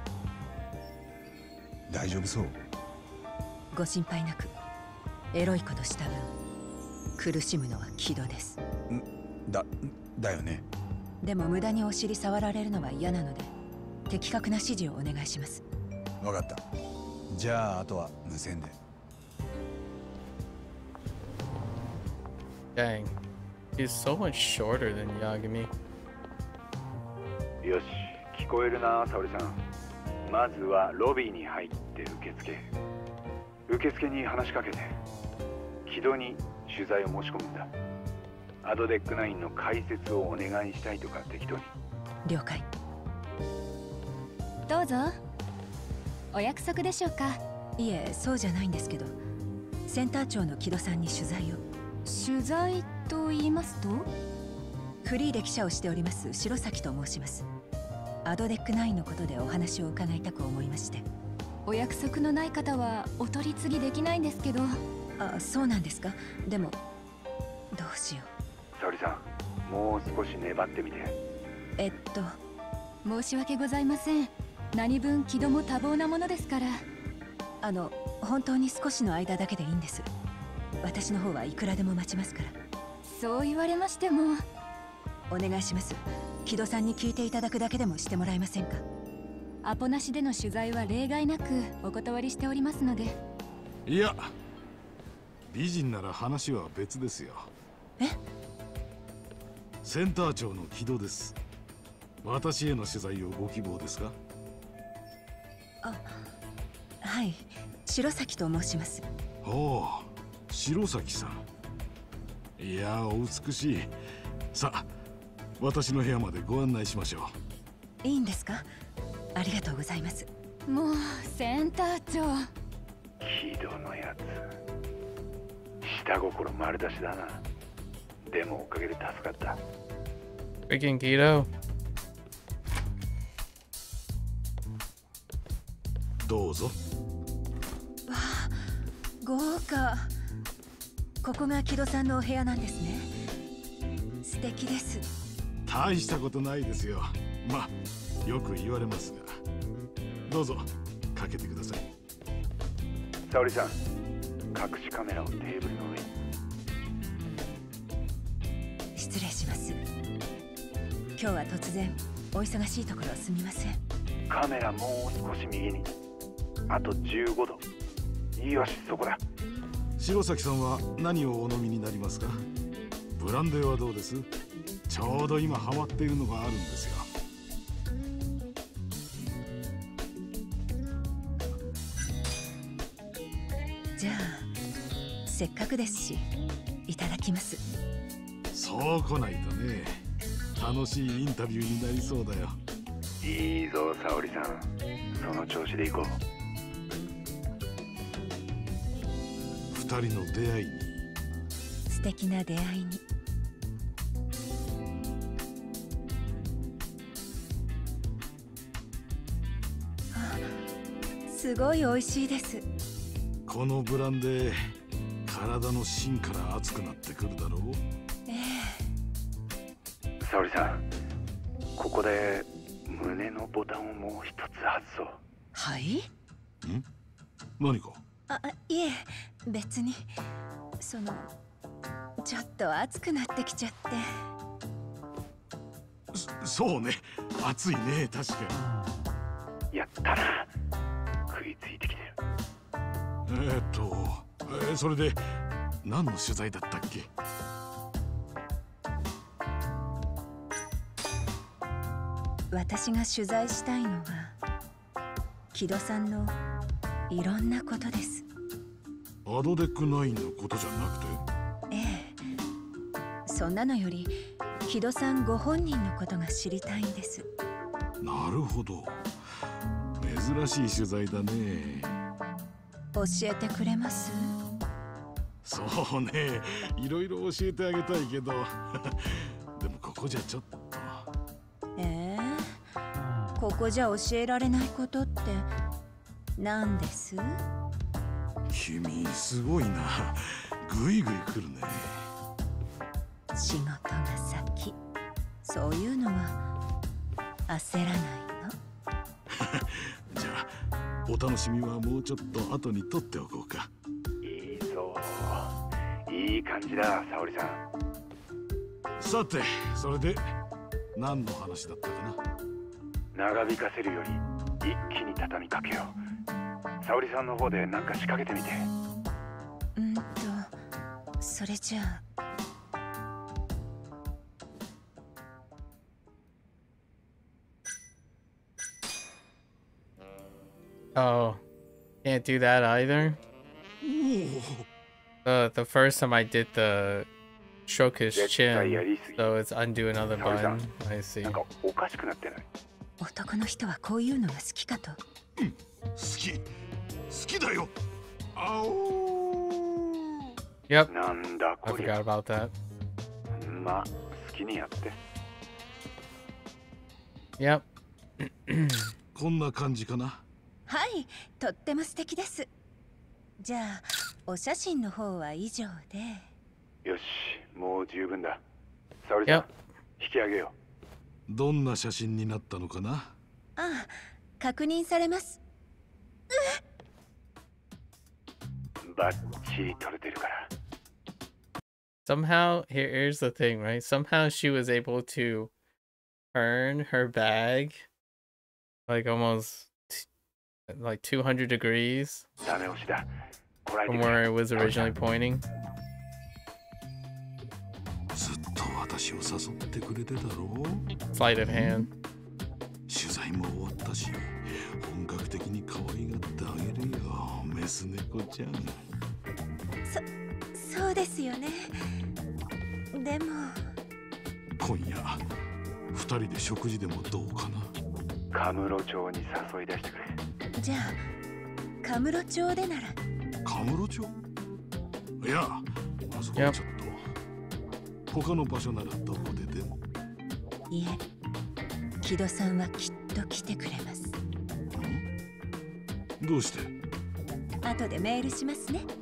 大丈夫そう？ ご心配なく。エロいことした分苦しむのは木戸です。 だよね。 でも無駄にお尻触られるのは嫌なので的確な指示をお願いします。 わかった。じゃああとは無線で。 Dang, he's so much shorter than Yagami. よし、聞こえるな、沙織さん。まずはロビーに入って受付。受付に話しかけて、木戸に取材を申し込むんだ。アドデック9の解説をお願いしたいとか適当に。 了解。 どうぞ。お約束でしょうか？ いえ、そうじゃないんですけど、センター長の木戸さんに取材を。 取材と言いますと？ フリーで記者をしております白崎と申します。アドデック9のことでお話を伺いたく思いまして。 お約束のない方はお取り次ぎできないんですけど。 あ、そうなんですか。でもどうしよ沙織さん、もう少し粘ってみて。 申し訳ございません。何分木戸も多忙なものですから。 本当に少しの間だけでいいんです。私の方はいくらでも待ちますから。 そう言われましても。 お願いします。木戸さんに聞いていただくだけでもしてもらえませんか？ アポなしでの取材は例外なくお断りしておりますので。 いや、美人なら話は別ですよ。 え？ センター長の木戸です。私への取材をご希望ですか？ あ、はい、白崎と申します。 おお、白崎さん。いや、お美しい。さあ、私の部屋までご案内しましょう。いいんですか？ありがとうございます。 もうセンター長。 木戸のやつ、下心丸出しだな。でもおかげで助かった。 Freaking Guido. どうぞ。 わあ、豪華。ここが木戸さんのお部屋なんですね。素敵です。 大したことないですよ。まあ、よく言われますが。どうぞ、かけてください。 沙織さん、隠しカメラをテーブルの上に。 失礼します。今日は突然お忙しいところすみません。 カメラもう少し右に。あと15度。よし、そこだ。 白崎さんは何をお飲みになりますか？ブランデーはどうです？ちょうど今ハマっているのがあるんですよ。 じゃあせっかくですしいただきます。 そう来ないとね。楽しいインタビューになりそうだよ。 いいぞ、沙織さん。その調子で行こう。 二人の出会いに。 素敵な出会いに。すごい美味しいです。 このブランデー、体の芯から熱くなってくるだろう。 沙織さん、ここで胸のボタンをもう一つ外そう。 はい？ ん？何か？ いえ、別に。ちょっと熱くなってきちゃって。 そうね、暑いね、確かに。やったな、食いついてきてる。 それで何の取材だったっけ？ 私が取材したいのは木戸さんのいろんなことです。 アドデック9のことじゃなくて？ ええ、そんなのより木戸さんご本人のことが知りたいんです。 なるほど、珍しい取材だね。 教えてくれます？ そうね、いろいろ教えてあげたいけどでもここじゃちょっと。 ここじゃ教えられないことって何です？ 君すごいな、ぐいぐい来るね。 仕事が先、そういうのは焦らないの？ じゃあお楽しみはもうちょっと後に取っておこうか。 いいぞ、いい感じだ、沙織さん。 さて、それで何の話だったかな？ 長引かせるより一気に畳みかけよう。沙織さんの方で何か仕掛けてみて。 それじゃあ。 Oh, can't do that either. The first time I did the stroke his chin, so it's undo another button. I see. なんかおかしくなってない？ 男の人はこういうのが好きかと。 好きだよ。あお。 Yep. なんだ I こりゃ。 forgot about that. まあ好きにやって。 Yep. こんな感じかな。 はい、とっても素敵です。じゃあお写真の方は以上で。 よし、もう十分だ。沙織さん、引き上げよう。どんな写真になったのかな？ ああ、確認されます。 バッチリ撮れてるから。 Somehow, here's the thing, right? Somehow she was able to turn her bag like almost like 200 degrees from where it was originally pointing. ずっと私を誘ってくれてだろう。 Sleight of hand. 取材も終わったし、本格的に可愛がってあげるよ、メス猫ちゃん。 そうですよね。でも今夜2人で食事でもどうかな？ カムロ町に誘い出してくれ。 じゃあカムロ町でなら。 カムロ町？いや、あそこはちょっと他の場所ならどこででも。 いえ、木戸さんはきっと来てくれます。 どうして？ 後でメールしますね。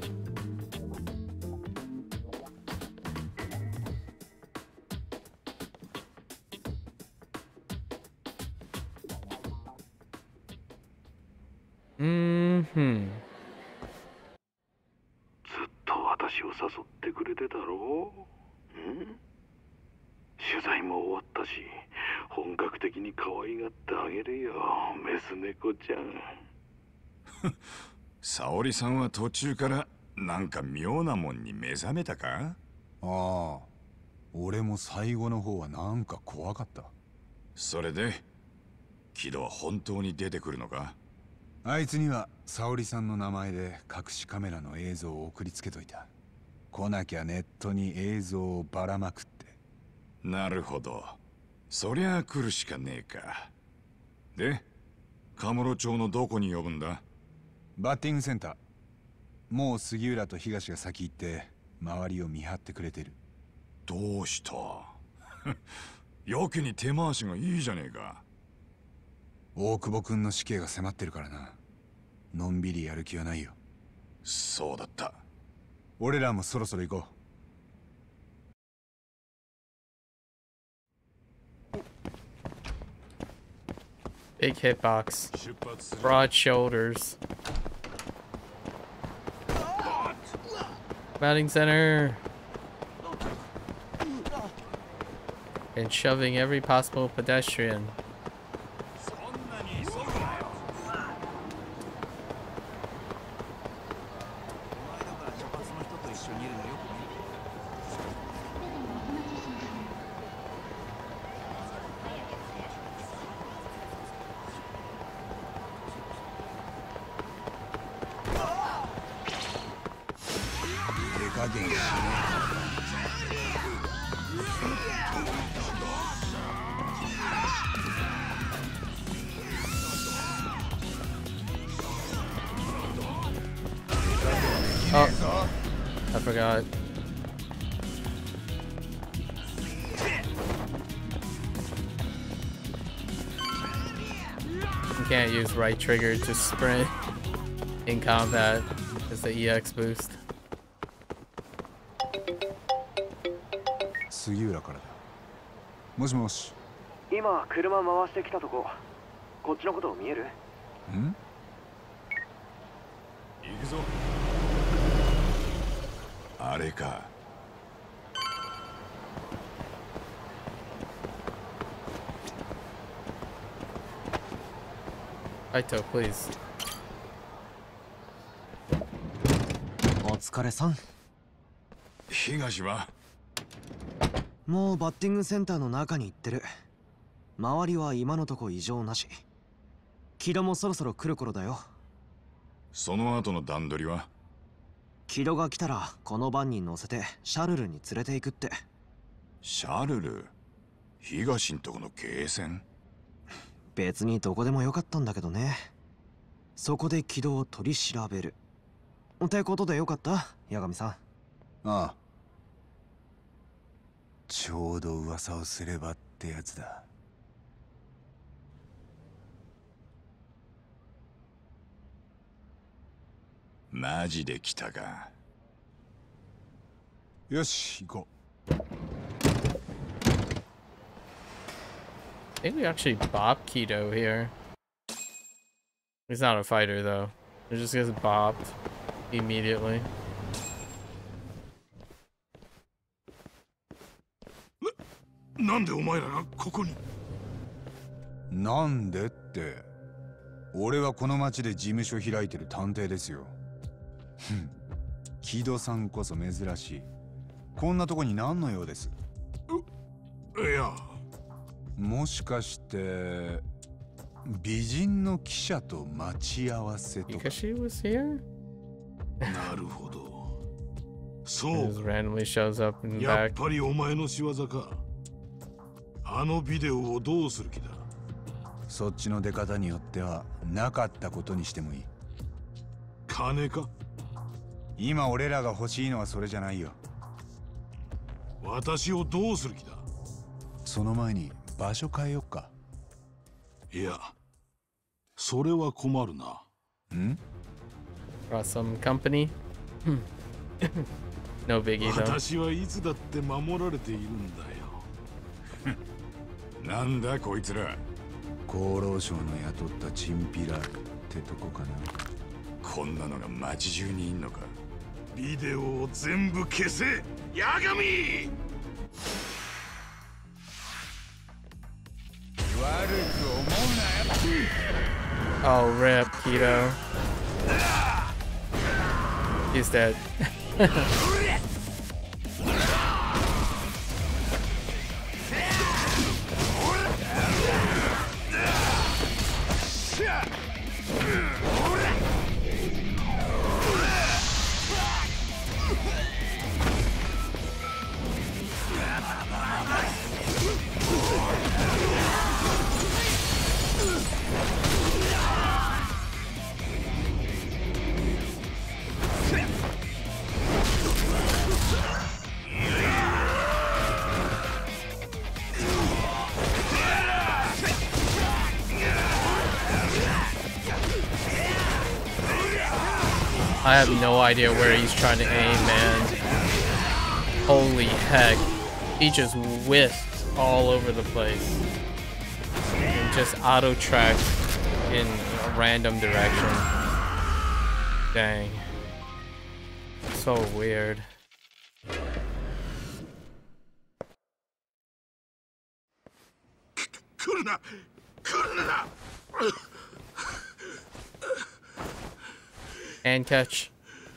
ずっと私を誘ってくれてだろう。取材も終わったし、本格的に可愛がってあげるよ、メス猫ちゃん。 沙織さんは途中からなんか妙なもんに目覚めたか？ ああ、俺も最後の方はなんか怖かった。 それで木戸は本当に出てくるのか？ あいつには沙織さんの名前で隠しカメラの映像を送りつけといた。来なきゃネットに映像をばらまくって。 なるほど、そりゃあ来るしかねえか。で、カムロ町のどこに呼ぶんだ？ バッティングセンター。もう杉浦と東が先行って周りを見張ってくれてる。 どうしたやけに手回しがいいじゃねえか。 大久保君の死刑が迫ってるからな。のんびりやる気はないよ。 そうだった。 俺らもそろそろ行こう。 Big hitbox, broad shoulders. Batting center. and shoving every possible pedestrian. Oh, I forgot. You can't use right trigger to sprint in combat as the EX boost. 杉浦からだ。もしもし。 今車回してきたとこ。こっちのこと見える？ ん？ 行くぞ。あれか。 Kaito, please. お疲れさん。 東は？ もうバッティングセンターの中に行ってる。周りは今のとこ異常なし。木戸もそろそろ来る頃だよ。 その後の段取りは？ 木戸が来たらこのバンに乗せてシャルルに連れて行くって。 シャルル？東んとこのゲーセン？ 別にどこでもよかったんだけどね。そこで木戸を取り調べる。ってことでよかった、八神さん。 ああ。ちょうど噂をすればってやつだ。 マジで来たか。 よし、行こう。 I think we actually bop Keto here. He's not a fighter though. He just gets bopped immediately. なんでお前らがここに？ なんでって。俺はこの町で事務所開いてる探偵ですよ。木戸さんこそ珍しい。こんなとこに何の用です？ いや。 もしかして美人の記者と待ち合わせとか。 Because she was here? なるほど。そ He う。 just randomly shows up in the やっ back. ぱりお前の仕業か。あのビデオをどうする気だ？ そっちの出方によってはなかったことにしてもいい。 金か？ 今俺らが欲しいのはそれじゃないよ。 私をどうする気だ？ その前に場所変えよっか。 いや、それは困るな。 ん？ Brought some company. No biggie though. 私はいつだって守られているんだよ。 なんだこいつら。 厚労省の雇ったチンピラってとこかな。 こんなのが街中にいんのか。 ビデオを全部消せ、八神！ 悪く思うなよ。 Oh, rip, Keto. He's dead. I have no idea where he's trying to aim, man. Holy heck. He just whiffed all over the place. And just auto-tracked in a random direction. Dang. So weird. 来るな来るな。 And catch.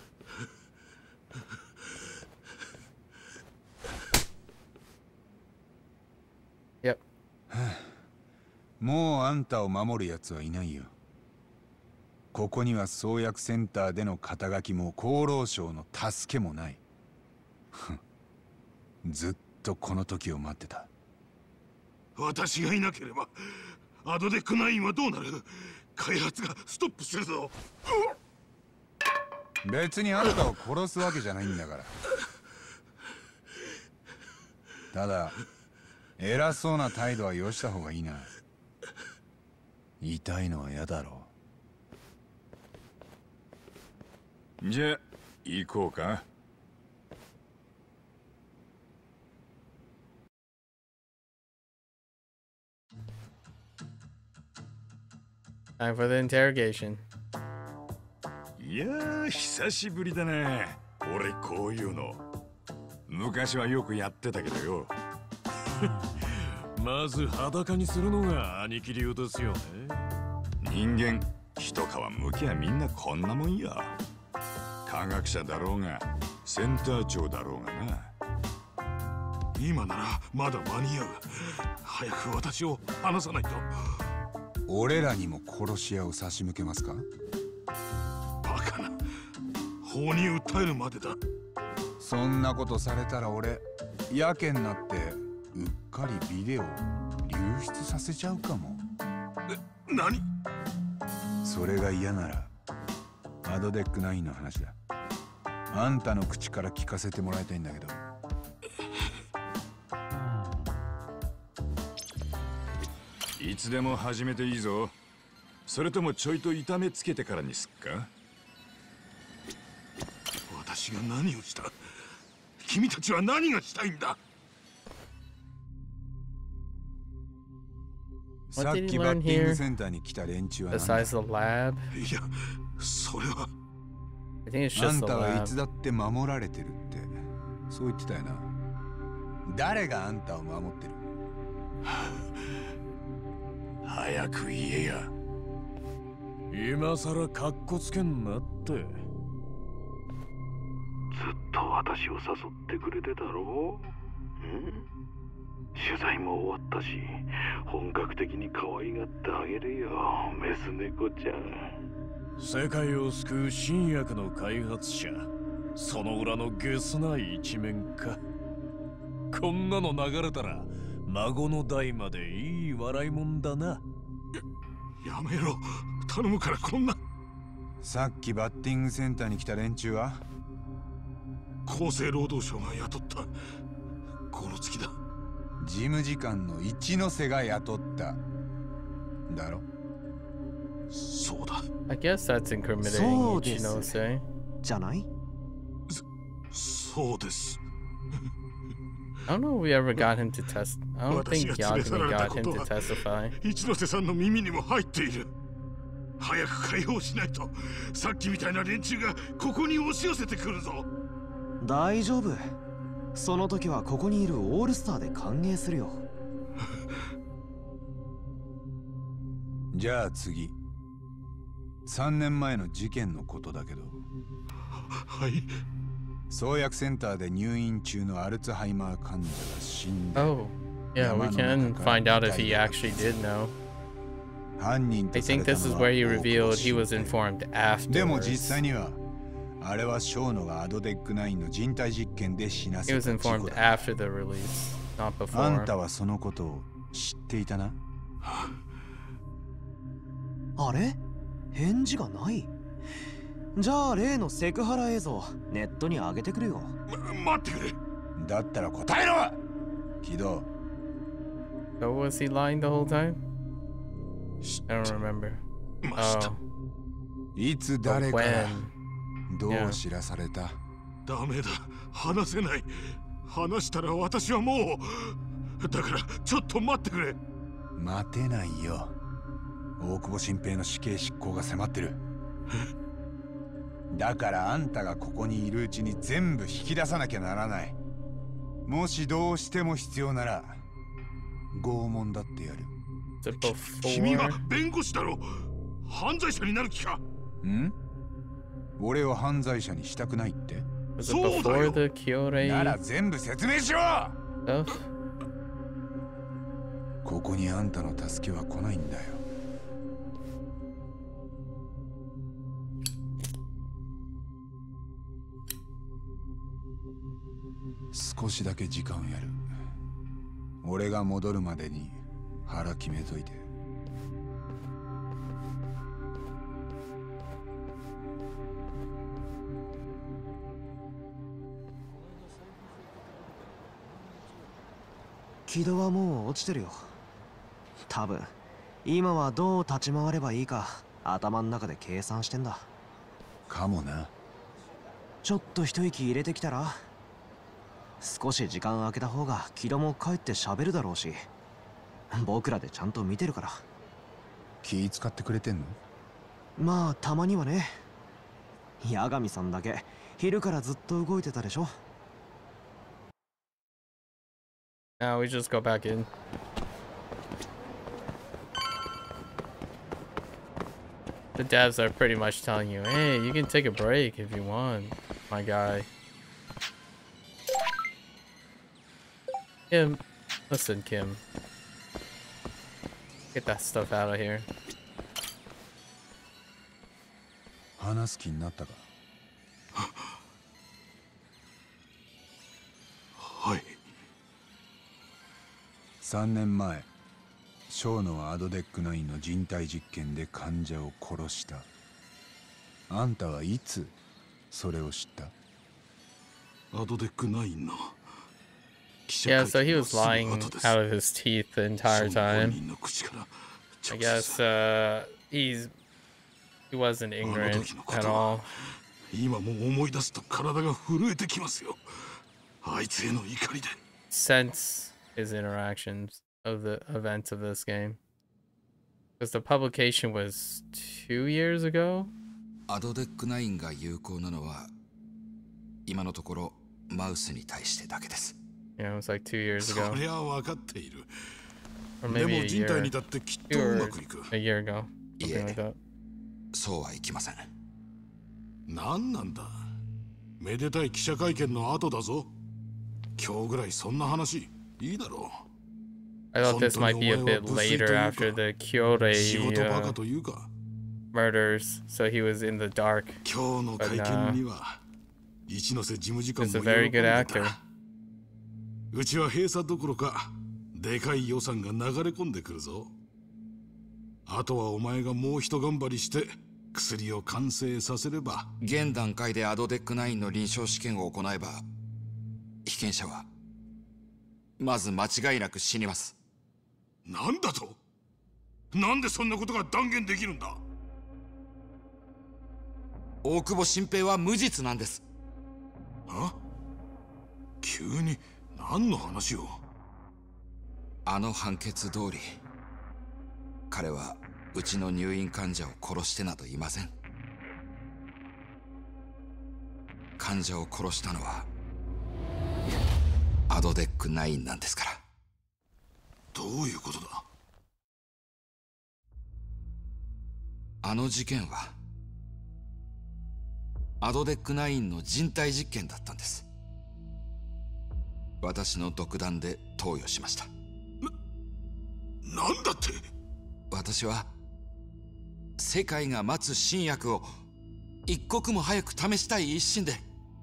Yep. もうあんたを守る奴はいないよ。ここには創薬センターでの肩書きも厚労省の助けもない。ずっとこの時を待ってた。 私がいなければアドデック9はどうなる？開発がストップするぞ。 別にあんたを殺すわけじゃないんだから。ただ偉そうな態度はよした方がいいな。痛いのは嫌だろう。じゃあ行こうか。 Time for the interrogation. いやー、久しぶりだね。俺こういうの昔はよくやってたけどよ。 まず裸にするのが兄貴流ですよね。 人間一皮むきゃみんなこんなもんや。科学者だろうがセンター長だろうがな。 今ならまだ間に合う。早く私を離さないと。 俺らにも殺し屋を差し向けますか？ バカな。法に訴えるまでだ。 そんなことされたら俺やけになってうっかりビデオ流出させちゃうかも。 何？ それが嫌ならアドデック9の話だ。あんたの口から聞かせてもらいたいんだけど。 いつでも始めていいぞ。それともちょいと痛めつけてからにすっか？ 私が何をした？君たちは何がしたいんだ？ さっきバッティングセンターに来た連中は何だ？ Besides the lab? いや、それは。 I think it's あ just ん the たはい lab. つだって守られてるって、そう言ってたよな。誰があんたを守ってる？ 早く言えや。 今さらカッコつけんなって。 ずっと私を誘ってくれてたろう？取材も終わったし、本格的に可愛がってあげるよ、メス猫ちゃん。 世界を救う新薬の開発者、その裏のゲスない一面か。こんなの流れたら孫の代までいい笑いもんだな。 やめろ、頼むからこんな。 さっきバッティングセンターに来た連中は厚生労働省が雇ったゴロツキだ。 事務次官の一ノ瀬が雇っただろ。 そうだ。 I guess that's incriminating, そうで Ichinose. すじゃない？ そうです I don't know if we ever got him to test. I don't think Yagami got him to testify. 一ノ瀬さんの耳にも入っている。早く解放しないとさっきみたいな連中がここに押し寄せてくるぞ。 大丈夫。その時はここにいるオールスターで歓迎するよ。 じゃあ次、3年前の事件のことだけど。 はい。 創薬センターで入院中のアルツハイマー患者が死んだ。 Oh, yeah, we can find out if he actually did know. 犯人 I とされ think た this の is は where he revealed he was informed でも afterwards. 実際にはあれはショーノがアドデック9の人体実験で死な He せ was た事故 informed だ。 after the release, not あ before. んたはそのことを知っていたな？ あれ？返事がない。じゃあ例のセクハラ映像ネットに上げてくれよ。 待ってくれ。 だったら答えろ。木戸。 So was he lying the whole time? I don't remember. Oh. いつ誰から When? どう知らされた？ ダメだ、話せない。話したら私はもう。だからちょっと待ってくれ。 待てないよ。大久保新平の死刑執行が迫ってる。だからあんたがここにいるうちに全部引き出さなきゃならない。もしどうしても必要なら拷問だってやる。 Is it before? 君は弁護士だろ。犯罪者になる気か。 ん？俺を犯罪者にしたくないって？ Was it before the Kyorei? なら全部説明しろ。 Stuff? ここにあんたの助けは来ないんだよ。少しだけ時間やる。俺が戻るまでに腹決めといて。 軌道はもう落ちてるよ。多分今はどう立ち回ればいいか頭の中で計算してんだ。 かもな。 ちょっと一息入れてきたら。少し時間空けた方が軌道も帰って喋るだろうし、僕らでちゃんと見てるから。 気使ってくれてんの？ まあたまにはね。八神さんだけ昼からずっと動いてたでしょ。 Now we just go back in. The devs are pretty much telling you, hey, you can take a break if you want, my guy. Kim, listen, Kim. Get that stuff out of here. 話す気になったか？ はい。 3年前、ショーノはアドデック9の人体実験で患者を殺した。あんたはいつそれを知った？ アドデック9の。 Yeah, so he was lying out of his teeth the entire time. I guess he wasn't ignorant at all. 今も思い出すと体が震えてきますよ。あいつへの怒りで。 Sense his interactions of the events of this game. Because the publication was 2 years ago? アドデック9が有効なのは今のところマウスに対してだけです。 Yeah, it was like 2 years ago. そりゃ分かっている。 Or maybe a year, or a year ago. Something like that. そうはいきません。 何なんだ。めでたい記者会見の後だぞ。今日ぐらいそんな話いいだろう。 I thought this might be a bit later after the Kyorei murders, so he was in the dark. But he's a very good actor. うちは閉鎖どころかでかい予算が流れ込んでくるぞ。あとはお前がもう一頑張りして薬を完成させれば。 現段階でアドデック9の臨床試験を行えば被験者はまず間違いなく死にます。 なんだと？なんでそんなことが断言できるんだ？ 大久保新平は無実なんです。 あ？急に何の話を？ あの判決通り彼はうちの入院患者を殺してなどいません。患者を殺したのはアドデック9なんですから。 どういうことだ？ あの事件はアドデック9の人体実験だったんです。私の独断で投与しました。 なんだって？ 私は世界が待つ新薬を一刻も早く試したい一心で。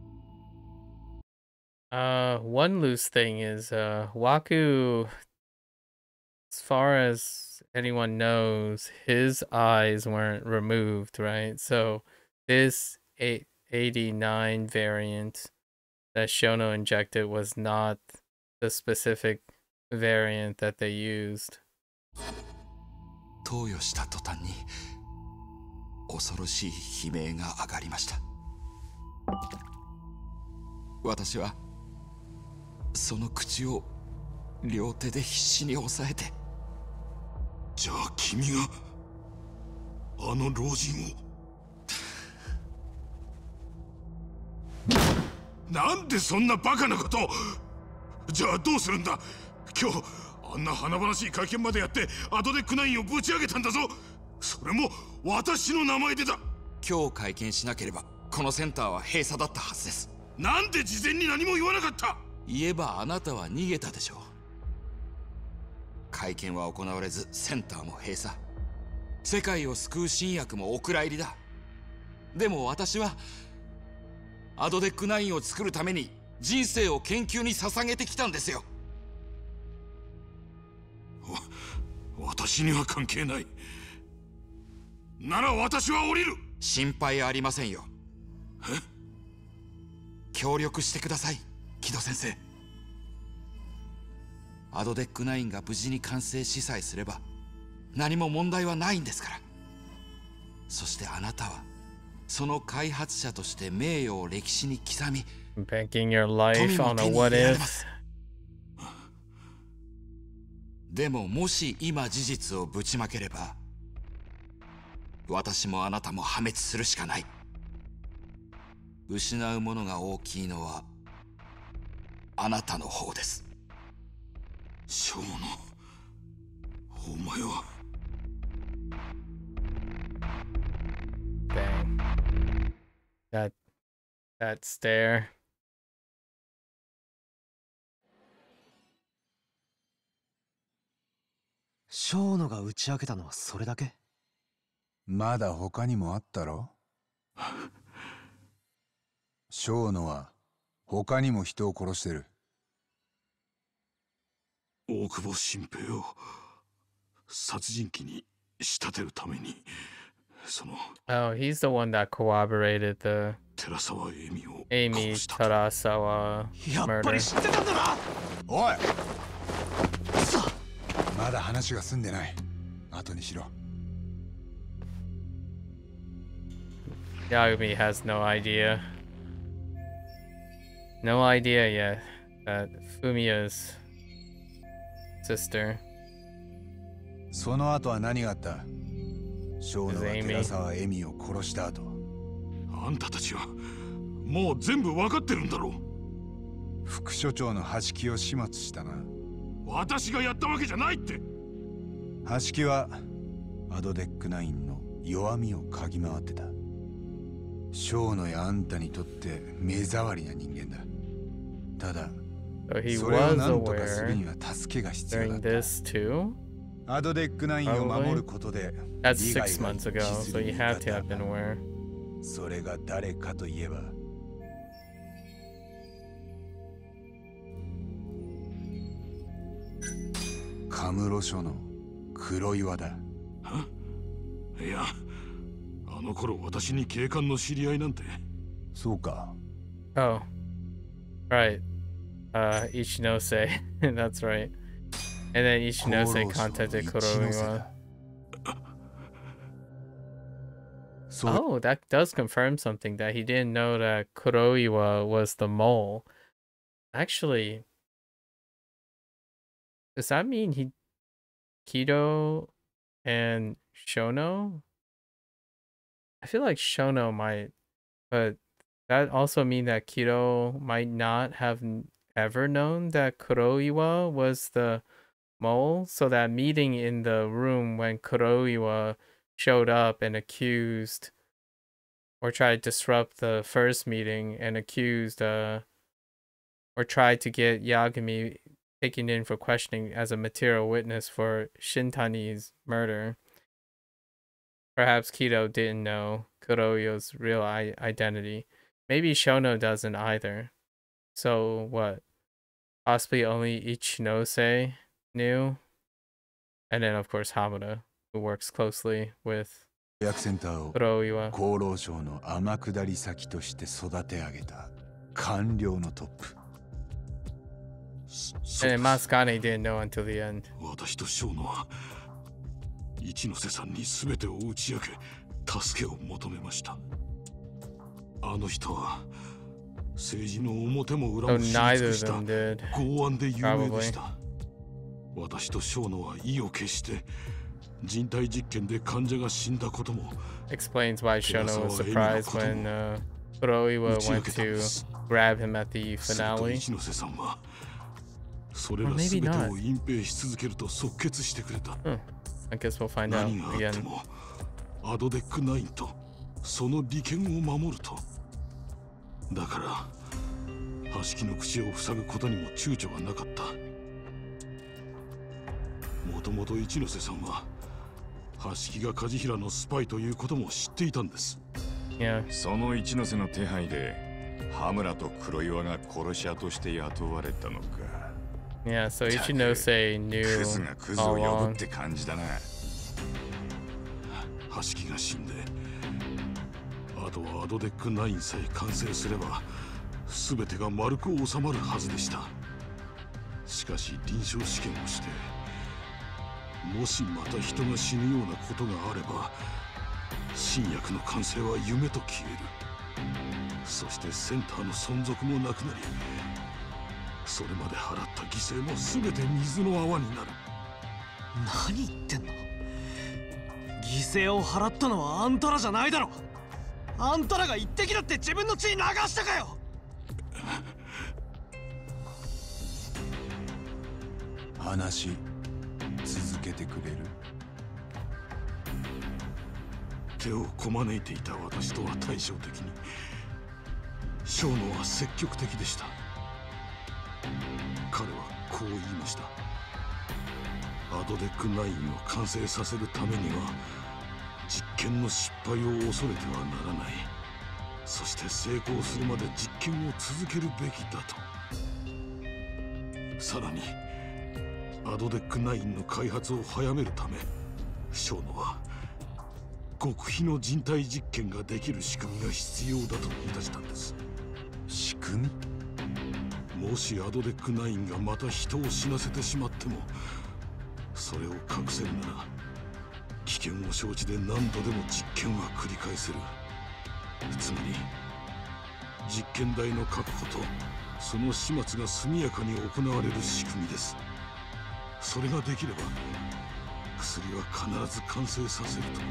One loose thing is, Waku, as far as anyone knows, his eyes weren't removed, right? So this 89 variant that Shono injected was not the specific variant that they used. 投与した途端に恐ろしい悲鳴が上がりました。私はその口を両手で必死に押さえて。 じゃあ君があの老人を。なんでそんなバカなことを。じゃあどうするんだ。今日あんな華々しい会見までやってアドデックナインをぶち上げたんだぞ。それも私の名前でだ。 今日会見しなければこのセンターは閉鎖だったはずです。 なんで事前に何も言わなかった？ 言えばあなたは逃げたでしょう。会見は行われずセンターも閉鎖、世界を救う新薬もお蔵入りだ。でも私はアドデックナインを作るために人生を研究に捧げてきたんですよ。 私には関係ない。なら私は降りる。 心配ありませんよ。協力してください、木戸先生。アドデックナインが無事に完成しさえすれば何も問題はないんですから。そしてあなたはその開発者として名誉を歴史に刻み、 Banking your life on a what if. でももし今事実をぶちまければ私もあなたも破滅するしかない。失うものが大きいのはあなたの方です。 ショーノ、お前は。 Dang. That stare. ショーノが打ち明けたのはそれだけ？ まだ他にもあったろ。ショーノは他にも人を殺してる。 大久保新平を殺人鬼に仕立てるために、その Oh, he's the one that corroborated the 寺沢恵美を Amy Terasawa やっぱり murder. 知ってたんだな。おい、まだ話が済んでない。後にしろ。 Yagami has no idea. No idea yet that Fumiya's sister. その後は何があった？ショーノが寺沢恵美を殺した後。 あんたたちはもう全部分かってるんだろう。 副所長の橋木を始末したな。 私がやったわけじゃないって。 橋木はアドデックナインの弱みを嗅ぎ回ってた。ショーノやあんたにとって目障りな人間だ。ただ、それを何とかするには助けが必要だった。アドデックナインを守ることで、 That's 6 months ago, so you have to have been aware. それが誰かといえば、カムロ署の黒岩だ。 いや、あの頃私に警官の知り合いなんて。 そうか。 Oh, right. Ichinose. That's right. And then Ichinose contacted Kuroiwa. Oh, that does confirm something, that he didn't know that Kuroiwa was the mole. Actually, does that mean Kido and Shono? I feel like Shono might, but that also mean that Kido might not have ever known that Kuroiwa was the mole. So that meeting in the room when Kuroiwa showed up and accused, or tried to disrupt the first meeting and accused, or tried to get Yagami taken in for questioning as a material witness for Shintani's murder. Perhaps Kido didn't know Kuroiwa's real identity. Maybe Shono doesn't either. So what? Possibly only Ichinose knew? And then of course Hamada, who works closely with Kuroiwa. 厚労省の天下り先として育て上げた官僚のトップ。 And then Masakane didn't know until the end. 私とショーノは一ノ瀬さんに全てを打ち明け、助けを求めました。あの人は政治の表も裏も知り尽くした剛腕で有名でした。私とショーノは意を決して人体実験で患者が死んだことも。 Explains why Shono was surprised when Kuroiwa went to grab him at the finale. 一ノ瀬さんはそれら全てを隠蔽し続けると即決してくれた。 I guess we'll find out 何があってもアドデック9とその利権を守ると。だからハシキの口を塞ぐことにも躊躇がなかった。もともと一ノ瀬さんはハシキが梶平のスパイということも知っていたんです。 その一ノ瀬の手配で羽村と黒岩が殺し屋として雇われたのか。 Yeah, so Ichinose knew クズがクズを呼ぶって感じだな。 ハシキが死んで、あとはアドデック9さえ完成すれば全てが丸く収まるはずでした。しかし臨床試験をして、もしまた人が死ぬようなことがあれば新薬の完成は夢と消える。そしてセンターの存続もなくなり、それまで払った犠牲も全て水の泡になる。 何言ってんの？犠牲を払ったのはあんたらじゃないだろ。あんたらが一滴だって自分の血流したかよ。 話続けてくれる？ 手をこまねいていた私とは対照的にショーノは積極的でした。彼はこう言いました。アドデック9を完成させるためには実験の失敗を恐れてはならない。そして成功するまで実験を続けるべきだと。さらにアドデック9の開発を早めるためショーノは極秘の人体実験ができる仕組みが必要だと言い出したんです。 仕組み？もしアドデック9がまた人を死なせてしまっても、それを隠せるなら危険を承知で何度でも実験は繰り返せる。つまり実験台の確保とその始末が速やかに行われる仕組みです。それができれば薬は必ず完成させると。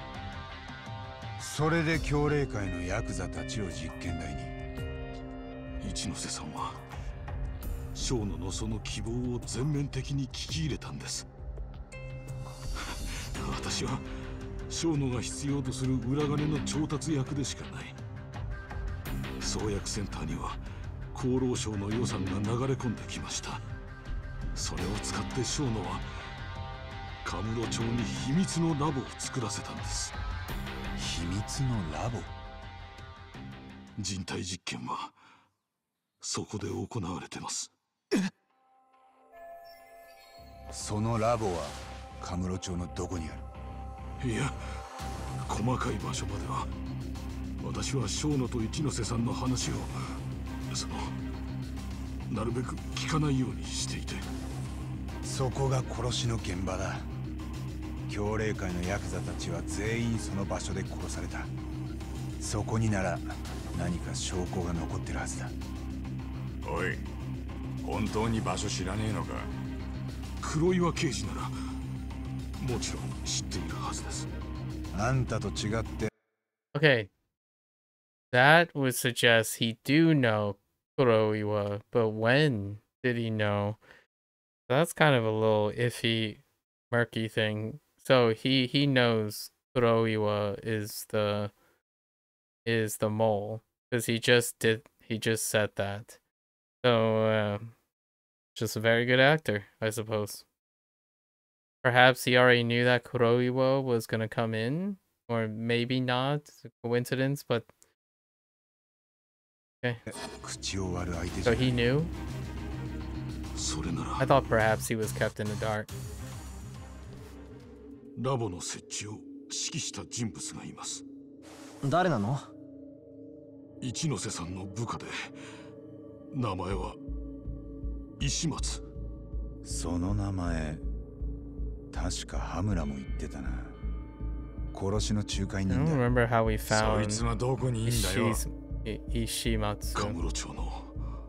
それで強霊界のヤクザたちを実験台に。 一ノ瀬さんはショーノのその希望を全面的に聞き入れたんです。私はショーノが必要とする裏金の調達役でしかない。創薬センターには厚労省の予算が流れ込んできました。それを使ってショーノはカムロ町に秘密のラボを作らせたんです。 秘密のラボ？ 人体実験はそこで行われてます。 そのラボはカムロ町のどこにある？ いや、細かい場所までは私はショーノと一ノ瀬さんの話をなるべく聞かないようにしていて。 そこが殺しの現場だ。強霊界のヤクザたちは全員その場所で殺された。そこになら何か証拠が残ってるはずだ。 おい、本当に場所知らねえのか？ 黒岩刑事ならもちろん知っているはずです。 あんたと違って。 Okay, that would suggest he do know Kuroiwa, but when did he know? That's kind of a little iffy, murky thing. So he knows Kuroiwa is the mole because he just said that. So just a very good actor, I suppose. Perhaps he already knew that Kuroiwa was gonna come in, or maybe not. It's a coincidence, but okay. So he knew. I thought perhaps he was kept in the dark. ラボの設置を指揮した人物がいます。 誰なの？ 一ノ瀬さんの部下で、名前は石松。 その名前、確か羽村も言ってたな。殺しの仲介人だ。 I don't remember how we found そいつはどこにいんだよ。 石松。 カムロ町の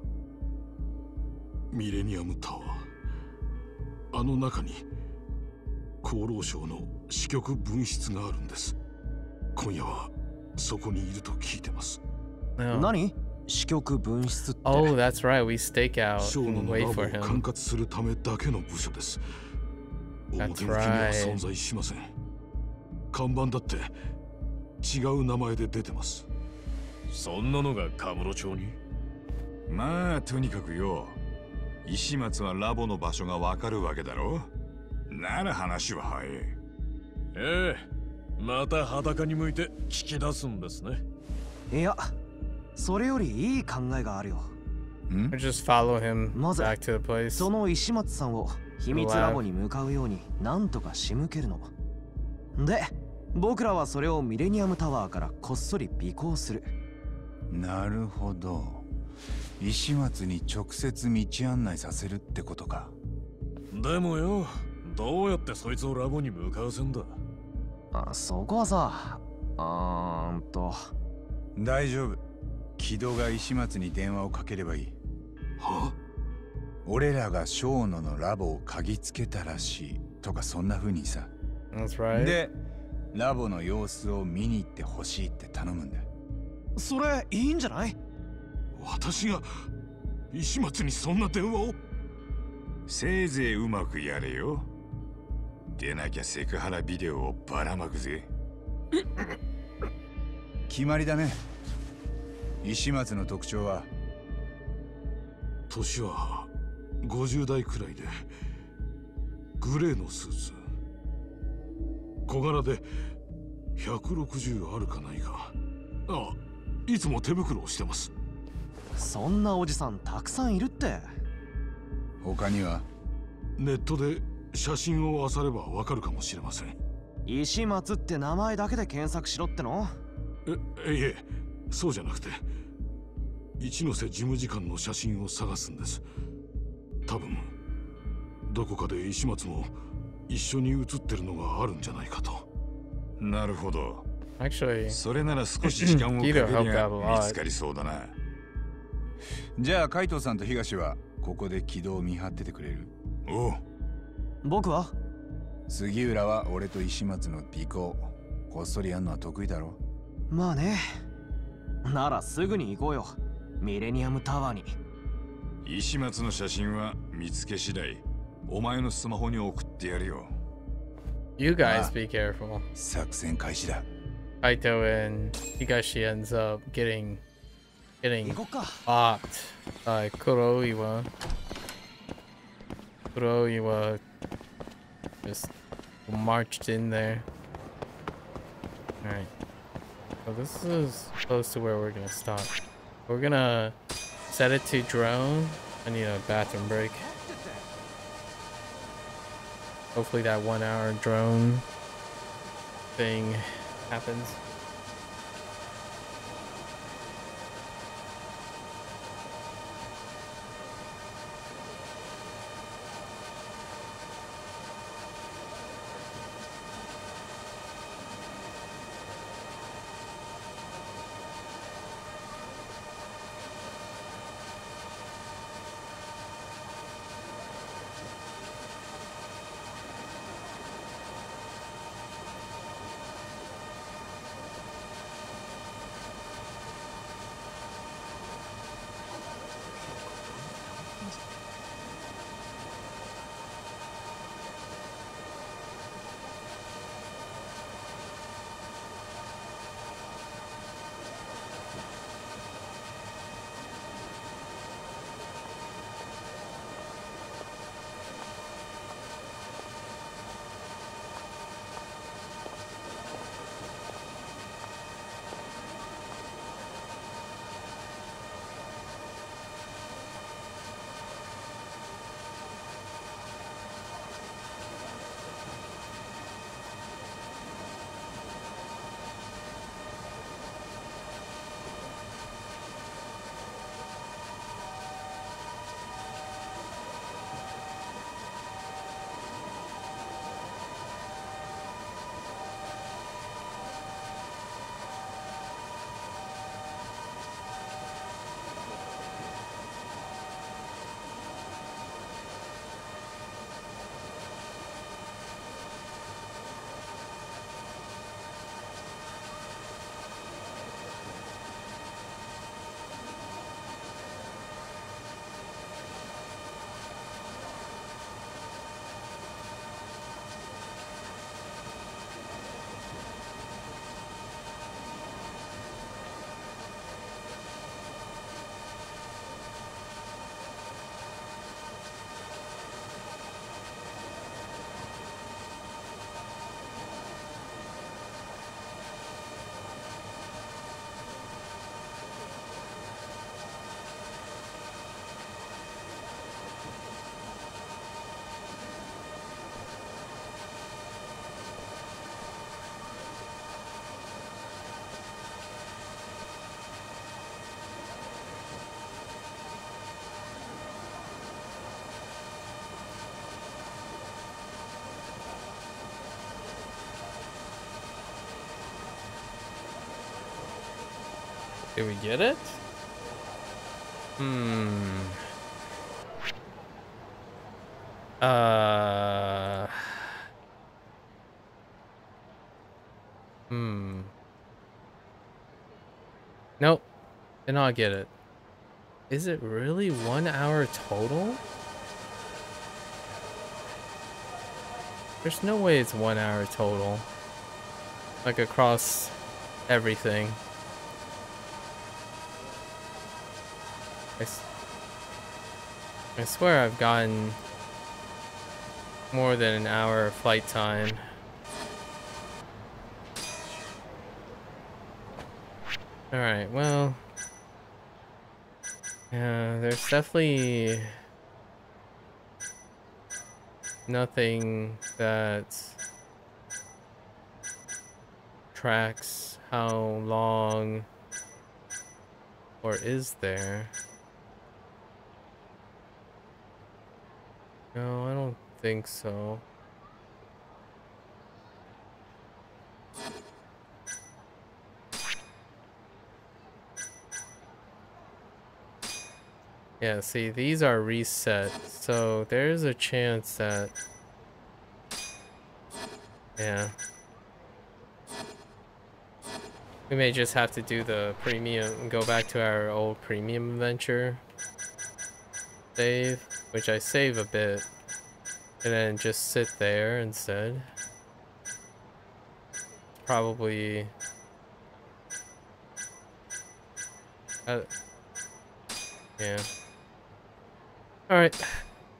ミレニアムタワー。あの中に厚労省の支局分室があるんです。今夜はそこにいると聞いてます。 何？ 支局分室って。 Oh, that's right. We stake out and wait for him. 管轄するためだけの部署です。表向きには存在しません。看板だって違う名前で出てます。 そんなのがカムロ町に？ まあとにかくよ、石松はラボの場所がわかるわけだろ。なら話は早い。 ええ、また裸に向いて聞き出すんですね。 いや、それよりいい考えがあるよ。 Just follow him まず back to the place. その石松さんを秘密ラボに向かうようになんとか仕向けるの。で、僕らはそれをミレニアムタワーからこっそり尾行する。 なるほど。石松に直接道案内させるってことか。 でもよ、どうやってそいつをラボに向かわせんだ？ そこはさ、 大丈夫。木戸が石松に電話をかければいい。 は？ 俺らが小野のラボを嗅ぎつけたらしいとかそんな風にさ。 That's right. で、ラボの様子を見に行ってほしいって頼むんだ。 それいいんじゃない？ 私が石松にそんな電話を？ せいぜいうまくやれよ。でなきゃセクハラビデオをばらまくぜ。 決まりだね。石松の特徴は？ 年は50代くらいでグレーのスーツ、小柄で160あるかないか。いつも手袋をしてます。 そんなおじさんたくさんいるって。 他には？ ネットで写真を漁ればわかるかもしれません。 石松って名前だけで検索しろっての？ いえ、そうじゃなくて一ノ瀬事務次官の写真を探すんです。多分どこかで石松も一緒に写ってるのがあるんじゃないかと。 なるほど。 Actually, それなら少し時間をかけりゃ見つかりそうだな。 じゃあ海藤さんと東はここで軌道を見張っててくれる？ おう。 僕は？ 杉浦は俺と石松の尾行。こっそりやんのは得意だろ？ まあね。ならすぐに行こうよ。ミレニアムタワーに。 石松の写真は見つけ次第お前のスマホに送ってやるよ。 You guys be careful. 作戦開始だ。 Kaito and Higashi ends up getting bopped by Kuroiwa. Kuroiwa just marched in there. Alright. So this is close to where we're gonna stop. We're gonna set it to drone. I need a bathroom break. Hopefully that 1 hour drone thing happens. Did we get it? Nope. Did not get it. Is it really 1 hour total? There's no way it's 1 hour total. Like across everything. I swear I've gotten more than an hour of flight time. Alright, well... yeah, there's definitely... nothing that tracks how long, or is there? No, I don't think so. Yeah, see, these are reset, so there's a chance that... yeah. We may just have to do the premium, go back to our old premium adventure save, which I save a bit, and then just sit there instead. Probably... yeah. Alright.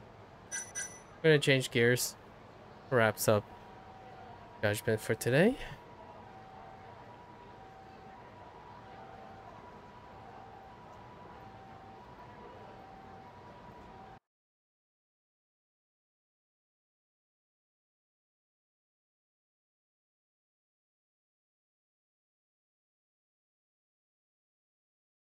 I'm gonna change gears. Wraps up Judgment for today.